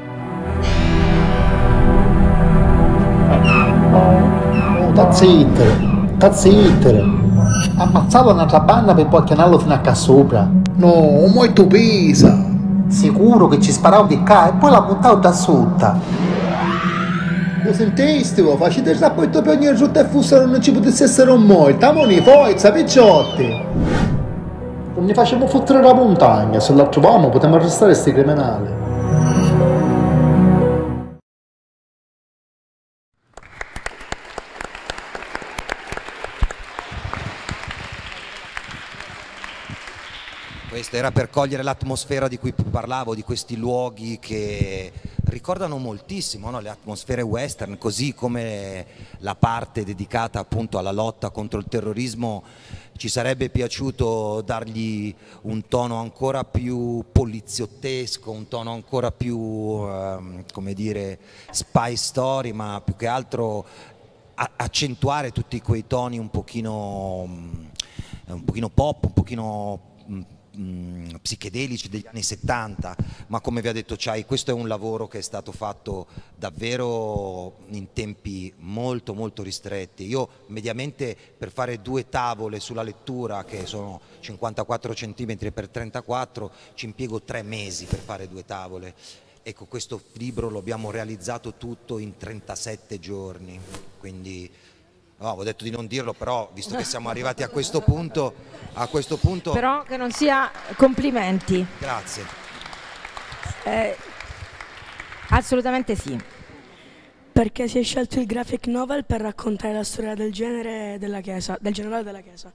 S: Oh, tazzittere, tazzittere. Ammazzava un'altra banda per poi chiamarlo fino a qua sopra. No, molto pesa. Sicuro che ci sparavo di qua e poi la buttavo da sotto. Lo sentiste? Facete il rapporto per ogni giorno e fossero non ci potesse essere un morto. Amoni, forza, picciotti! Non ne facciamo fottere la montagna, se la troviamo potremmo arrestare sti criminali.
H: Questo era per cogliere l'atmosfera di cui parlavo, di questi luoghi che ricordano moltissimo, no? Le atmosfere western, così come la parte dedicata appunto alla lotta contro il terrorismo. Ci sarebbe piaciuto dargli un tono ancora più poliziottesco, un tono ancora più, um, come dire, spy story, ma più che altro accentuare tutti quei toni un pochino, un pochino pop, un pochino mh, psichedelici degli anni settanta, ma come vi ha detto Chai, questo è un lavoro che è stato fatto davvero in tempi molto molto ristretti. Io mediamente per fare due tavole sulla lettura, che sono cinquantaquattro centimetri per trentaquattro, ci impiego tre mesi per fare due tavole. Ecco, questo libro lo abbiamo realizzato tutto in trentasette giorni, quindi no, avevo detto di non dirlo, però visto che siamo arrivati a questo punto, a questo punto...
A: Però che non sia complimenti.
H: Grazie.
A: Eh, assolutamente sì.
Q: Perché si è scelto il graphic novel per raccontare la storia del genere della Chiesa, del generale della Chiesa.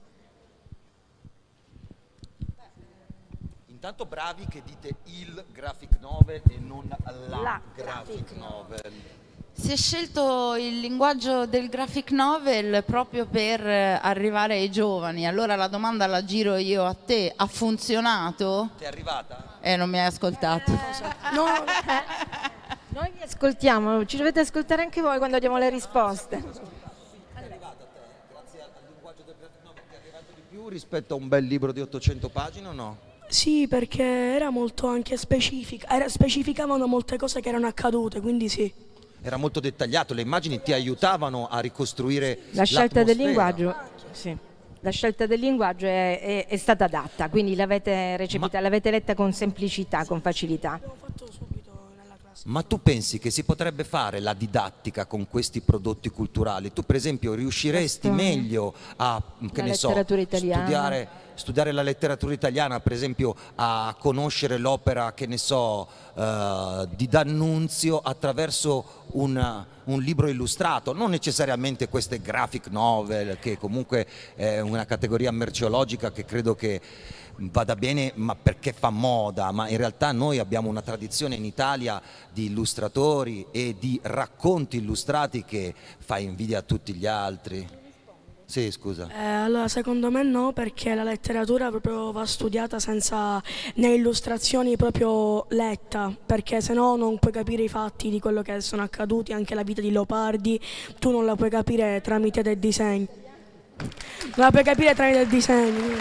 H: Intanto bravi che dite il graphic novel e non la,
O: La
H: graphic novel.
O: Si è scelto il linguaggio del graphic novel proprio per arrivare ai giovani. Allora la domanda la giro io a te: ha funzionato?
H: Ti è arrivata?
O: Eh, non mi hai ascoltato.
A: No, noi vi ascoltiamo, ci dovete ascoltare anche voi quando diamo le risposte.
H: È arrivata a te, grazie al linguaggio del graphic novel, ti è arrivato di più rispetto a un bel libro di ottocento pagine o no?
Q: Sì, perché era molto anche specifica, era, specificavano molte cose che erano accadute, quindi sì.
H: Era molto dettagliato, le immagini ti aiutavano a ricostruire
A: La scelta del linguaggio, sì. La scelta del linguaggio è, è, è stata adatta, quindi l'avete recepita, l'avete letta con semplicità, con facilità.
H: Ma tu pensi che si potrebbe fare la didattica con questi prodotti culturali? Tu per esempio riusciresti
A: Questo,
H: meglio a, che ne so,
A: italiana.
H: studiare, studiare la letteratura italiana, per esempio a conoscere l'opera, che ne so, uh, di D'Annunzio attraverso un, un libro illustrato, non necessariamente queste graphic novel, che comunque è una categoria merceologica che credo che vada bene, ma perché fa moda, ma in realtà noi abbiamo una tradizione in Italia di illustratori e di racconti illustrati che fa invidia a tutti gli altri. Sì, scusa.
Q: Eh, allora secondo me no, perché la letteratura proprio va studiata senza né illustrazioni proprio letta, perché se no non puoi capire i fatti di quello che sono accaduti, anche la vita di Leopardi, tu non la puoi capire tramite dei disegni. Non la puoi capire tramite dei disegni. Quindi.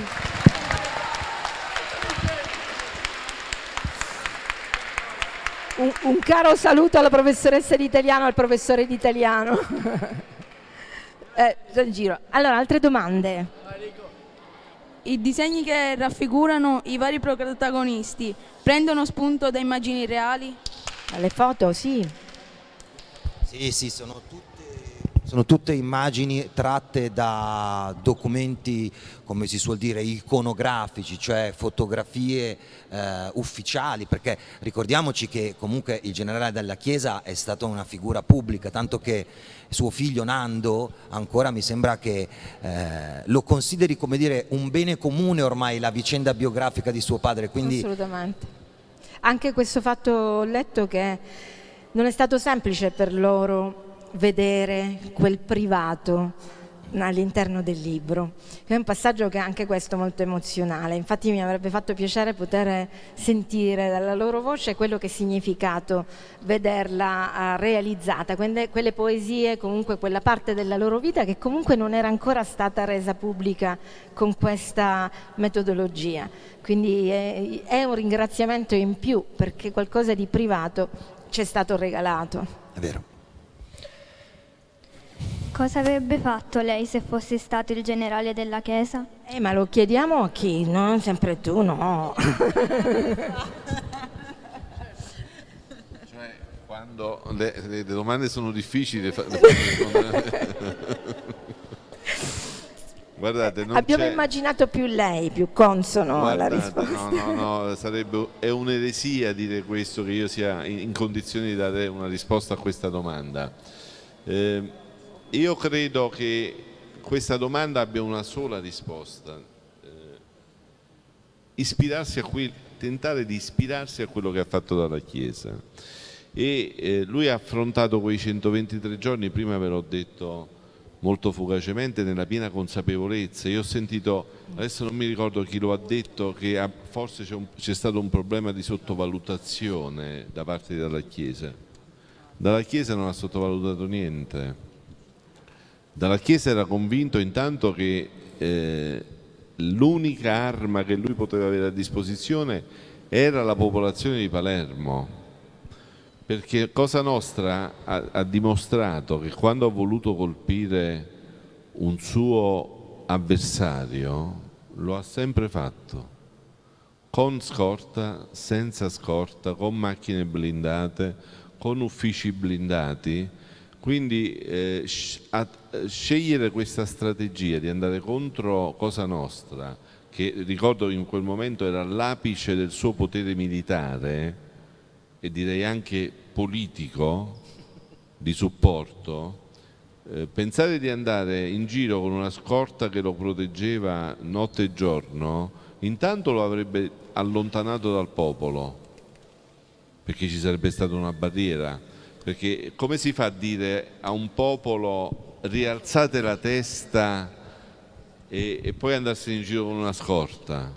A: Un, un caro saluto alla professoressa di italiano e al professore di italiano. eh, in giro. Allora, altre domande?
T: I disegni che raffigurano i vari protagonisti prendono spunto da immagini reali?
A: Le foto, sì.
H: Sì, sì, sono tutte, sono tutte immagini tratte da documenti, come si suol dire, iconografici, cioè fotografie eh, ufficiali, perché ricordiamoci che comunque il generale della Chiesa è stato una figura pubblica, tanto che suo figlio Nando ancora mi sembra che eh, lo consideri, come dire, un bene comune ormai la vicenda biografica di suo padre, quindi...
A: Assolutamente. Anche questo fatto ho letto che non è stato semplice per loro vedere quel privato all'interno del libro. È un passaggio che è anche questo molto emozionale, infatti mi avrebbe fatto piacere poter sentire dalla loro voce quello che è significato vederla uh, realizzata, quelle, quelle poesie, comunque quella parte della loro vita che comunque non era ancora stata resa pubblica con questa metodologia, quindi è, è un ringraziamento in più perché qualcosa di privato ci è stato regalato.
H: È vero.
U: Cosa avrebbe fatto lei se fosse stato il generale della Chiesa?
A: Eh, ma lo chiediamo a chi? Non sempre tu, no.
E: Cioè, quando le, le, le domande sono difficili, le guardate, non
A: abbiamo immaginato più lei, più consono
E: guardate,
A: alla risposta.
E: No, no, no, sarebbe, è un'eresia dire questo, che io sia in, in condizioni di dare una risposta a questa domanda. Eh, Io credo che questa domanda abbia una sola risposta, eh, ispirarsi a quel, tentare di ispirarsi a quello che ha fatto dalla Chiesa, e eh, lui ha affrontato quei centoventitré giorni, prima ve l'ho detto molto fugacemente, nella piena consapevolezza. Io ho sentito, adesso non mi ricordo chi lo ha detto, che ha, forse c'è stato un problema di sottovalutazione da parte della Chiesa. Dalla Chiesa non ha sottovalutato niente. Dalla Chiesa era convinto intanto che eh, l'unica arma che lui poteva avere a disposizione era la popolazione di Palermo, perché Cosa Nostra ha, ha dimostrato che quando ha voluto colpire un suo avversario lo ha sempre fatto, con scorta, senza scorta, con macchine blindate, con uffici blindati. Quindi eh, scegliere questa strategia di andare contro Cosa Nostra, che ricordo in quel momento era l'apice del suo potere militare e direi anche politico di supporto, eh, pensare di andare in giro con una scorta che lo proteggeva notte e giorno, intanto lo avrebbe allontanato dal popolo, perché ci sarebbe stata una barriera. Perché come si fa a dire a un popolo rialzate la testa e, e poi andarsene in giro con una scorta?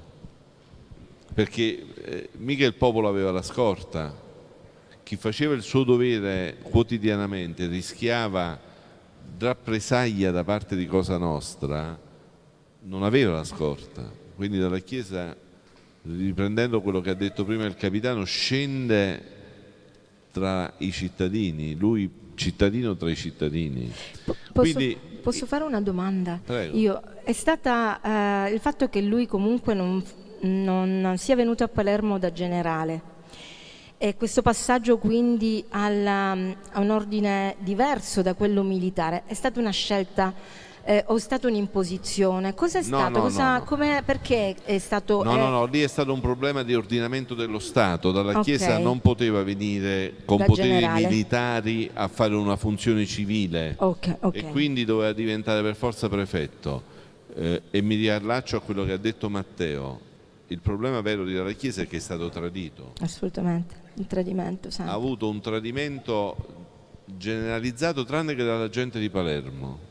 E: Perché eh, mica il popolo aveva la scorta. Chi faceva il suo dovere quotidianamente rischiava rappresaglia da parte di Cosa Nostra, non aveva la scorta. Quindi dalla Chiesa, riprendendo quello che ha detto prima il capitano, scende tra i cittadini, lui cittadino tra i cittadini.
A: Posso,
E: Quindi,
A: posso fare una domanda?
E: Prego.
A: Io, è stata eh, il fatto che lui comunque non, non sia venuto a Palermo da generale, e questo passaggio quindi alla, a un ordine diverso da quello militare, è stata una scelta eh, o è stata un'imposizione? Cosa è stato?
E: no,
A: Cosa,
E: no, no.
A: Come, perché è stato...
E: No,
A: eh,
E: no, no, lì è stato un problema di ordinamento dello Stato. Dalla
A: Ok.
E: Chiesa non poteva venire con
A: Da
E: poteri
A: generale.
E: militari a fare una funzione civile.
A: Ok, ok.
E: E quindi doveva diventare per forza prefetto. Eh, e mi riallaccio a quello che ha detto Matteo. Il problema vero di Dalla Chiesa è che è stato tradito.
A: Assolutamente, un tradimento
E: Ha
A: sempre.
E: avuto un tradimento generalizzato tranne che dalla gente di Palermo.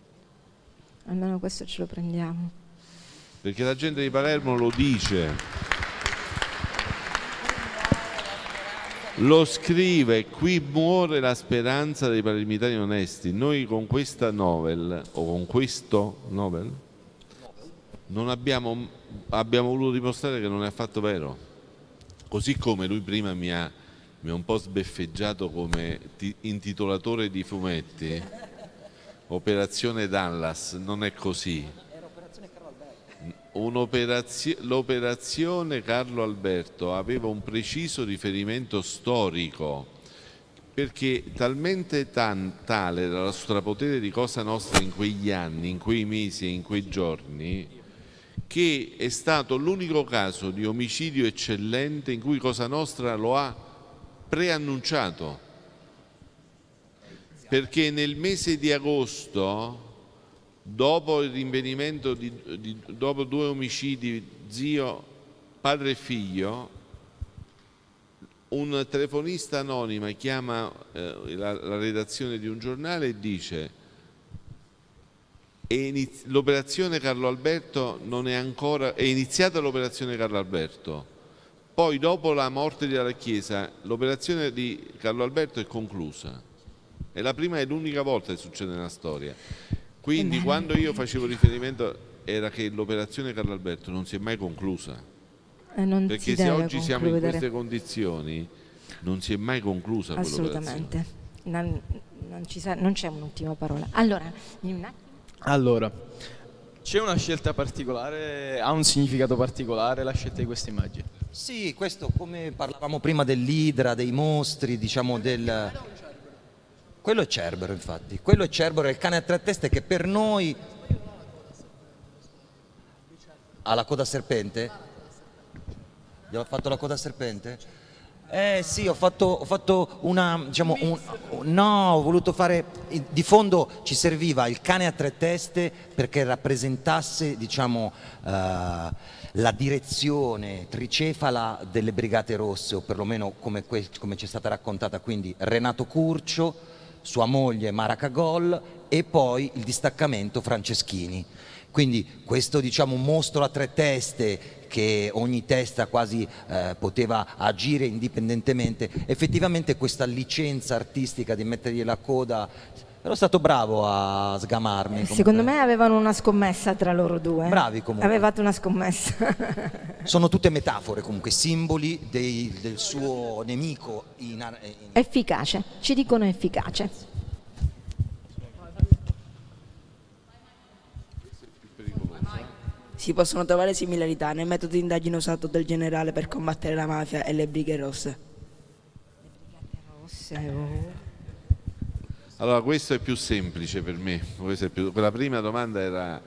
A: Almeno questo ce lo prendiamo.
E: Perché la gente di Palermo lo dice, lo scrive: qui muore la speranza dei palermitani onesti. Noi con questa novel, o con questo novel, non abbiamo, abbiamo voluto dimostrare che non è affatto vero. Così come lui prima mi ha, mi ha un po' sbeffeggiato come ti- intitolatore di fumetti, Operazione Dallas, non è così. L'operazione Carlo Alberto aveva un preciso riferimento storico, perché talmente tan, tale era lo strapotere di Cosa Nostra in quegli anni, in quei mesi e in quei giorni, che è stato l'unico caso di omicidio eccellente in cui Cosa Nostra lo ha preannunciato. Perché nel mese di agosto, dopo il rinvenimento di, di dopo due omicidi, zio, padre e figlio, un telefonista anonima chiama eh, la, la redazione di un giornale e dice: l'operazione Carlo Alberto non è ancora, è iniziata l'operazione Carlo Alberto, poi dopo la morte della Chiesa l'operazione di Carlo Alberto è conclusa. È la prima e l'unica volta che succede nella storia. Quindi quando io facevo riferimento era che l'operazione Carlo Alberto non si è mai conclusa.
A: E non
E: Perché
A: si
E: se
A: deve
E: oggi siamo in
A: concludere.
E: queste condizioni non si è mai conclusa quell'operazione.
A: Assolutamente. Non, non ci sa- non c'è un'ultima parola. Allora, in un attimo.
L: Allora, c'è una scelta particolare, ha un significato particolare la scelta di queste immagini?
H: Sì, questo come parlavamo prima dell'idra, dei mostri, diciamo del... Quello è Cerbero, infatti. Quello è Cerbero, è il cane a tre teste che per noi ha la coda a serpente. Gli ho fatto la coda a serpente? Eh sì, ho fatto, ho fatto una, diciamo, un, no, ho voluto fare, di fondo ci serviva il cane a tre teste perché rappresentasse, diciamo, eh, la direzione tricefala delle Brigate Rosse, o perlomeno come, come ci è stata raccontata, quindi Renato Curcio, sua moglie Mara Cagol e poi il distaccamento Franceschini. Quindi questo, diciamo, mostro a tre teste, che ogni testa quasi eh, poteva agire indipendentemente, effettivamente questa licenza artistica di mettergli la coda Però è stato bravo a sgamarmi. Comunque.
A: Secondo me avevano una scommessa tra loro due.
H: Bravi comunque.
A: Avevate una scommessa.
H: Sono tutte metafore comunque, simboli dei, del suo nemico. In, in...
A: Efficace, ci dicono efficace.
C: Si possono trovare similarità nel metodo di indagine usato dal generale per combattere la mafia e le Brighe Rosse.
A: Rosse, oh.
E: Allora, questo è più semplice per me. È più... Quella prima domanda era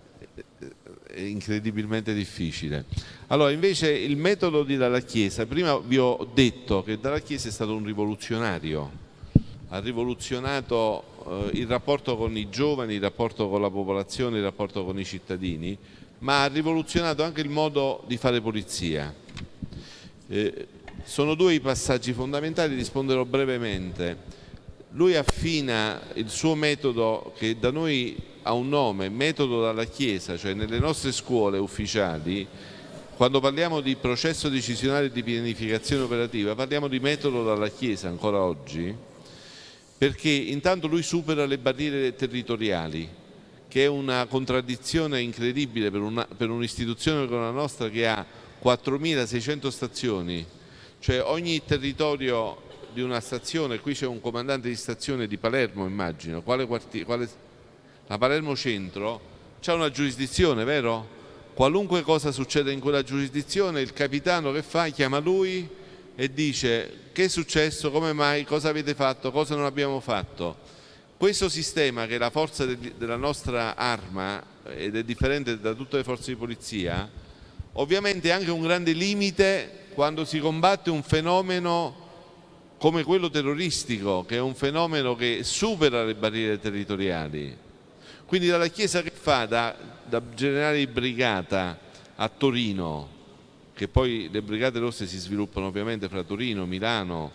E: incredibilmente difficile. Allora, invece, il metodo di Dalla Chiesa, prima vi ho detto che Dalla Chiesa è stato un rivoluzionario, ha rivoluzionato eh, il rapporto con i giovani, il rapporto con la popolazione, il rapporto con i cittadini, ma ha rivoluzionato anche il modo di fare polizia. Eh, sono due i passaggi fondamentali, risponderò brevemente. Lui affina il suo metodo, che da noi ha un nome, metodo Dalla Chiesa, cioè nelle nostre scuole ufficiali, quando parliamo di processo decisionale e di pianificazione operativa, parliamo di metodo Dalla Chiesa ancora oggi, perché intanto lui supera le barriere territoriali, che è una contraddizione incredibile per, una, per un'istituzione come la nostra che ha quattromilaseicento stazioni, cioè ogni territorio di una stazione, qui c'è un comandante di stazione di Palermo, immagino, quale quartiere, quale, la Palermo Centro, c'è una giurisdizione, vero? Qualunque cosa succede in quella giurisdizione, il capitano che fa? Chiama lui e dice: che è successo, come mai, cosa avete fatto, cosa non abbiamo fatto. Questo sistema, che è la forza de- della nostra arma ed è differente da tutte le forze di polizia, ovviamente è anche un grande limite quando si combatte un fenomeno come quello terroristico, che è un fenomeno che supera le barriere territoriali. Quindi Dalla Chiesa che fa da, da generale di brigata a Torino, che poi le Brigate Rosse si sviluppano ovviamente fra Torino, Milano,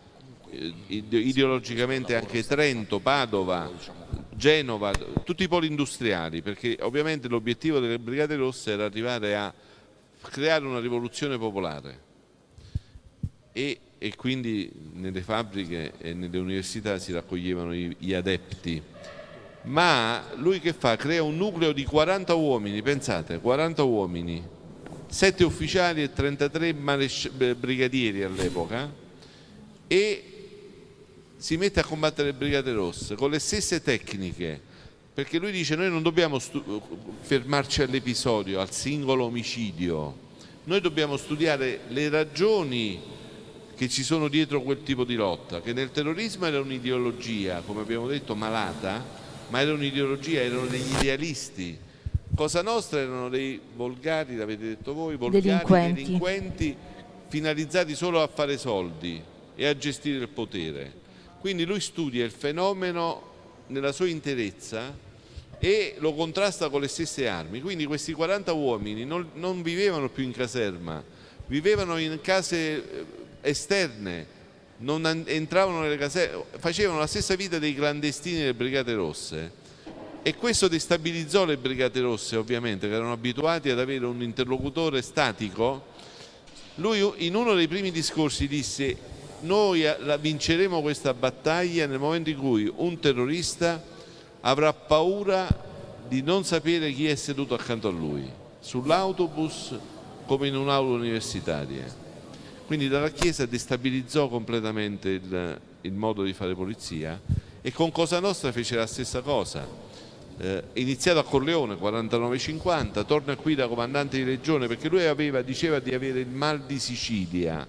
E: ideologicamente anche Trento, Padova, Genova, tutti i poli industriali, perché ovviamente l'obiettivo delle Brigate Rosse era arrivare a creare una rivoluzione popolare e, e quindi nelle fabbriche e nelle università si raccoglievano gli adepti. Ma lui che fa? Crea un nucleo di quaranta uomini, pensate, quaranta uomini, sette ufficiali e trentatré brigadieri all'epoca, e si mette a combattere le Brigate Rosse con le stesse tecniche, perché lui dice: noi non dobbiamo fermarci all'episodio, al singolo omicidio, noi dobbiamo studiare le ragioni che ci sono dietro quel tipo di lotta, che nel terrorismo era un'ideologia, come abbiamo detto, malata, ma era un'ideologia, erano degli idealisti. Cosa Nostra erano dei volgari, l'avete detto voi, volgari
A: delinquenti.
E: delinquenti finalizzati solo a fare soldi e a gestire il potere. Quindi lui studia il fenomeno nella sua interezza e lo contrasta con le stesse armi. Quindi questi quaranta uomini non, non vivevano più in caserma, vivevano in case esterne, non entravano nelle case, facevano la stessa vita dei clandestini delle Brigate Rosse, e questo destabilizzò le Brigate Rosse, ovviamente, che erano abituati ad avere un interlocutore statico. Lui in uno dei primi discorsi disse: noi la vinceremo questa battaglia nel momento in cui un terrorista avrà paura di non sapere chi è seduto accanto a lui, sull'autobus come in un'aula universitaria. Quindi Dalla Chiesa destabilizzò completamente il, il modo di fare polizia, e con Cosa Nostra fece la stessa cosa. Eh, iniziato a Corleone, quarantanove cinquanta, torna qui da comandante di legione, perché lui aveva, diceva di avere il mal di Sicilia,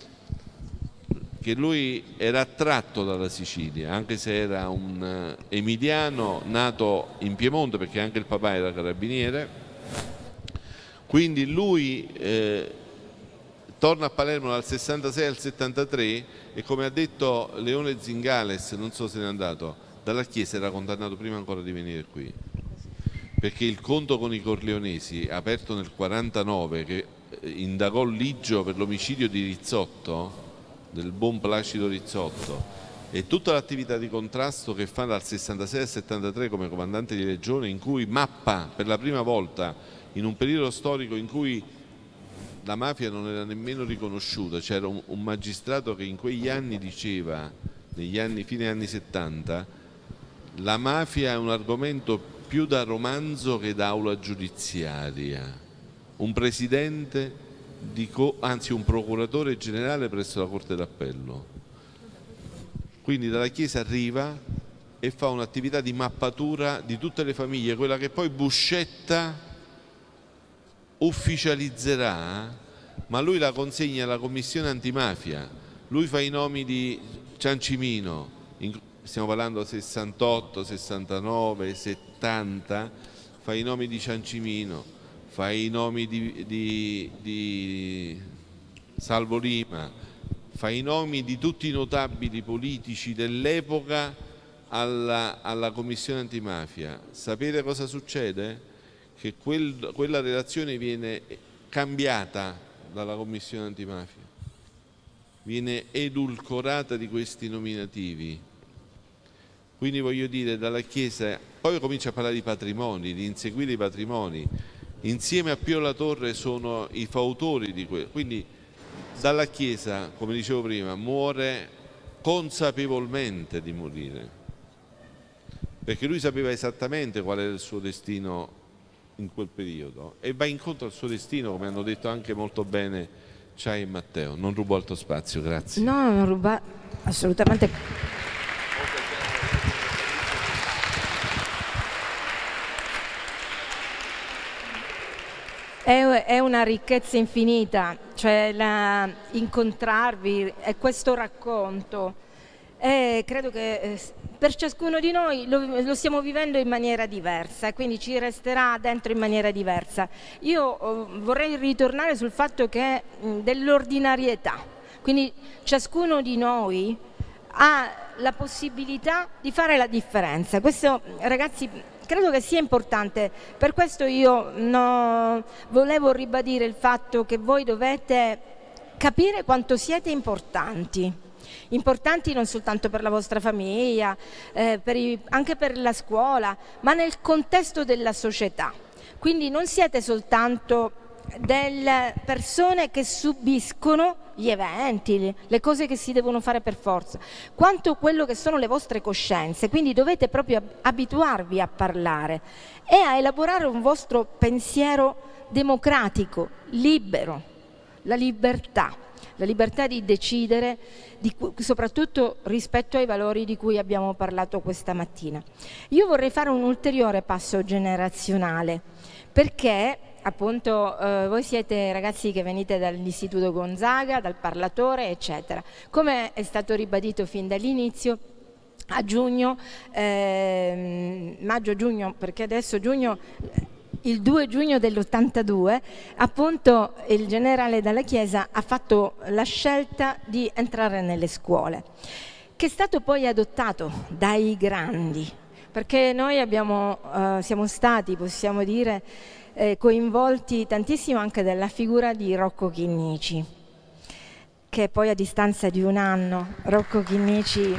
E: che lui era attratto dalla Sicilia, anche se era un emiliano nato in Piemonte, perché anche il papà era carabiniere. Quindi lui eh, torna a Palermo dal sessantasei al settantatré e, come ha detto Leone Zingales, non so se n'è andato, Dalla Chiesa era condannato prima ancora di venire qui, perché il conto con i corleonesi, aperto nel quarantanove, che indagò Liggio per l'omicidio di Rizzotto, del buon Placido Rizzotto, e tutta l'attività di contrasto che fa dal sessantasei al settantatré come comandante di legione, in cui mappa per la prima volta, in un periodo storico in cui la mafia non era nemmeno riconosciuta, c'era un, un magistrato che in quegli anni diceva, negli anni, fine anni settanta, la mafia è un argomento più da romanzo che da aula giudiziaria. Un presidente, di co anzi un procuratore generale presso la Corte d'Appello. Quindi dalla Chiesa arriva e fa un'attività di mappatura di tutte le famiglie, quella che poi Buscetta ufficializzerà, ma lui la consegna alla Commissione Antimafia. Lui fa i nomi di Ciancimino, stiamo parlando sessantotto, sessantanove, settanta, fa i nomi di Ciancimino, fa i nomi di, di, di Salvo Lima, fa i nomi di tutti i notabili politici dell'epoca alla, alla Commissione Antimafia. Sapete cosa succede? Che quel, quella relazione viene cambiata dalla Commissione Antimafia, viene edulcorata di questi nominativi. Quindi voglio dire, dalla Chiesa poi comincia a parlare di patrimoni, di inseguire i patrimoni. Insieme a Pio La Torre sono i fautori di quello. Quindi dalla Chiesa, come dicevo prima, muore consapevolmente di morire, perché lui sapeva esattamente qual era il suo destino in quel periodo e va incontro al suo destino, come hanno detto anche molto bene Ciai e Matteo. Non rubo altro spazio, grazie.
A: No, non ruba assolutamente. È una ricchezza infinita, cioè la, incontrarvi e questo racconto. E credo che eh, per ciascuno di noi lo, lo stiamo vivendo in maniera diversa, quindi ci resterà dentro in maniera diversa. Io eh, vorrei ritornare sul fatto che dell'ordinarietà, quindi ciascuno di noi ha la possibilità di fare la differenza. Questo, ragazzi, credo che sia importante. Per questo io no, volevo ribadire il fatto che voi dovete capire quanto siete importanti. Importanti non soltanto per la vostra famiglia, eh, per i, anche per la scuola, ma nel contesto della società. Quindi non siete soltanto delle persone che subiscono gli eventi, le cose che si devono fare per forza, quanto quello che sono le vostre coscienze. Quindi dovete proprio abituarvi a parlare e a elaborare un vostro pensiero democratico, libero, la libertà, la libertà di decidere, di, soprattutto rispetto ai valori di cui abbiamo parlato questa mattina. Io vorrei fare un ulteriore passo generazionale, perché appunto eh, voi siete ragazzi che venite dall'Istituto Gonzaga, dal Parlatore, eccetera. Come è stato ribadito fin dall'inizio, a giugno, eh, maggio-giugno, perché adesso giugno, il due giugno dell'ottantadue, appunto il generale Dalla Chiesa ha fatto la scelta di entrare nelle scuole, che è stato poi adottato dai grandi, perché noi abbiamo, eh, siamo stati, possiamo dire, eh, coinvolti tantissimo anche dalla figura di Rocco Chinnici, che poi a distanza di un anno Rocco Chinnici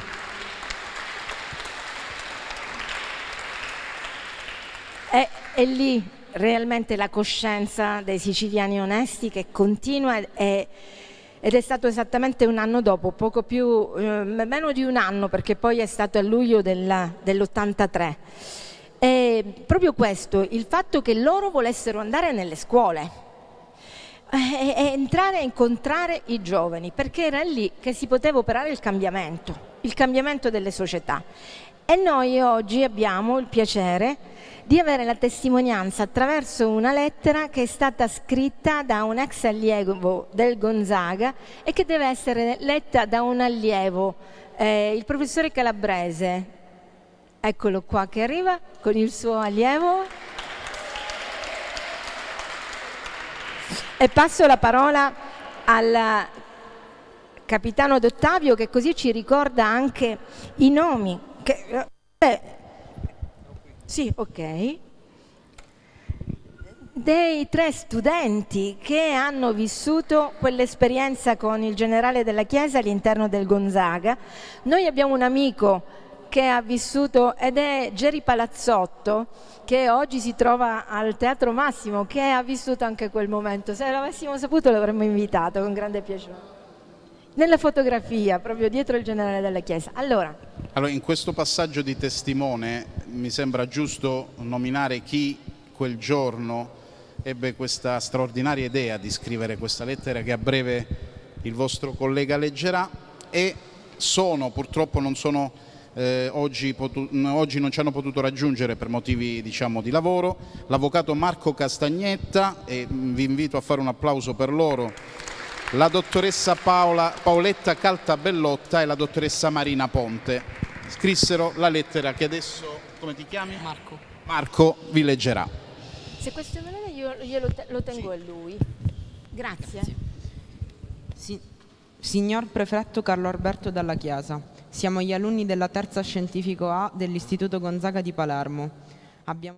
A: è, è lì realmente la coscienza dei siciliani onesti che continua e, ed è stato esattamente un anno dopo, poco più, eh, meno di un anno, perché poi è stato a luglio dell'ottantatré. E proprio questo, il fatto che loro volessero andare nelle scuole e, e entrare a incontrare i giovani, perché era lì che si poteva operare il cambiamento, il cambiamento delle società. E noi oggi abbiamo il piacere di avere la testimonianza attraverso una lettera che è stata scritta da un ex allievo del Gonzaga e che deve essere letta da un allievo, eh, il professore Calabrese. Eccolo qua che arriva con il suo allievo. E passo la parola al capitano D'Ottavio, che così ci ricorda anche i nomi. Che, eh, sì, ok. Dei tre studenti che hanno vissuto quell'esperienza con il generale Dalla Chiesa all'interno del Gonzaga. Noi abbiamo un amico che ha vissuto, ed è Geri Palazzotto, che oggi si trova al Teatro Massimo, che ha vissuto anche quel momento. Se l'avessimo saputo l'avremmo invitato con grande piacere. Nella fotografia, proprio dietro il generale Dalla Chiesa. Allora,
I: Allora, in questo passaggio di testimone mi sembra giusto nominare chi quel giorno ebbe questa straordinaria idea di scrivere questa lettera che a breve il vostro collega leggerà, e sono, purtroppo non sono, eh, oggi, oggi non ci hanno potuto raggiungere per motivi, diciamo, di lavoro, l'avvocato Marco Castagnetta, e vi invito a fare un applauso per loro, la dottoressa Paola, Paoletta Caltabellotta e la dottoressa Marina Ponte. Scrissero la lettera che adesso, come ti chiami?
A: Marco.
I: Marco vi leggerà.
A: Se questo volete io glielo te- lo tengo sì. a lui. Grazie. Grazie.
D: Si- Signor Prefetto Carlo Alberto Dalla Chiesa, siamo gli alunni della terza scientifico A dell'Istituto Gonzaga di Palermo. Abbiamo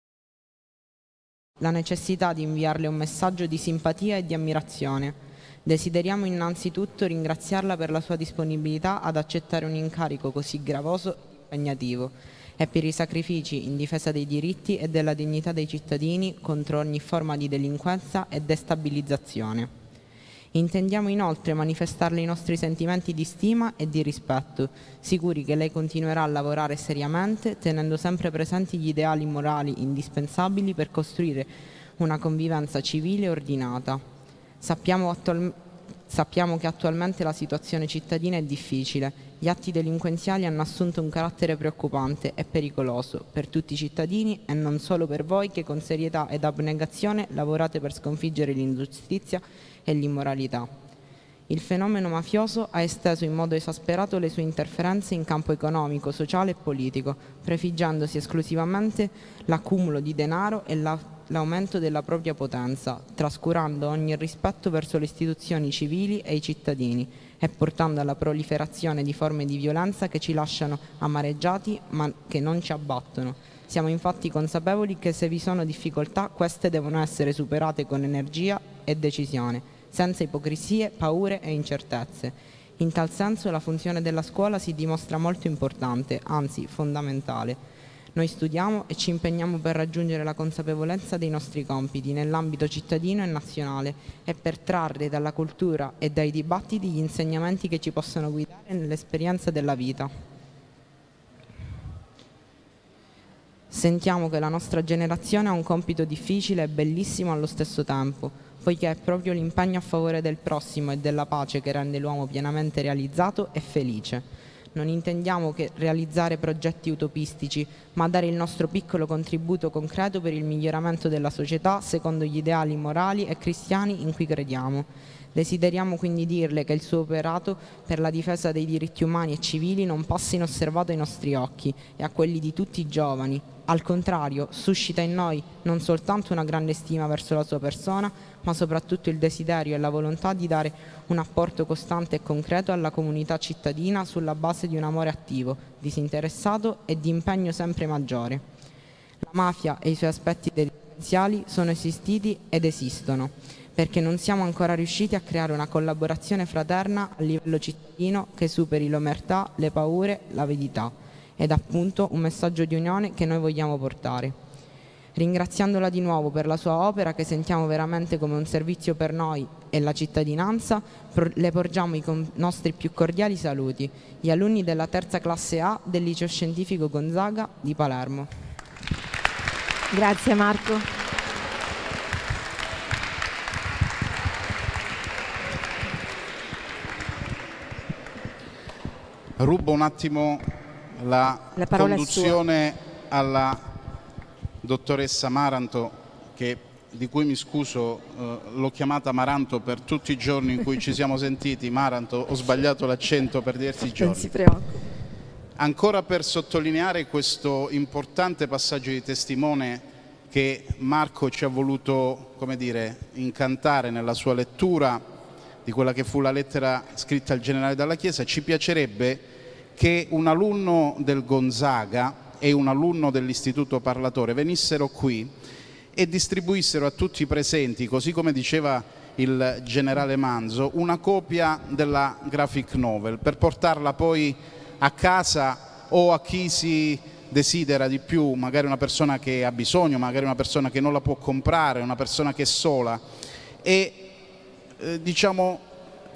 D: la necessità di inviarle un messaggio di simpatia e di ammirazione. Desideriamo innanzitutto ringraziarla per la sua disponibilità ad accettare un incarico così gravoso e impegnativo e per i sacrifici in difesa dei diritti e della dignità dei cittadini contro ogni forma di delinquenza e destabilizzazione. Intendiamo inoltre manifestarle i nostri sentimenti di stima e di rispetto, sicuri che lei continuerà a lavorare seriamente, tenendo sempre presenti gli ideali morali indispensabili per costruire una convivenza civile e ordinata. Sappiamo, attual- sappiamo che attualmente la situazione cittadina è difficile. Gli atti delinquenziali hanno assunto un carattere preoccupante e pericoloso per tutti i cittadini e non solo per voi che con serietà ed abnegazione lavorate per sconfiggere l'ingiustizia e l'immoralità. Il fenomeno mafioso ha esteso in modo esasperato le sue interferenze in campo economico, sociale e politico, prefiggendosi esclusivamente l'accumulo di denaro e la, l'aumento della propria potenza, trascurando ogni rispetto verso le istituzioni civili e i cittadini e portando alla proliferazione di forme di violenza che ci lasciano amareggiati ma che non ci abbattono. Siamo infatti consapevoli che se vi sono difficoltà, queste devono essere superate con energia e decisione, senza ipocrisie, paure e incertezze. In tal senso la funzione della scuola si dimostra molto importante, anzi fondamentale. Noi studiamo e ci impegniamo per raggiungere la consapevolezza dei nostri compiti nell'ambito cittadino e nazionale e per trarre dalla cultura e dai dibattiti gli insegnamenti che ci possono guidare nell'esperienza della vita. Sentiamo che la nostra generazione ha un compito difficile e bellissimo allo stesso tempo, poiché è proprio l'impegno a favore del prossimo e della pace che rende l'uomo pienamente realizzato e felice. Non intendiamo che realizzare progetti utopistici, ma dare il nostro piccolo contributo concreto per il miglioramento della società secondo gli ideali morali e cristiani in cui crediamo. Desideriamo quindi dirle che il suo operato per la difesa dei diritti umani e civili non passa inosservato ai nostri occhi e a quelli di tutti i giovani. Al contrario, suscita in noi non soltanto una grande stima verso la sua persona, ma soprattutto il desiderio e la volontà di dare un apporto costante e concreto alla comunità cittadina sulla base di un amore attivo, disinteressato e di impegno sempre maggiore. La mafia e i suoi aspetti delinquenziali sono esistiti ed esistono, perché non siamo ancora riusciti a creare una collaborazione fraterna a livello cittadino che superi l'omertà, le paure, l'avidità, ed appunto un messaggio di unione che noi vogliamo portare. Ringraziandola di nuovo per la sua opera, che sentiamo veramente come un servizio per noi e la cittadinanza, le porgiamo i nostri più cordiali saluti, gli alunni della terza classe A del Liceo Scientifico Gonzaga di Palermo.
A: Grazie Marco.
I: Rubo un attimo la,
A: la
I: conduzione alla dottoressa Maranto, che, di cui mi scuso, eh, l'ho chiamata Maranto per tutti i giorni in cui ci siamo sentiti. Maranto, ho sbagliato l'accento per diversi giorni.
A: Non si preoccupi.
I: Ancora per sottolineare questo importante passaggio di testimone che Marco ci ha voluto, come dire, incantare nella sua lettura di quella che fu la lettera scritta al generale Dalla Chiesa, ci piacerebbe che un alunno del Gonzaga e un alunno dell'Istituto Parlatore venissero qui e distribuissero a tutti i presenti, così come diceva il generale Manzo, una copia della graphic novel per portarla poi a casa o a chi si desidera di più, magari una persona che ha bisogno, magari una persona che non la può comprare, una persona che è sola, e eh, diciamo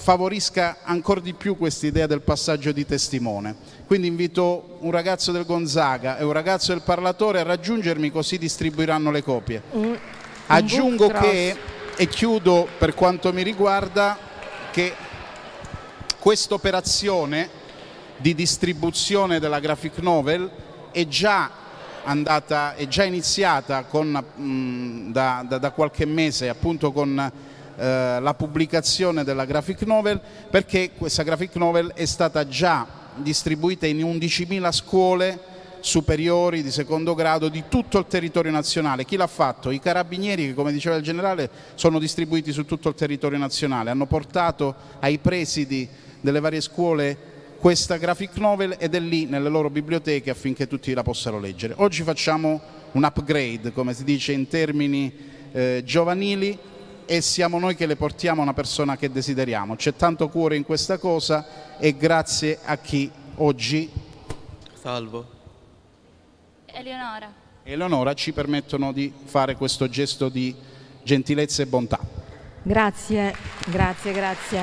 I: favorisca ancora di più questa idea del passaggio di testimone. Quindi invito un ragazzo del Gonzaga e un ragazzo del Parlatore a raggiungermi, così distribuiranno le copie. Mm. Aggiungo che, e chiudo per quanto mi riguarda, che questa operazione di distribuzione della graphic novel è già andata, è già iniziata con, mh, da, da, da qualche mese, appunto con eh, la pubblicazione della graphic novel, perché questa graphic novel è stata già distribuita in undicimila scuole superiori di secondo grado di tutto il territorio nazionale. Chi l'ha fatto? I carabinieri, che come diceva il generale sono distribuiti su tutto il territorio nazionale, hanno portato ai presidi delle varie scuole questa graphic novel ed è lì nelle loro biblioteche affinché tutti la possano leggere. Oggi facciamo un upgrade, come si dice in termini eh, giovanili, e siamo noi che le portiamo a una persona che desideriamo. C'è tanto cuore in questa cosa e grazie a chi oggi...
F: Salvo.
V: Eleonora.
I: Eleonora ci permettono di fare questo gesto di gentilezza e bontà.
A: Grazie, grazie, grazie.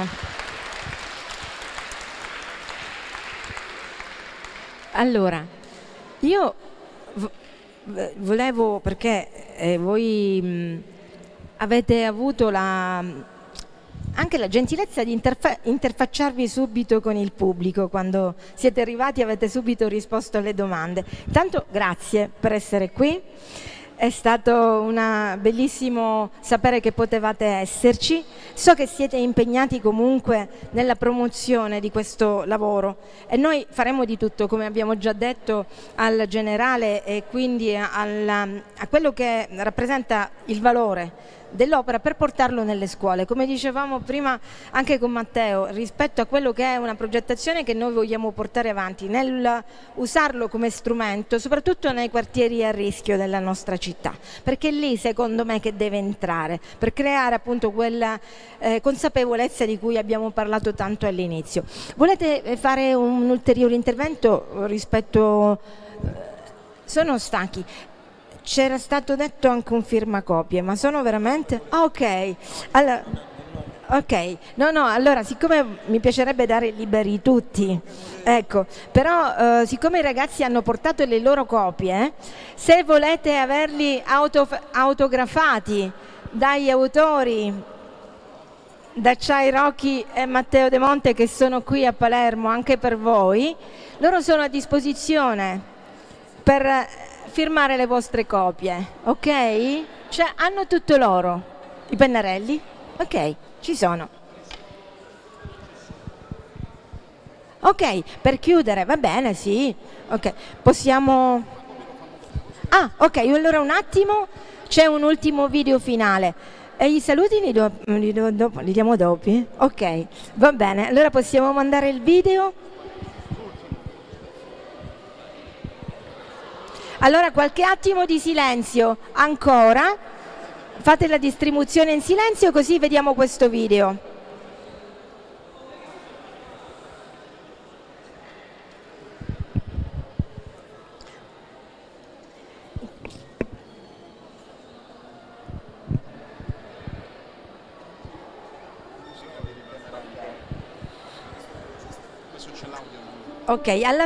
A: Allora, io volevo, perché eh, voi mh, avete avuto la... anche la gentilezza di interfa interfacciarvi subito con il pubblico. Quando siete arrivati avete subito risposto alle domande. Intanto grazie per essere qui, è stato una bellissimo sapere che potevate esserci. So che siete impegnati comunque nella promozione di questo lavoro e noi faremo di tutto, come abbiamo già detto al generale, e quindi alla, a quello che rappresenta il valore dell'opera, per portarlo nelle scuole. Come dicevamo prima anche con Matteo, rispetto a quello che è una progettazione che noi vogliamo portare avanti, nel usarlo come strumento soprattutto nei quartieri a rischio della nostra città, perché è lì secondo me che deve entrare, per creare appunto quella eh, consapevolezza di cui abbiamo parlato tanto all'inizio. Volete fare un ulteriore intervento rispetto... Sono stanchi? C'era stato detto anche un firmacopie, ma sono veramente... Ah, ok, allora, ok, no, no, allora siccome mi piacerebbe dare liberi tutti, ecco, però eh, siccome i ragazzi hanno portato le loro copie, se volete averli auto, autografati dagli autori, da Chai Rocchi e Matteo De Monte, che sono qui a Palermo anche per voi, loro sono a disposizione per firmare le vostre copie, ok? Cioè, hanno tutto loro, i pennarelli? Ok, ci sono. Ok, per chiudere, va bene, sì. Ok, possiamo... Ah, ok, allora un attimo, c'è un ultimo video finale. E i saluti li, do, li, do, dopo, li diamo dopo? Ok, va bene, allora possiamo mandare il video. Allora qualche attimo di silenzio ancora, fate la distribuzione in silenzio così vediamo questo video. Ok, alla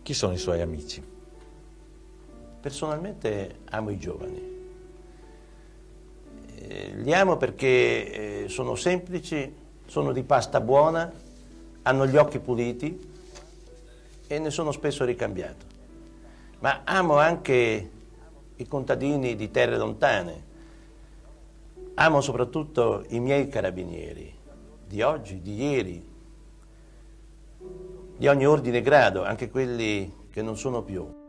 F: Chi sono i suoi amici? Personalmente amo i giovani. Eh, li amo perché eh, sono semplici, sono di pasta buona, hanno gli occhi puliti e ne sono spesso ricambiato. Ma amo anche i contadini di terre lontane. Amo soprattutto i miei carabinieri, di oggi, di ieri, di ogni ordine e grado, anche quelli che non sono più.